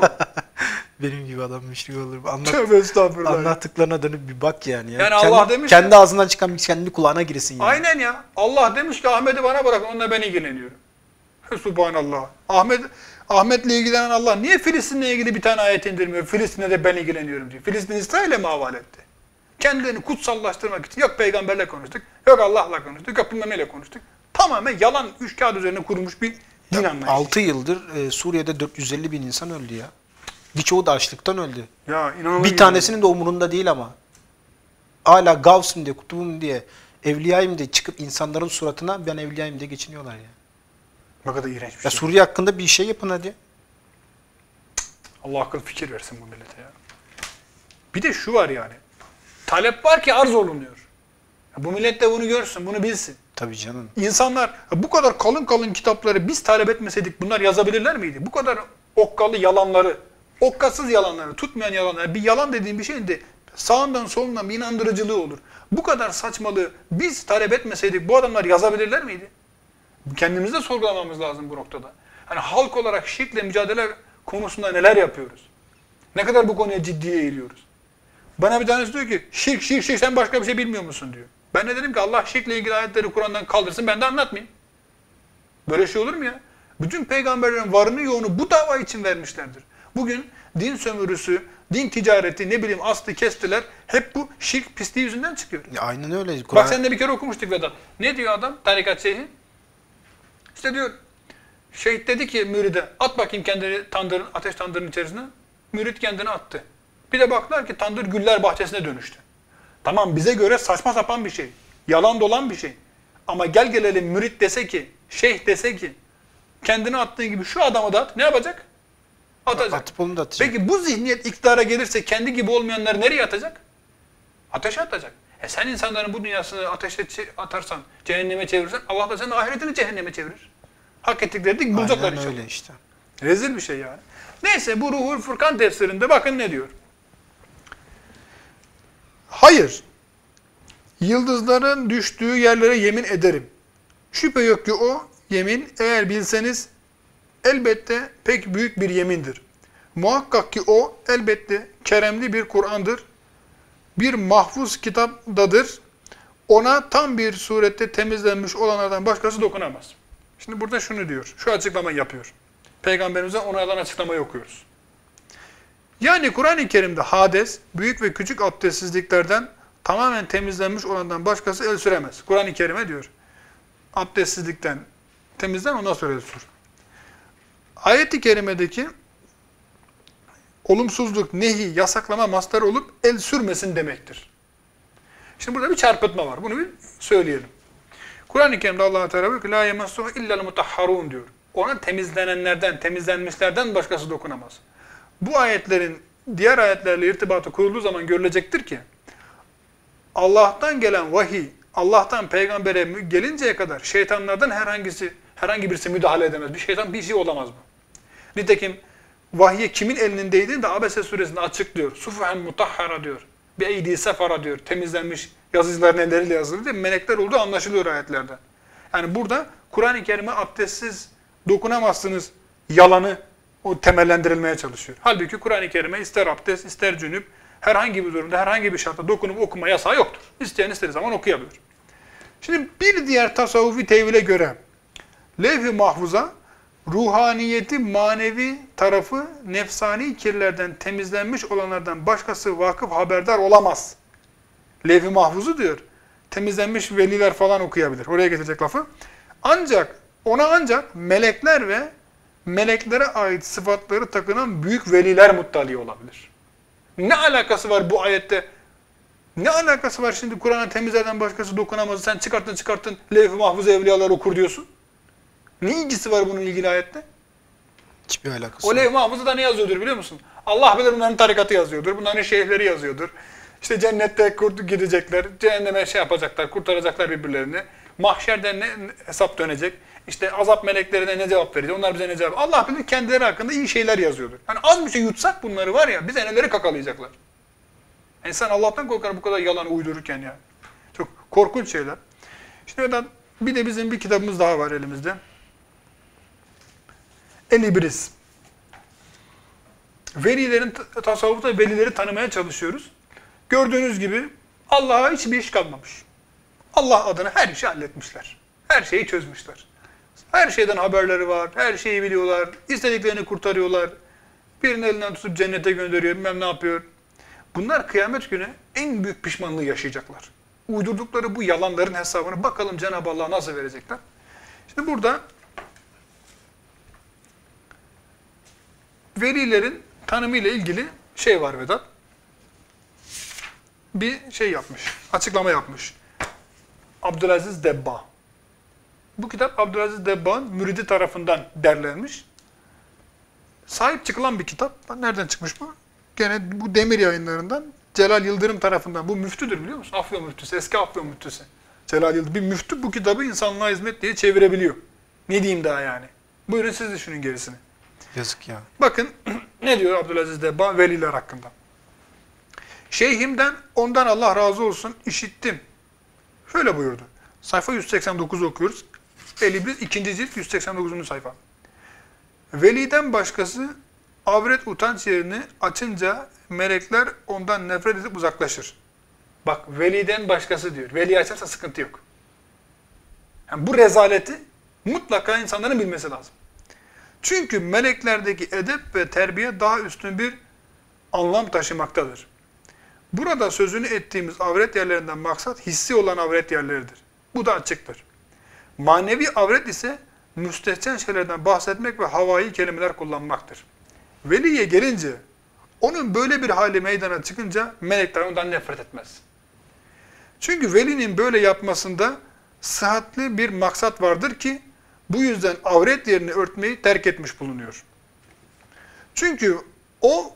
Benim gibi adam müşrik olur mu? Anlat, Tövbe estağfurullah. anlattıklarına dönüp bir bak yani. Ya. Yani kendi, Allah demiş kendi ya- ağzından çıkan bir kendi kulağına girsin yani. Aynen ya. Allah demiş ki Ahmet'i bana bırakın, onunla ben ilgileniyorum. Subhanallah. Ahmet Ahmet'le ilgilenen Allah niye Filistin'le ilgili bir tane ayet indirmiyor? Filistin'e de ben ilgileniyorum diyor. Filistin İsrail'e mi havale etti? Kendilerini kutsallaştırmak için yok peygamberle konuştuk, yok Allah'la konuştuk, yok bilmem neyle konuştuk. Tamamen yalan üç kağıt üzerine kurulmuş bir din anlayışı. altı yıldır e, Suriye'de dört yüz elli bin insan öldü ya. Birçoğu da açlıktan öldü. Ya inanılmaz. Bir tanesinin de umurunda değil ama. Hala Gavs'ım diye, kutubum diye, evliyayım diye çıkıp insanların suratına ben evliyayım diye geçiniyorlar ya. Ne kadar iğrenç bir Ya şey. Suriye hakkında bir şey yapın hadi. Allah akıl fikir versin bu millete ya. Bir de şu var yani. Talep var ki arz olunuyor. Bu millet de bunu görsün, bunu bilsin. Tabii canım. İnsanlar bu kadar kalın kalın kitapları biz talep etmeseydik bunlar yazabilirler miydi? Bu kadar okkalı yalanları, okkasız yalanları, tutmayan yalanları, bir yalan dediğim bir şeyin de sağından solundan bir inandırıcılığı olur. Bu kadar saçmalığı biz talep etmeseydik bu adamlar yazabilirler miydi? Kendimizi de sorgulamamız lazım bu noktada. Hani halk olarak şirkle mücadele konusunda neler yapıyoruz? Ne kadar bu konuya ciddiye eğiliyoruz? Bana bir tanesi diyor ki şirk şirk şirk sen başka bir şey bilmiyor musun diyor. Ben de dedim ki Allah şirkle ilgili ayetleri Kur'an'dan kaldırsın ben de anlatmayayım. Böyle şey olur mu ya? Bütün peygamberlerin varını yoğunu bu dava için vermişlerdir. Bugün din sömürüsü, din ticareti ne bileyim aslı kestiler hep bu şirk pisliği yüzünden çıkıyor. Ya aynen öyle. Bak Kur'an- seninle bir kere okumuştuk Vedat. Ne diyor adam? Tarikat şeyhi. İşte diyor şehit dedi ki müride at bakayım kendini tandırın, ateş tandırının içerisine. Mürit kendini attı. Bir de baktılar ki tandır güller bahçesine dönüştü. Tamam bize göre saçma sapan bir şey. Yalan dolan bir şey. Ama gel gelelim mürit dese ki, şeyh dese ki kendini attığın gibi şu adamı da at. Ne yapacak? Atacak. Atıp onu da atacak. Peki bu zihniyet iktidara gelirse kendi gibi olmayanları nereye atacak? Ateşe atacak. E sen insanların bu dünyasını ateşe atarsan, cehenneme çevirirsen Allah da senin ahiretini cehenneme çevirir. Hak ettikleri de bulacaklar Aynen inşallah. öyle işte. Rezil bir şey yani. Neyse bu Ruhul Furkan tefsirinde bakın ne diyor. Hayır. Yıldızların düştüğü yerlere yemin ederim. Şüphe yok ki o yemin eğer bilseniz elbette pek büyük bir yemindir. Muhakkak ki o elbette keremli bir Kur'an'dır. Bir mahfuz kitaptadır. Ona tam bir surette temizlenmiş olanlardan başkası dokunamaz. Şimdi burada şunu diyor. Şu açıklamayı yapıyor. Peygamberimizden onaylanan açıklamayı okuyoruz. Yani Kur'an-ı Kerim'de hades, büyük ve küçük abdestsizliklerden tamamen temizlenmiş olandan başkası el süremez. Kur'an-ı Kerim'e diyor. Abdestsizlikten Temizlen, ondan sonra el sür. Ayet-i kerimedeki olumsuzluk, nehi, yasaklama mastarı olup el sürmesin demektir. Şimdi burada bir çarpıtma var. Bunu bir söyleyelim. Kur'an-ı Kerim'de Allah Teala diyor ki la yemassuhu illa'l mutahharun diyor. Ona temizlenenlerden, temizlenmişlerden başkası dokunamaz. Bu ayetlerin diğer ayetlerle irtibatı kurulduğu zaman görülecektir ki Allah'tan gelen vahiy, Allah'tan peygambere gelinceye kadar şeytanlardan herhangisi, herhangi birisi müdahale edemez. Bir şeytan bir şey olamaz bu. Nitekim vahiy kimin elindeydi de Abese suresinde açıklıyor. Sufuhen mutahhara diyor. Bir eydi sefara diyor. Temizlenmiş yazıcıların elleriyle yazılı diye melekler olduğu anlaşılıyor ayetlerde. Yani burada Kur'an-ı Kerim'e abdestsiz dokunamazsınız yalanı o temellendirilmeye çalışıyor. Halbuki Kur'an-ı Kerim'e ister abdest, ister cünüp, herhangi bir durumda, herhangi bir şartta dokunup okuma yasağı yoktur. İsteyen istediği zaman okuyabilir. Şimdi bir diğer tasavvufi tevhile göre levh-i mahfuza ruhaniyeti, manevi tarafı nefsani kirlerden temizlenmiş olanlardan başkası vakıf haberdar olamaz. Levh-i mahfuzu diyor. Temizlenmiş veliler falan okuyabilir. Oraya getirecek lafı. Ancak ona ancak melekler ve meleklere ait sıfatları takınan büyük veliler muttali olabilir. Ne alakası var bu ayette? Ne alakası var şimdi Kur'an'a temizlerden başkası dokunamaz. Sen çıkarttın çıkarttın levh-i mahfuz evliyalar okur diyorsun. Ne ilgisi var bunun ilgili ayette? Hiçbir alakası O yok. levh-i mahfuzda ne yazıyordur biliyor musun? Allah bilir bunların tarikatı yazıyordur. Bunların şeyhleri yazıyordur. İşte cennette gidecekler, cehenneme şey yapacaklar, kurtaracaklar birbirlerini. Mahşerde ne hesap dönecek? İşte azap meleklerine ne cevap verecek? Onlar bize ne cevap? Allah bilir kendileri hakkında iyi şeyler yazıyordur. Hani az bir şey yutsak bunları var ya, bize neleri kakalayacaklar. Yani sen Allah'tan korkar bu kadar yalan uydururken ya. Çok korkunç şeyler. Şimdi bir de bizim bir kitabımız daha var elimizde. El-İbriz. Velilerin, tasavvufta velileri tanımaya çalışıyoruz. Gördüğünüz gibi Allah'a hiçbir iş kalmamış. Allah adına her işi halletmişler. Her şeyi çözmüşler. Her şeyden haberleri var, her şeyi biliyorlar, istediklerini kurtarıyorlar. Birinin elinden tutup cennete gönderiyor, bilmem ne yapıyor. Bunlar kıyamet günü en büyük pişmanlığı yaşayacaklar. Uydurdukları bu yalanların hesabını bakalım Cenab-ı Allah nasıl verecekler. Şimdi burada velilerin tanımıyla ilgili şey var Vedat. Bir şey yapmış, açıklama yapmış. Abdülaziz Debba. Bu kitap Abdülaziz Debba'nın müridi tarafından derlenmiş. Sahip çıkılan bir kitap. Nereden çıkmış bu? Gene bu Demir Yayınlarından Celal Yıldırım tarafından. Bu müftüdür biliyor musun? Afyon müftüsü, eski Afyon müftüsü. Celal Yıldırım. Bir müftü bu kitabı insanlığa hizmet diye çevirebiliyor. Ne diyeyim daha yani? Buyurun siz düşünün gerisini. Yazık ya. Bakın ne diyor Abdülaziz Debba veliler hakkında. Şeyhimden ondan Allah razı olsun işittim. Şöyle buyurdu. Sayfa yüz seksen dokuz okuyoruz. El-İbriz ikinci cilt yüz seksen dokuzuncu sayfa. Veliden başkası avret utanç yerini açınca melekler ondan nefret edip uzaklaşır. Bak veliden başkası diyor. Veli açarsa sıkıntı yok. Yani bu rezaleti mutlaka insanların bilmesi lazım. Çünkü meleklerdeki edep ve terbiye daha üstün bir anlam taşımaktadır. Burada sözünü ettiğimiz avret yerlerinden maksat hissi olan avret yerleridir. Bu da açıktır. Manevi avret ise müstehcen şeylerden bahsetmek ve havai kelimeler kullanmaktır. Veliye gelince, onun böyle bir hali meydana çıkınca melekler ondan nefret etmez. Çünkü velinin böyle yapmasında sıhhatli bir maksat vardır ki, bu yüzden avret yerini örtmeyi terk etmiş bulunuyor. Çünkü o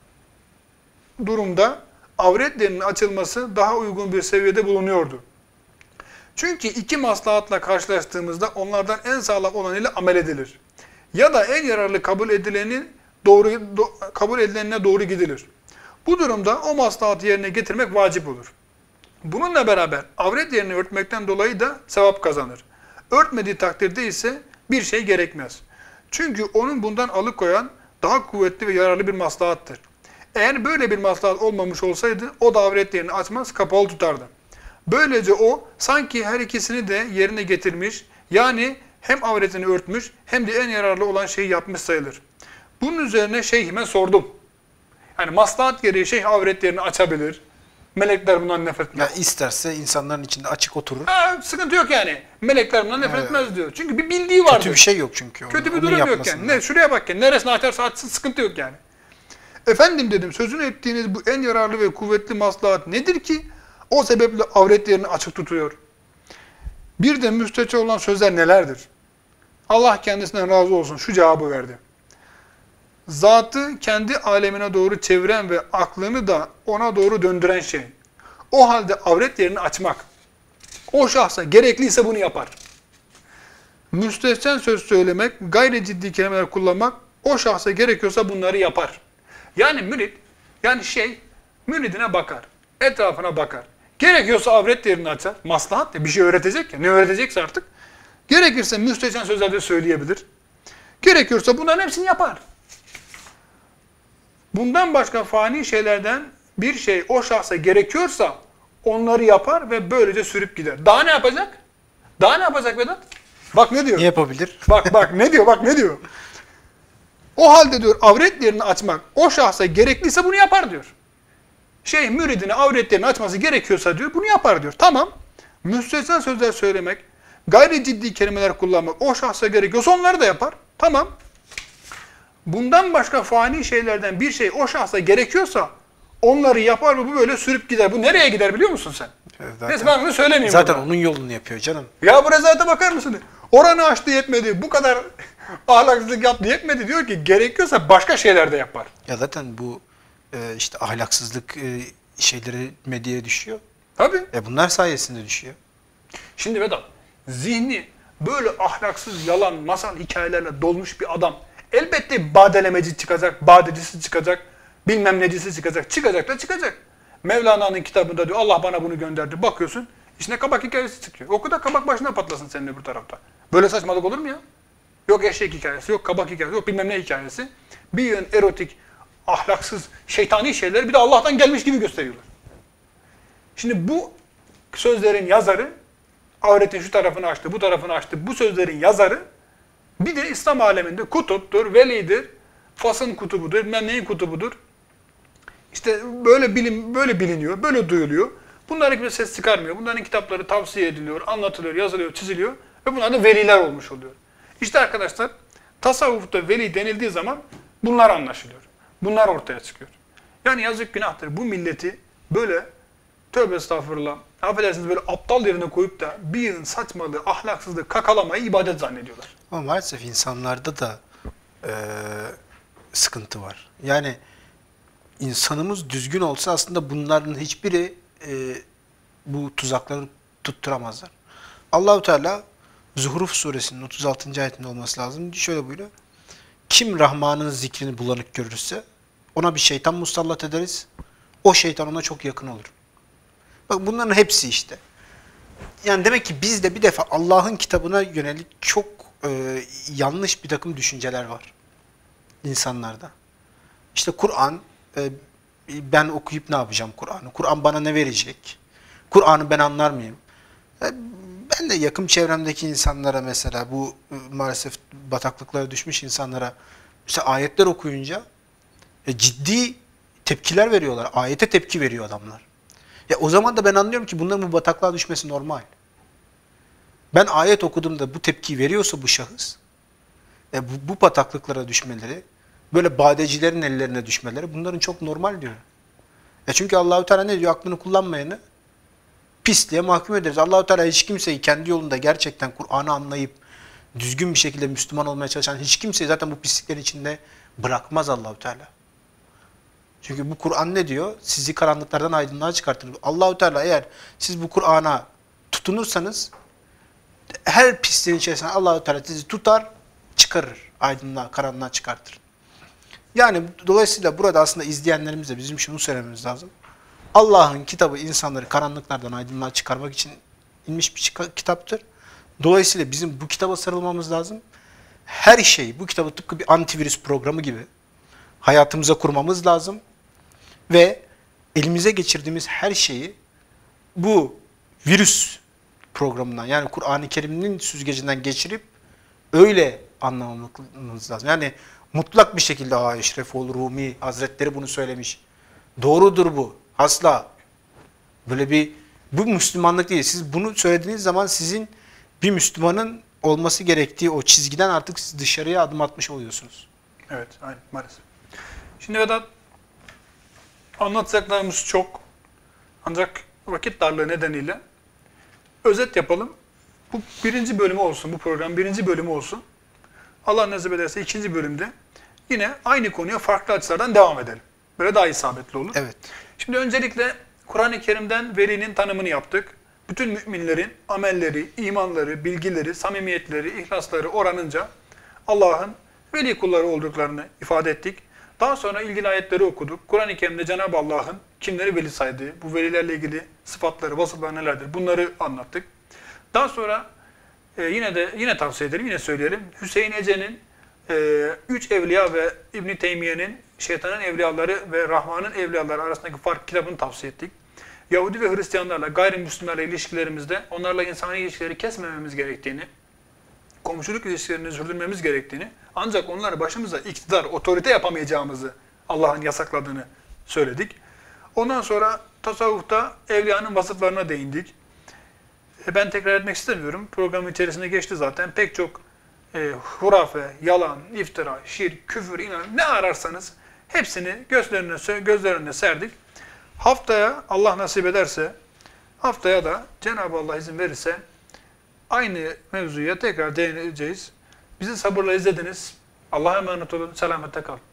durumda avret yerinin açılması daha uygun bir seviyede bulunuyordu. Çünkü iki maslahatla karşılaştığımızda onlardan en sağlam olanıyla amel edilir. Ya da en yararlı kabul edilenin doğru do, kabul edilenine doğru gidilir. Bu durumda o maslahatı yerine getirmek vacip olur. Bununla beraber avret yerini örtmekten dolayı da sevap kazanır. Örtmediği takdirde ise bir şey gerekmez. Çünkü onun bundan alıkoyan daha kuvvetli ve yararlı bir maslahattır. Eğer böyle bir maslahat olmamış olsaydı o da avret yerini açmaz, kapalı tutardı. Böylece o sanki her ikisini de yerine getirmiş, yani hem avretini örtmüş hem de en yararlı olan şeyi yapmış sayılır. Bunun üzerine şeyhime sordum. Yani maslahat gereği şeyh avret yerini açabilir, Melekler bundan nefret etmez. Ya isterse insanların içinde açık oturur. Ha, sıkıntı yok yani. Melekler bundan nefret etmez diyor. Çünkü bir bildiği var. Kötü bir şey yok çünkü. Onu, Kötü bir durum yok yani. Ne, şuraya bak yani. Neresine açarsa açsın sıkıntı yok yani. Efendim dedim, sözünü ettiğiniz bu en yararlı ve kuvvetli maslahat nedir ki o sebeple avretlerini açık tutuyor? Bir de müstehcen olan sözler nelerdir? Allah kendisinden razı olsun şu cevabı verdi. Zatı kendi alemine doğru çeviren ve aklını da ona doğru döndüren şey. O halde avret yerini açmak. O şahsa gerekliyse bunu yapar. Müstehcen söz söylemek, gayri ciddi kelimeler kullanmak, o şahsa gerekiyorsa bunları yapar. Yani mürit, yani şey, müridine bakar, etrafına bakar. Gerekiyorsa avret yerini açar, maslahat ya, bir şey öğretecek ya, ne öğretecekse artık. Gerekirse müstehcen sözler de söyleyebilir. Gerekiyorsa bunların hepsini yapar. Bundan başka fani şeylerden bir şey o şahsa gerekiyorsa onları yapar ve böylece sürüp gider. Daha ne yapacak? Daha ne yapacak Vedat? Bak ne diyor? Ne yapabilir? Bak bak ne diyor? Bak ne diyor? O halde diyor avretlerini açmak o şahsa gerekliyse bunu yapar diyor. Şey müridine avretlerini açması gerekiyorsa diyor bunu yapar diyor. Tamam. Müstehcen sözler söylemek, gayri ciddi kelimeler kullanmak o şahsa gerekiyorsa onları da yapar. Tamam. Bundan başka fani şeylerden bir şey o şahsa gerekiyorsa onları yapar ve bu böyle sürüp gider. Bu nereye gider biliyor musun sen? Zaten, Neyse ben bunu söylemeyeyim. Zaten burada. onun yolunu yapıyor canım. Ya bu rezalete bakar mısın? Oranı açtı yetmedi. Bu kadar ahlaksızlık yaptı yetmedi. Diyor ki gerekiyorsa başka şeyler de yapar. Ya zaten bu e, işte ahlaksızlık e, şeyleri medyaya düşüyor. Tabii. E bunlar sayesinde düşüyor. Şimdi Vedat, zihni böyle ahlaksız, yalan, masal hikayelerle dolmuş bir adam elbette badelemeci çıkacak, badecisi çıkacak, bilmem necisi çıkacak. Çıkacak da çıkacak. Mevlana'nın kitabında diyor Allah bana bunu gönderdi. Bakıyorsun içine kabak hikayesi çıkıyor. O kadar kabak başına patlasın senin öbür tarafta. Böyle saçmalık olur mu ya? Yok eşek hikayesi, yok kabak hikayesi, yok bilmem ne hikayesi. Bir yön erotik, ahlaksız, şeytani şeyleri bir de Allah'tan gelmiş gibi gösteriyorlar. Şimdi bu sözlerin yazarı, avretin şu tarafını açtı, bu tarafını açtı. Bu sözlerin yazarı bir de İslam aleminde kutuptur, velidir, Fas'ın kutubudur, bilmem neyin kutubudur. İşte böyle bilim böyle biliniyor, böyle duyuluyor. Bunlar kimse ses çıkarmıyor. Bunların kitapları tavsiye ediliyor, anlatılıyor, yazılıyor, çiziliyor ve bunlar da veliler olmuş oluyor. İşte arkadaşlar tasavvufta veli denildiği zaman bunlar anlaşılıyor. Bunlar ortaya çıkıyor. Yani yazık günahtır. Bu milleti böyle tövbe estağfurullah, affedersiniz böyle aptal yerine koyup da bir yığın saçmalığı, ahlaksızlığı, kakalamayı ibadet zannediyorlar. Ama maalesef insanlarda da e, sıkıntı var. Yani insanımız düzgün olsa aslında bunların hiçbiri e, bu tuzakları tutturamazlar. Allahu Teala Zuhruf suresinin otuz altıncı ayetinde olması lazım. Şöyle buyuruyor. Kim Rahman'ın zikrini bulanık görürse ona bir şeytan musallat ederiz. O şeytan ona çok yakın olur. Bak bunların hepsi işte. Yani demek ki bizde bir defa Allah'ın kitabına yönelik çok e, yanlış bir takım düşünceler var insanlarda. İşte Kur'an, e, ben okuyup ne yapacağım Kur'an'ı? Kur'an bana ne verecek? Kur'an'ı ben anlar mıyım? E, ben de yakın çevremdeki insanlara mesela bu e, maalesef bataklıklara düşmüş insanlara mesela ayetler okuyunca e, ciddi tepkiler veriyorlar. Ayete tepki veriyor adamlar. Ya o zaman da ben anlıyorum ki bunların bu bataklığa düşmesi normal. Ben ayet okuduğumda bu tepkiyi veriyorsa bu şahıs, e, bu, bu bataklıklara düşmeleri, böyle badecilerin ellerine düşmeleri bunların çok normal diyor. E çünkü Allahu Teala ne diyor? Aklını kullanmayanı pisliğe mahkum ederiz. Allahu Teala hiç kimseyi kendi yolunda gerçekten Kur'an'ı anlayıp düzgün bir şekilde Müslüman olmaya çalışan hiç kimseyi zaten bu pisliklerin içinde bırakmaz Allahu Teala. Çünkü bu Kur'an ne diyor? Sizi karanlıklardan aydınlığa çıkartır. Allahu Teala eğer siz bu Kur'an'a tutunursanız her pisliğin içerisinde Allahu Teala sizi tutar, çıkarır. Aydınlığa, karanlığa çıkartır. Yani dolayısıyla burada aslında izleyenlerimize bizim şunu söylememiz lazım. Allah'ın kitabı insanları karanlıklardan aydınlığa çıkarmak için inmiş bir kitaptır. Dolayısıyla bizim bu kitaba sarılmamız lazım. Her şeyi, bu kitabı tıpkı bir antivirüs programı gibi hayatımıza kurmamız lazım. Ve elimize geçirdiğimiz her şeyi bu virüs programından yani Kur'an-ı Kerim'in süzgecinden geçirip öyle anlamamız lazım. Yani mutlak bir şekilde Eşreful Rumi Hazretleri bunu söylemiş. Doğrudur bu. Asla. Böyle bir, bu Müslümanlık değil. Siz bunu söylediğiniz zaman sizin bir Müslümanın olması gerektiği o çizgiden artık siz dışarıya adım atmış oluyorsunuz. Evet, aynen maalesef. Şimdi Vedat, anlatacaklarımız çok. Ancak vakit darlığı nedeniyle özet yapalım. Bu birinci bölümü olsun, bu program birinci bölümü olsun. Allah nasip ederse ikinci bölümde yine aynı konuya farklı açılardan devam edelim. Böyle daha isabetli olur. Evet. Şimdi öncelikle Kur'an-ı Kerim'den velinin tanımını yaptık. Bütün müminlerin amelleri, imanları, bilgileri, samimiyetleri, ihlasları oranınca Allah'ın veli kulları olduklarını ifade ettik. Daha sonra ilgili ayetleri okuduk. Kur'an-ı Kerim'de Cenab-ı Allah'ın kimleri veli saydığı, bu velilerle ilgili sıfatları, vasıfları nelerdir bunları anlattık. Daha sonra e, yine de yine tavsiye edelim, yine söyleyelim. Hüseyin Ece'nin e, Üç Evliya ve İbn-i Teymiye'nin Şeytanın Evliyaları ve Rahman'ın Evliyaları arasındaki fark kitabını tavsiye ettik. Yahudi ve Hristiyanlarla, gayrimüslimlerle ilişkilerimizde onlarla insani ilişkileri kesmememiz gerektiğini, komşuluk ilişkilerini sürdürmemiz gerektiğini, ancak onları başımıza iktidar, otorite yapamayacağımızı Allah'ın yasakladığını söyledik. Ondan sonra tasavvufta evliyanın vasıflarına değindik. E ben tekrar etmek istemiyorum. Programın içerisinde geçti zaten. Pek çok e, hurafe, yalan, iftira, şirk, küfür, inan ne ararsanız hepsini gözlerine, gözlerine serdik. Haftaya Allah nasip ederse, haftaya da Cenab-ı Allah izin verirse aynı mevzuya tekrar değineceğiz. Bizi sabırla izlediniz. Allah'a emanet olun. Selamette kalın.